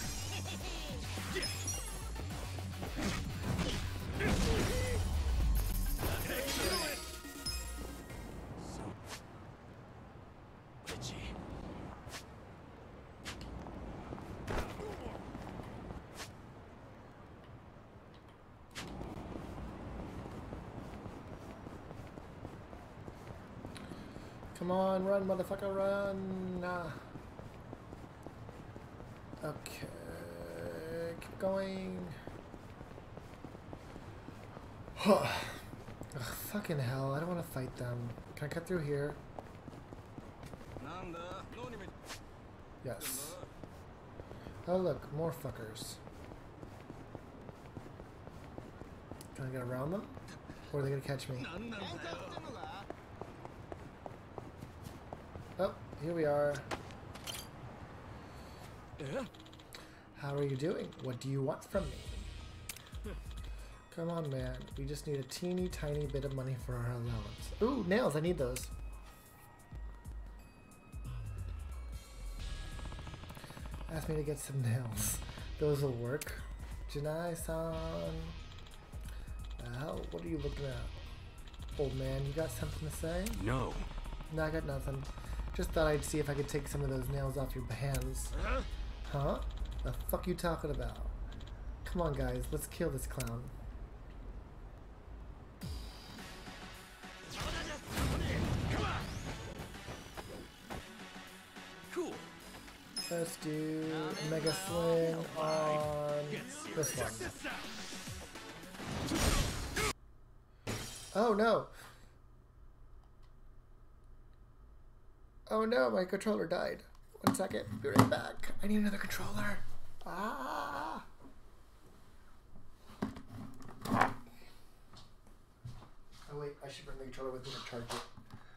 Come on, run, motherfucker, run! Okay, keep going. Ugh, fucking hell, I don't want to fight them. Can I cut through here? Yes. Oh look, more fuckers. Can I get around them? Or are they gonna catch me? Oh, here we are. How are you doing? What do you want from me? Come on, man. We just need a teeny tiny bit of money for our allowance. Ooh, nails. I need those. Ask me to get some nails. Those will work. Janai-san. Hell, what are you looking at? Old man, you got something to say? No. No, I got nothing. Just thought I'd see if I could take some of those nails off your hands. Huh? The fuck you talking about? Come on, guys. Let's kill this clown. Cool. Let's do Mega Sling on this one. Oh no! Oh no, my controller died. 1 second, be right back. I need another controller. Ah! Oh wait, I should bring the controller with me to charge it.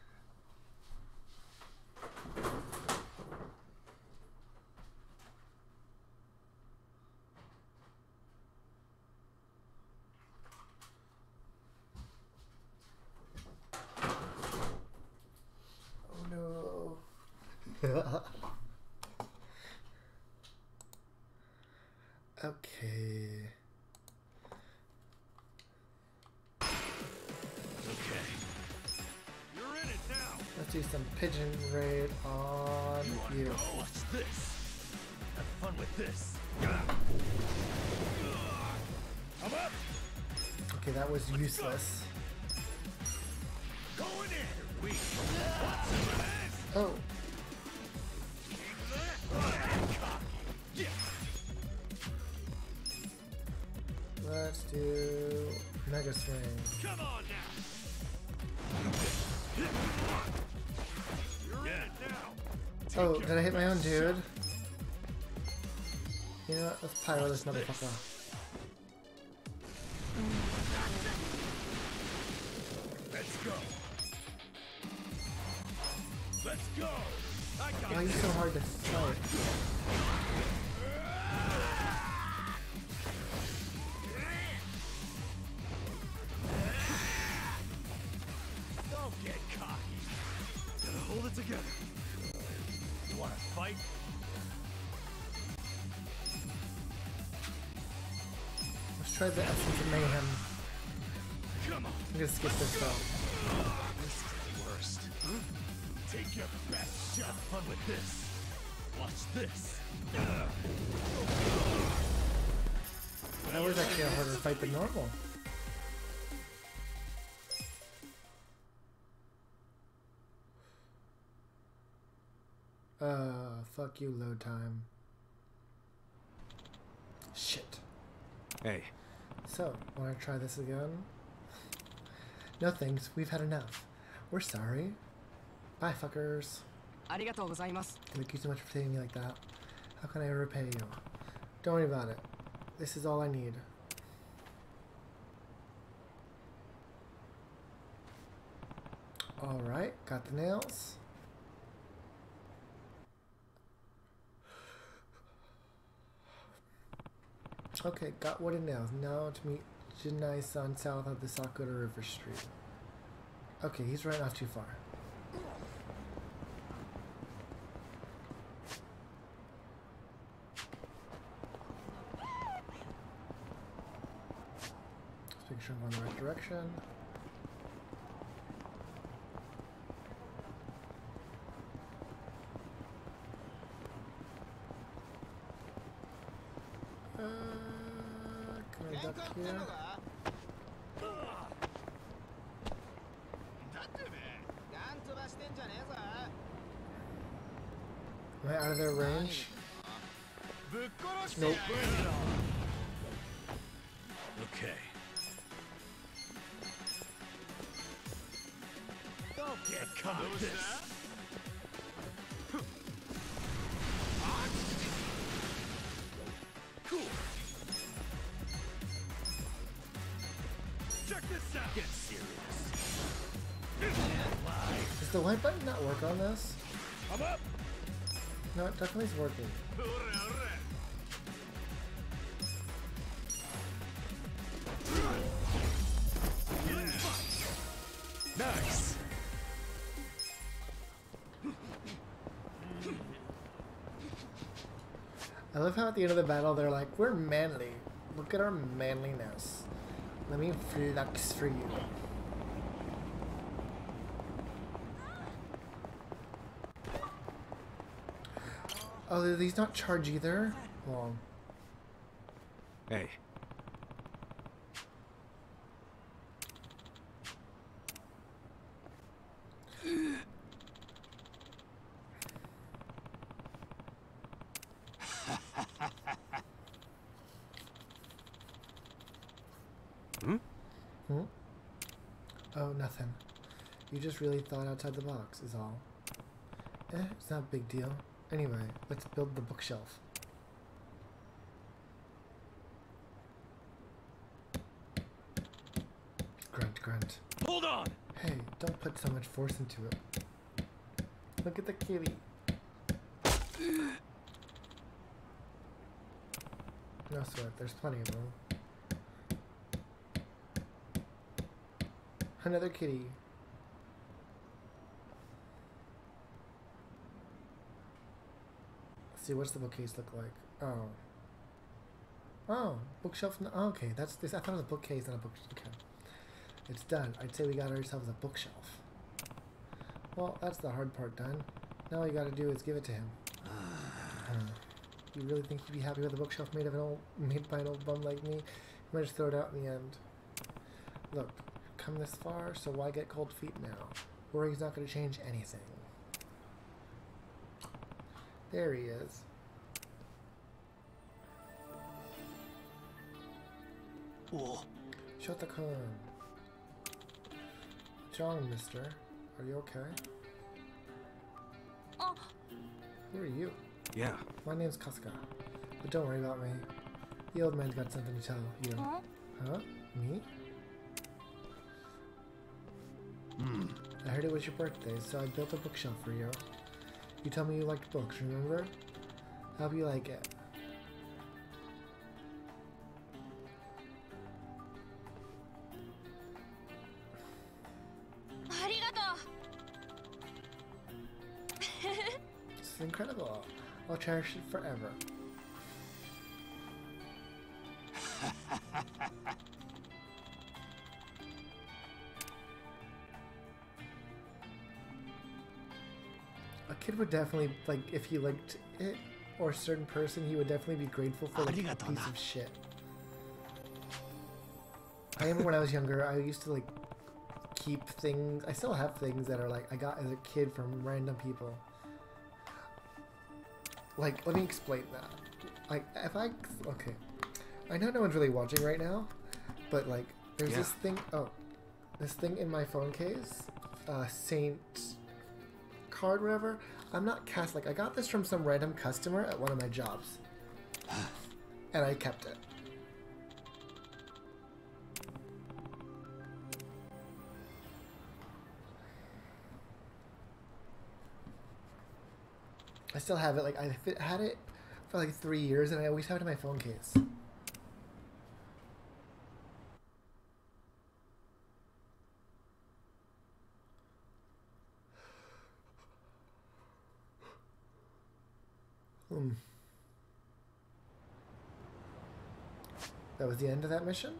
Okay. You're in it now. do some pigeon raid on you. What's this? Have fun with this. I'm up. Okay, that was useless. Going in. We. Oh. Let's do Mega Swing. Come on now. You're in it now. Oh, did I hit my own dude? You know what? Let's pyro this motherfucker. Let's go. Let's go. Why are you so hard to fight? Don't get cocky. Gotta hold it together. You wanna fight? Let's try the Essence of Mayhem. Come on. I'm gonna skip this though. This is the worst. Take your best shot. Have fun with this. Watch this. That was actually a harder fight than normal. Fuck you, load time. Shit. Hey. So, wanna try this again? No thanks, we've had enough. We're sorry. Bye, fuckers. Thank you so much for treating me like that. How can I repay you? Don't worry about it. This is all I need. Alright, got the nails. Okay, got wooden nails. Now to meet Jinai-san south of the Sakura River Street. Okay, he's right off too far. Let's make sure I'm going the right direction. Can I duck here? Am I out of their range? Nope. Okay. Don't get caught with this. Cool. Check this out. Get serious. Does the white button not work on this? I'm up. No, it definitely is working. Nice. I love how at the end of the battle they're like, we're manly. Look at our manliness. Let me flux for you. Oh, do these not charge either? Well. Hey. Oh, nothing. You just really thought outside the box, is all. It's not a big deal. Anyway, let's build the bookshelf. Grunt, grunt. Hold on! Hey, don't put so much force into it. Look at the kitty. No sweat, there's plenty of them. Another kitty. Let's see, what's the bookcase look like? Oh. Oh, bookshelf. No, oh, okay, that's this. I thought it was a bookcase, not a book. Okay. It's done. I'd say we got ourselves a bookshelf. Well, that's the hard part done. Now all you gotta do is give it to him. You really think he'd be happy with a bookshelf made by an old bum like me? You might just throw it out in the end. Look, come this far, so why get cold feet now? Worrying's not gonna change anything. There he is. Oh. Shota-kun. John, mister. Are you okay? Oh. Who are you? Yeah. My name's Kasuga. But don't worry about me. The old man's got something to tell you. Huh? Huh? Me? I heard it was your birthday, so I built a bookshelf for you. You told me you liked books, remember? Hope you like it. This is incredible. I'll cherish it forever. A kid would definitely, like, if he liked it, or a certain person, he would definitely be grateful for like, a piece of shit. I remember when I was younger, I used to, like, keep things, I still have things that are, like, I got as a kid from random people. Like, let me explain that. Like, if I, okay. I know no one's really watching right now, but, like, there's this thing, this thing in my phone case, Saint card, whatever. I'm not Catholic. I got this from some random customer at one of my jobs. And I kept it. I still have it. Like, I had it for like 3 years and I always have it in my phone case. That was the end of that mission?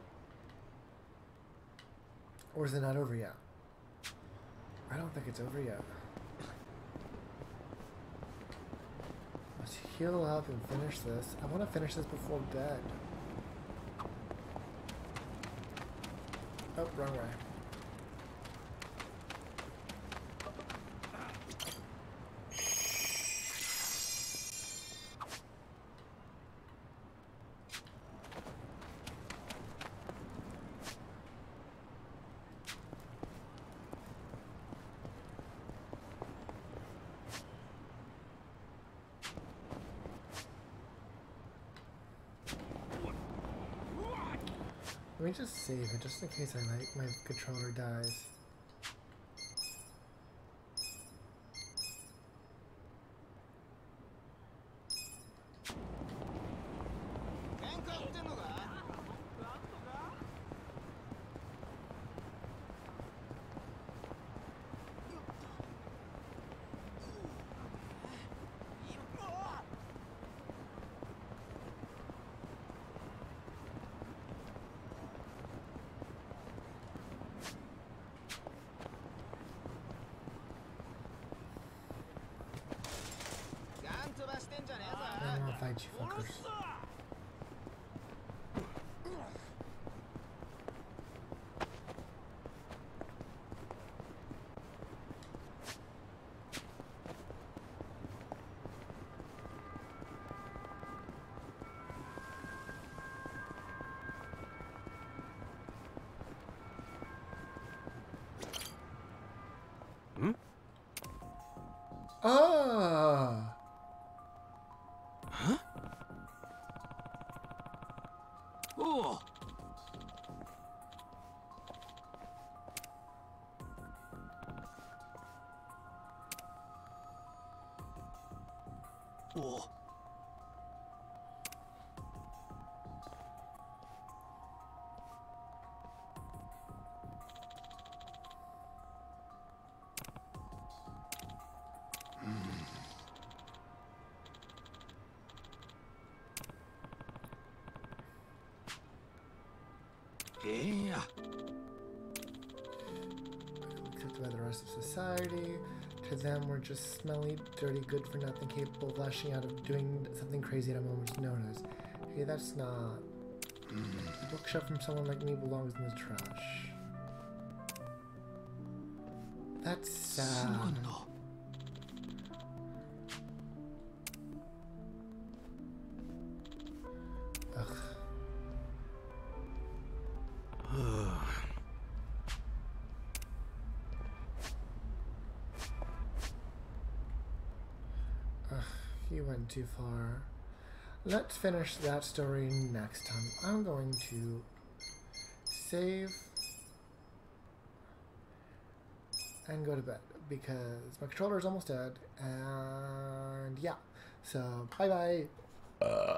Or is it not over yet? I don't think it's over yet. Let's heal up and finish this. I want to finish this before bed. Oh, wrong way. Let me just save it, just in case my controller dies. I don't want to fight you fuckers. Ah! Huh? Oh! Oh! Accepted by the rest of society. To them, we're just smelly, dirty, good for nothing, capable of lashing out of doing something crazy at a moment's notice. Hey, that's not... A bookshelf from someone like me belongs in the trash. That's sad. Ugh. You went too far. Let's finish that story next time. I'm going to save and go to bed because my controller is almost dead. And yeah, so bye bye.